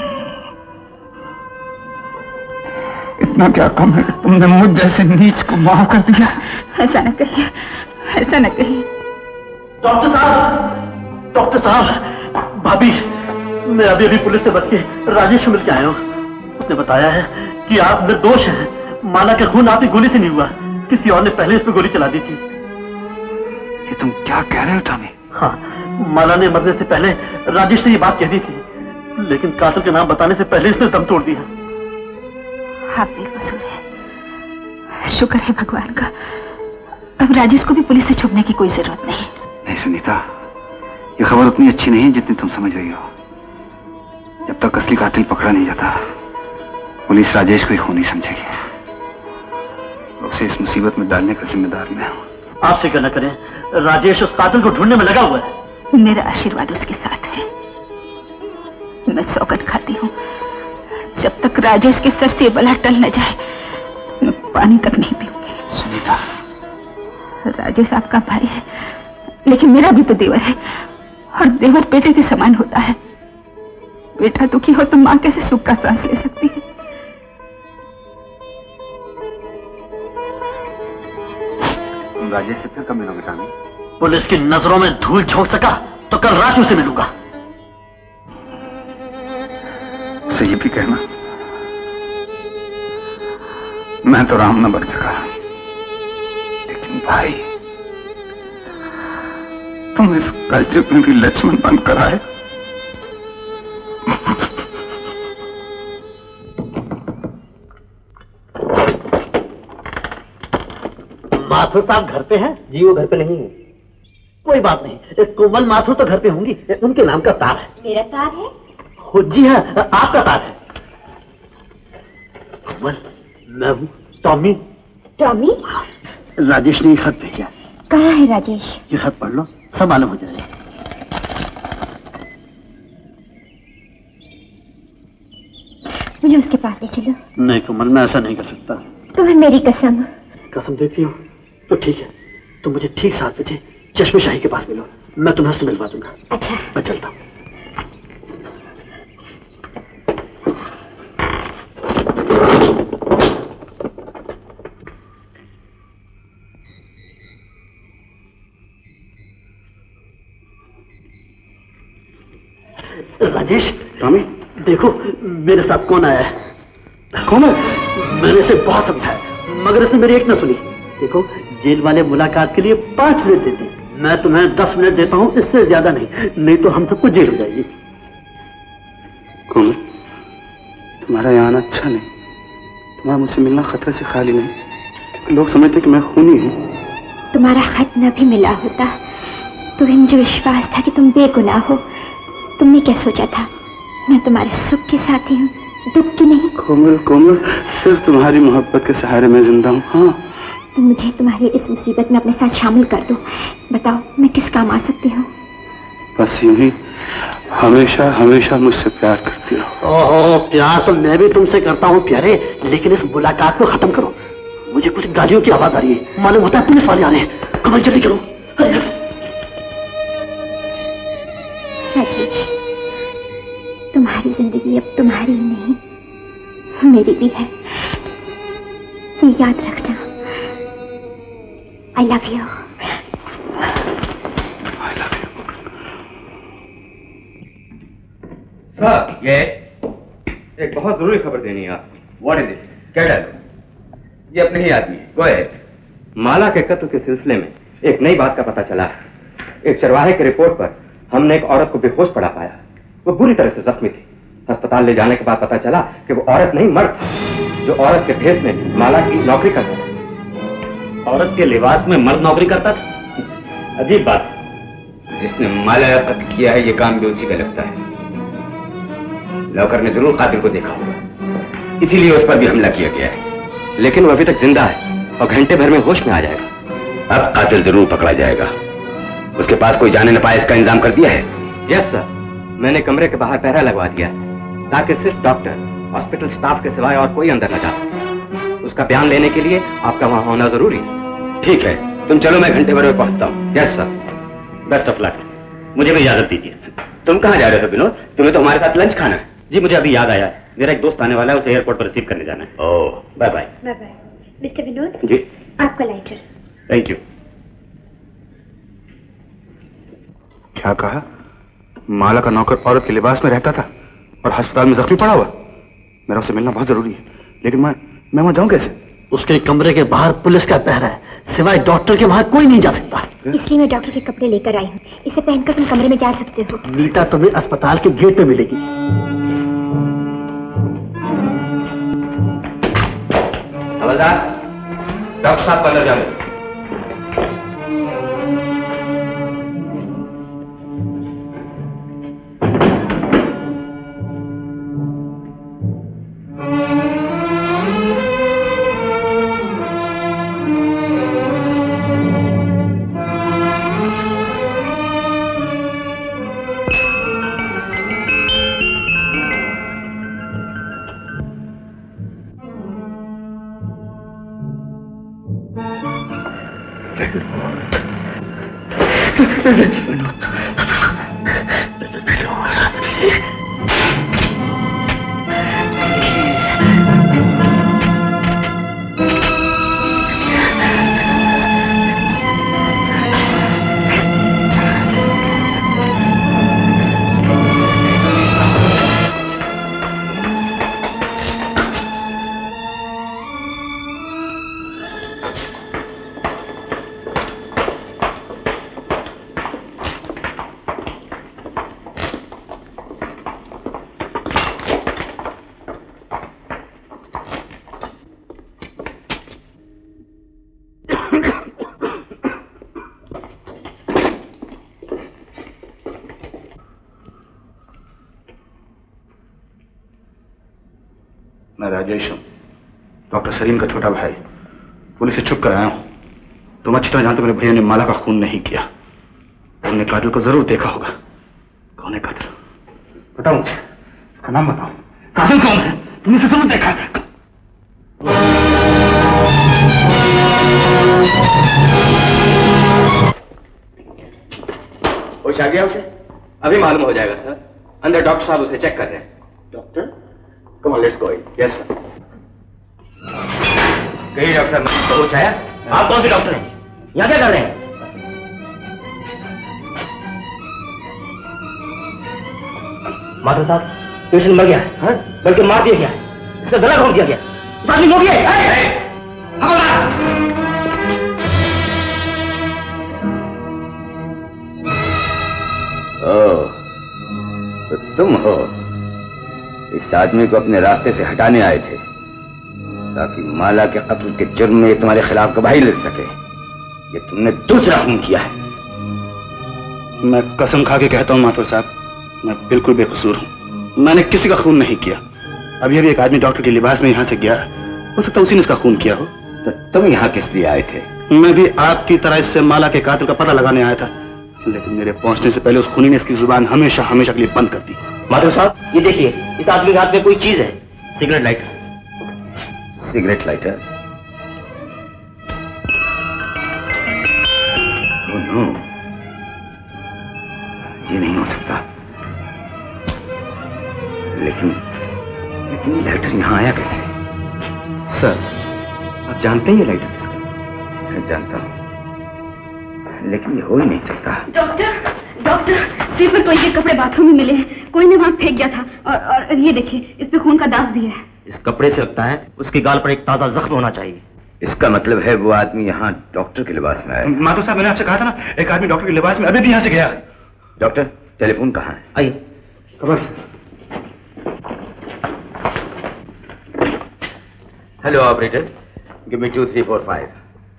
इतना क्या कम है कि तुमने मुझ जैसे नीच को माफ कर दिया? ऐसा न कहिए, ऐसा न कहिए। डॉक्टर साहब, डॉक्टर साहब, भाभी, मैं अभी अभी पुलिस से बच के राजेश को मिल के आया हूँ। उसने बताया है कि आप निर्दोष हैं। माला का खून आपकी गोली से नहीं हुआ, किसी और ने पहले इस पर गोली चला दी थी। ये तुम क्या कह रहे हो टॉमी? हाँ, माला ने मरने से पहले राजेश से ये बात कह दी थी, लेकिन कातिल का नाम बताने से पहले इसने दम तोड़ दिया। आप बेकसूर है, शुक्र है भगवान का। अब राजेश को भी पुलिस से छुपने की कोई जरूरत नहीं। नहीं सुनीता, ये खबर उतनी अच्छी नहीं है जितनी तुम समझ रही हो। जब तक असली कातिल पकड़ा नहीं जाता, पुलिस राजेश को ही खूनी समझेगी। उसे इस मुसीबत में डालने का जिम्मेदार मैं हूं। आप फिक्र न करें, राजेश उस कातिल को ढूंढने में लगा हुआ है। मेरा आशीर्वाद उसके साथ है। मैं सौगंध खाती हूँ, जब तक राजेश के सर से बला टल न जाए, मैं पानी तक नहीं पीऊंगी। सुनीता, राजेश आपका भाई है, लेकिन मेरा भी तो देवर है, और देवर बेटे के समान होता है। बेटा दुखी हो तो मां कैसे सुख का सांस ले सकती है? तुम राजेश से फिर कब मिलोगे टॉमी? पुलिस की नजरों में धूल झोंक सका तो कल रात उसे मिलूंगा। उसे ये भी कहना, मैं तो राम न बन सका, लेकिन भाई तुम इस कलयुग में भी लक्ष्मण बनकर आए। माथुर साहब घर पे हैं? जी वो घर पे नहीं है। कोई बात नहीं, एक कोमल माथुर तो घर पे होंगी, उनके नाम का तार है। मेरा तार है? हो जी हाँ, आपका तार है। कोमल, मैं हूँ टॉमी। टॉमी? राजेश ने खत भेजा। कहाँ है राजेश? ये खत पढ़ लो, सब मालूम हो जाएगा। मुझे उसके पास ले चलो। नहीं कोमल, मैं ऐसा नहीं कर सकता। तुम्हें मेरी कसम। कसम देती हो तो ठीक है, तुम मुझे ठीक सात बजे चश्मे शाही के पास मिलो, मैं तुम्हें उससे मिलवा दूंगा। अच्छा, मैं चलता हूँ। राजेश, टॉमी, देखो मेरे साथ कौन आया है। कौन है? मैंने इसे बहुत समझाया, मगर इसने मेरी एक न सुनी। देखो, जेल वाले मुलाकात के लिए पांच मिनट देते हैं, मैं तुम्हें दस मिनट देता हूँ, इससे ज्यादा नहीं, नहीं तो हम सबको जेल हो जाएगी। कौन? तुम्हारा यहाँ आना अच्छा नहीं, तुम्हारा मुझसे मिलना खतरे से खाली नहीं, क्योंकि लोग समझते कि मैं खूनी हूँ। तुम्हारा खत न भी मिला होता तो भी मुझे विश्वास था कि तुम बेगुनाह हो। तुमने क्या सोचा था मैं तुम्हारे सुख के साथी हूँ? दुख की नहीं। कोमल कोमल, सिर्फ तुम्हारी मोहब्बत के सहारे मैं जिंदा हूँ। हाँ, तो मुझे तुम्हारी इस मुसीबत में अपने साथ शामिल कर दो। बताओ मैं किस काम आ सकती हूँ? बस यूं ही हमेशा हमेशा मुझसे प्यार करती रहो। ओहो, प्यार तो मैं भी तुमसे करता हूँ प्यारे, लेकिन इस मुलाकात को खत्म करो। मुझे कुछ गाड़ियों की आवाज आ रही है, मालूम होता है पुलिस वाले आ रहे हैं। कमल जल्दी करो। राजेश, तुम्हारी जिंदगी अब तुम्हारी ही नहीं मेरी भी है, ये याद रखना। आई लव यू। सर, ये एक बहुत जरूरी खबर देनी है आपको। What is it? क्या डालो? ये अपने ही आदमी है। Go ahead. माला के कत्ल के सिलसिले में एक नई बात का पता चला है। एक चरवाहे की रिपोर्ट पर हमने एक औरत को बेहोश पड़ा पाया। वो बुरी तरह से जख्मी थी। अस्पताल ले जाने के बाद पता चला कि वो औरत नहीं मर्द था, जो औरत के भेष में माला की नौकरी करता था। औरत के लिबास में मर्द नौकरी करता था? अजीब बात है। जिसने माला का कत्ल किया है, ये काम भी उसी का लगता है। लौकर ने जरूर कातिल को देखा होगा, इसीलिए उस पर भी हमला किया गया है। लेकिन वो अभी तक जिंदा है और घंटे भर में होश में आ जाएगा। अब कातिल जरूर पकड़ा जाएगा। उसके पास कोई जाने न पाए इसका इंतजाम कर दिया है? यस सर, मैंने कमरे के बाहर पहरा लगवा दिया है ताकि सिर्फ डॉक्टर, हॉस्पिटल स्टाफ के सिवाय और कोई अंदर न जा सके। उसका बयान लेने के लिए आपका वहां होना जरूरी है। ठीक है, तुम चलो, मैं घंटे भर में पहुंचता हूँ। Yes sir, best of luck. मुझे भी इजाजत दीजिए। तुम कहाँ जा रहे हो विनोद? तुम्हें तो हमारे साथ लंच खाना है। जी, मुझे अभी याद आया, मेरा एक दोस्त आने वाला है, उसे एयरपोर्ट पर रिसीव करने जाना है। Oh, bye bye. Bye bye. Mister Vinod ji, आपका लाइटर। Thank you. क्या कहा? माला का नौकर औरत के लिबास में रहता था और अस्पताल में जख्मी पड़ा हुआ? मेरा उससे मिलना बहुत जरूरी है, लेकिन मैं मैं वहां जाऊं कैसे? उसके कमरे के बाहर पुलिस का पहरा है, सिवाय डॉक्टर के वहां कोई नहीं जा सकता। इसलिए मैं डॉक्टर के कपड़े लेकर आई हूँ, इसे पहनकर तुम कमरे में जा सकते हो। मीटा तुम्हें अस्पताल के गेट पे मिलेगी। हवलदार, डॉक्टर साहब को अंदर जाने। मैं राजेश हूं, डॉक्टर सलीम का छोटा भाई। पुलिस से छुप कर आया हूं। तुम अच्छी तरह जानते हो मेरे भैया ने माला का खून नहीं किया। तुमने कातिल को जरूर देखा होगा। कौन है कातिल? बताओ मुझे, इसका नाम बताओ। कातिल कौन है? तुमने इसे जरूर देखा है। होश आ गया उसे? अभी मालूम हो जाएगा सर। अंदर डॉक्टर साहब उसे चेक कर रहे हैं। Doctor, come on, let's go in. Yes sir. कहिए डॉक्टर साहब, होश आया? आप कौन से डॉक्टर हैं? यहाँ क्या कर रहे हैं? माधव साहब, पेशेंट मर गया है, हाँ? बल्कि मार दिया गया है। इसका गला घोट दिया गया। उस आदमी को गया है। ओह, तो तुम हो। इस आदमी को अपने रास्ते से हटाने आए थे ताकि माला के कत्ल के जुर्म में तुम्हारे खिलाफ गवाही लग सके। ये तुमने दूसरा खून किया है। मैं कसम खा के कहता हूं माथुर साहब, मैं बिल्कुल बेकसूर हूं। मैंने किसी का खून नहीं किया। अभी अभी एक आदमी डॉक्टर के लिबास में यहाँ से गया, हो सकता है उसी ने इसका खून किया हो। तो तुम यहाँ किस लिए आए थे? मैं भी आपकी तरह इससे माला के कातिल का पता लगाने आया था, लेकिन मेरे पहुंचने से पहले उस खूनी ने इसकी जुबान हमेशा हमेशा के लिए बंद कर दी। माधव साहब, ये देखिए, इस आदमी के हाथ में कोई चीज है। Cigarette lighter. Cigarette lighter? Oh no, ये नहीं हो सकता। लेकिन लेकिन ये लाइटर यहाँ आया कैसे? सर, आप जानते हैं ये लाइटर किसका? मैं जानता हूँ, लेकिन ये हो ही नहीं सकता। डॉक्टर, डॉक्टर, सिर पर कोई के कपड़े बाथरूम में मिले हैं। कोई ने वहाँ फेंक गया था। और, और ये देखिए, इस पे खून का दाग भी है। इस कपड़े से लगता है उसके गाल पर एक ताजा जख्म होना चाहिए। इसका मतलब है वो आदमी यहाँ डॉक्टर के लिबास में आया। माधव साहब, मैंने आपसे कहा था ना, एक आदमी डॉक्टर के लिबास में अभी भी यहाँ से गया। डॉक्टर, टेलीफोन कहाँ है? आइए। खबर। Hello operator, give me two three four five.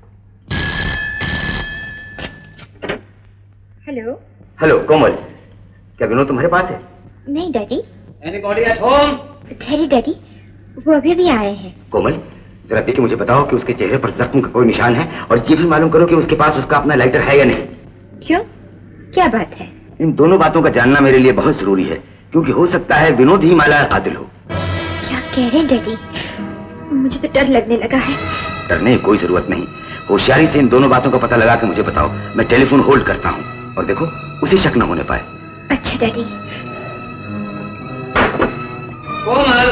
Hello. Hello Komal, क्या विनोद तुम्हारे पास है? नहीं डैडी। Anybody at home? ठहरी डैडी, वो अभी भी आए हैं। कोमल, जरा देखिए मुझे बताओ कि उसके चेहरे पर जख्म का कोई निशान है, और ये भी मालूम करो कि उसके पास उसका अपना लाइटर है या नहीं। क्यों, क्या बात है? इन दोनों बातों का जानना मेरे लिए बहुत जरूरी है, क्योंकि हो सकता है विनोद ही माला का कातिल हो। क्या कह रहे हैं डैडी? मुझे तो डर लगने लगा है। डरने की कोई जरूरत नहीं, होशियारी से इन दोनों बातों का पता लगा के मुझे बताओ। मैं टेलीफोन होल्ड करता हूँ, और देखो उसे शक न होने पाए। अच्छा daddy. Komal.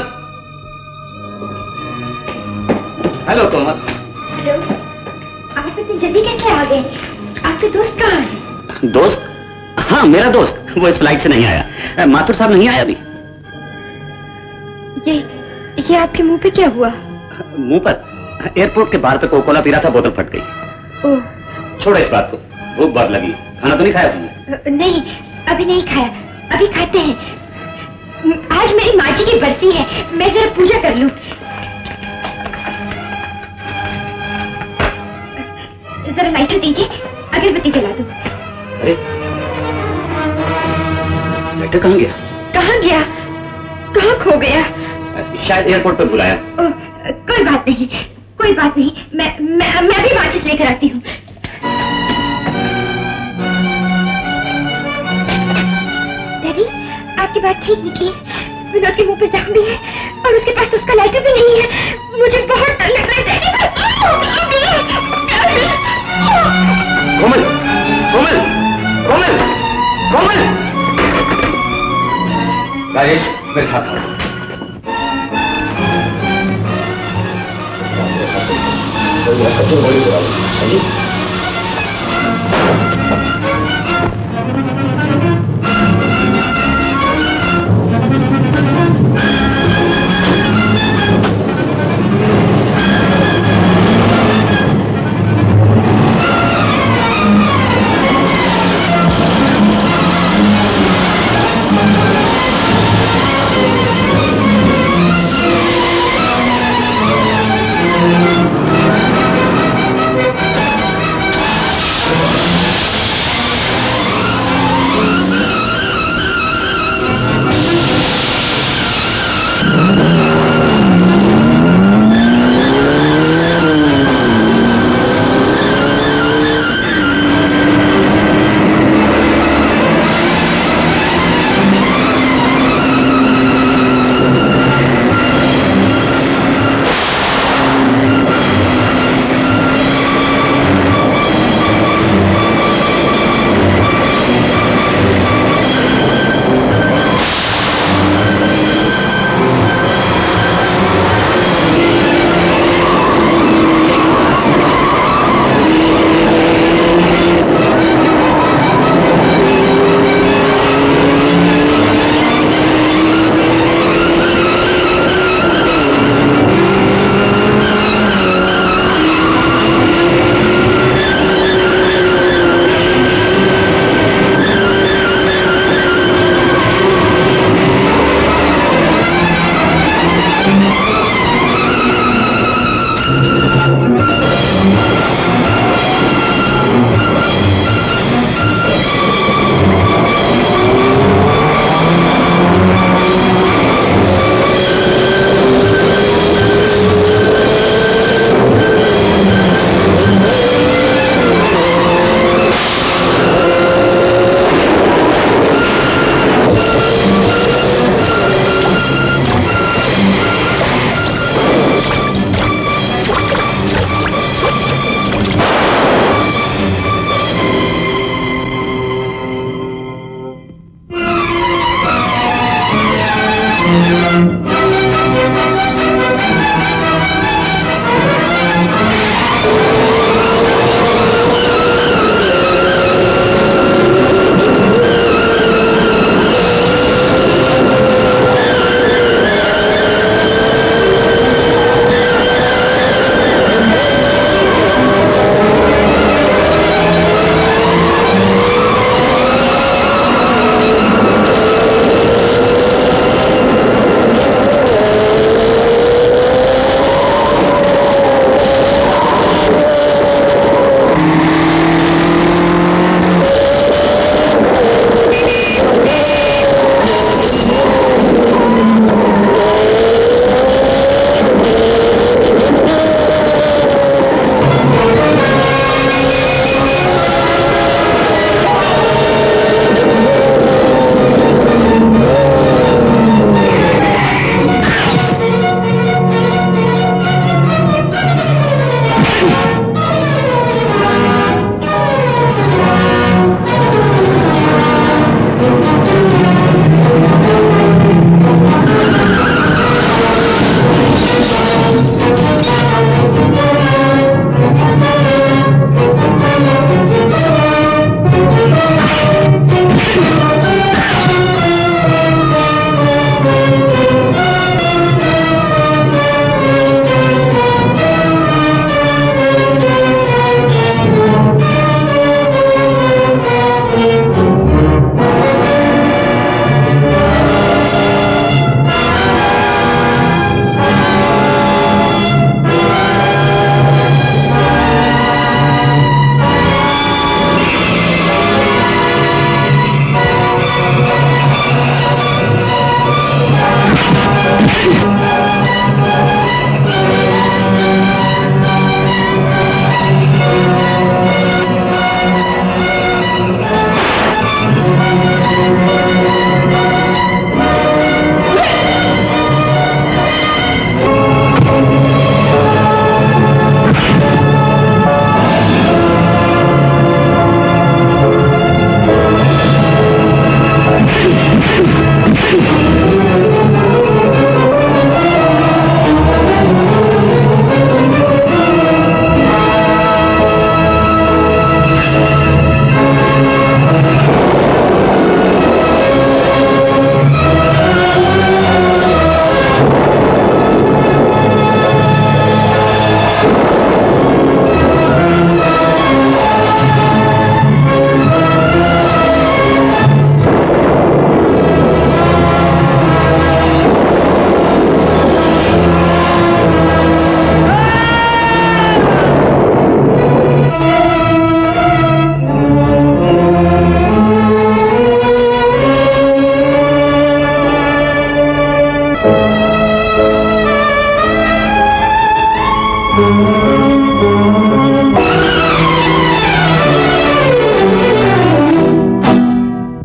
Hello Komal. Hello, आप इतनी जल्दी कैसे आ गए? आपके दोस्त कहाँ हैं? दोस्त? हाँ, मेरा दोस्त, वो इस फ्लाइट से नहीं आया। माथुर साहब नहीं आया अभी। ये ये आपके मुंह पे क्या हुआ? मुंह पर? एयरपोर्ट के बाहर पे कोकोला पी रहा था, बोतल फट गई। ओह। छोड़ो इस बात को, भूख बहुत लगी। खाना तो नहीं खाया तुमने? नहीं, अभी नहीं खाया, अभी खाते हैं। आज मेरी माँ जी की बरसी है, मैं जरा पूजा कर लूं। जरा लाइटर दीजिए, अगरबत्ती जला दो। अरे, लाइटर कहाँ गया? कहाँ गया? कहाँ खो गया? शायद एयरपोर्ट पर बुलाया। ओ, कोई बात नहीं, कोई बात नहीं, मैं मैं मैं भी माचिस लेकर आती हूँ। डैडी, आपकी बात ठीक निकली। विनोद के मुंह पे जख्म भी है, और उसके पास उसका लाइटर भी नहीं है। मुझे बहुत डर लग रहा है डैडी। कोमल, कोमल, कोमल, कोमल। राजेश, मेरे साथ आओ।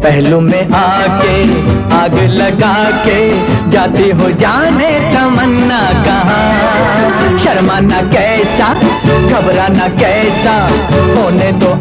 पहलू में आके आग लगा के जाती हो जाने तमन्ना कहाँ। शर्माना कैसा घबराना कैसा होने दो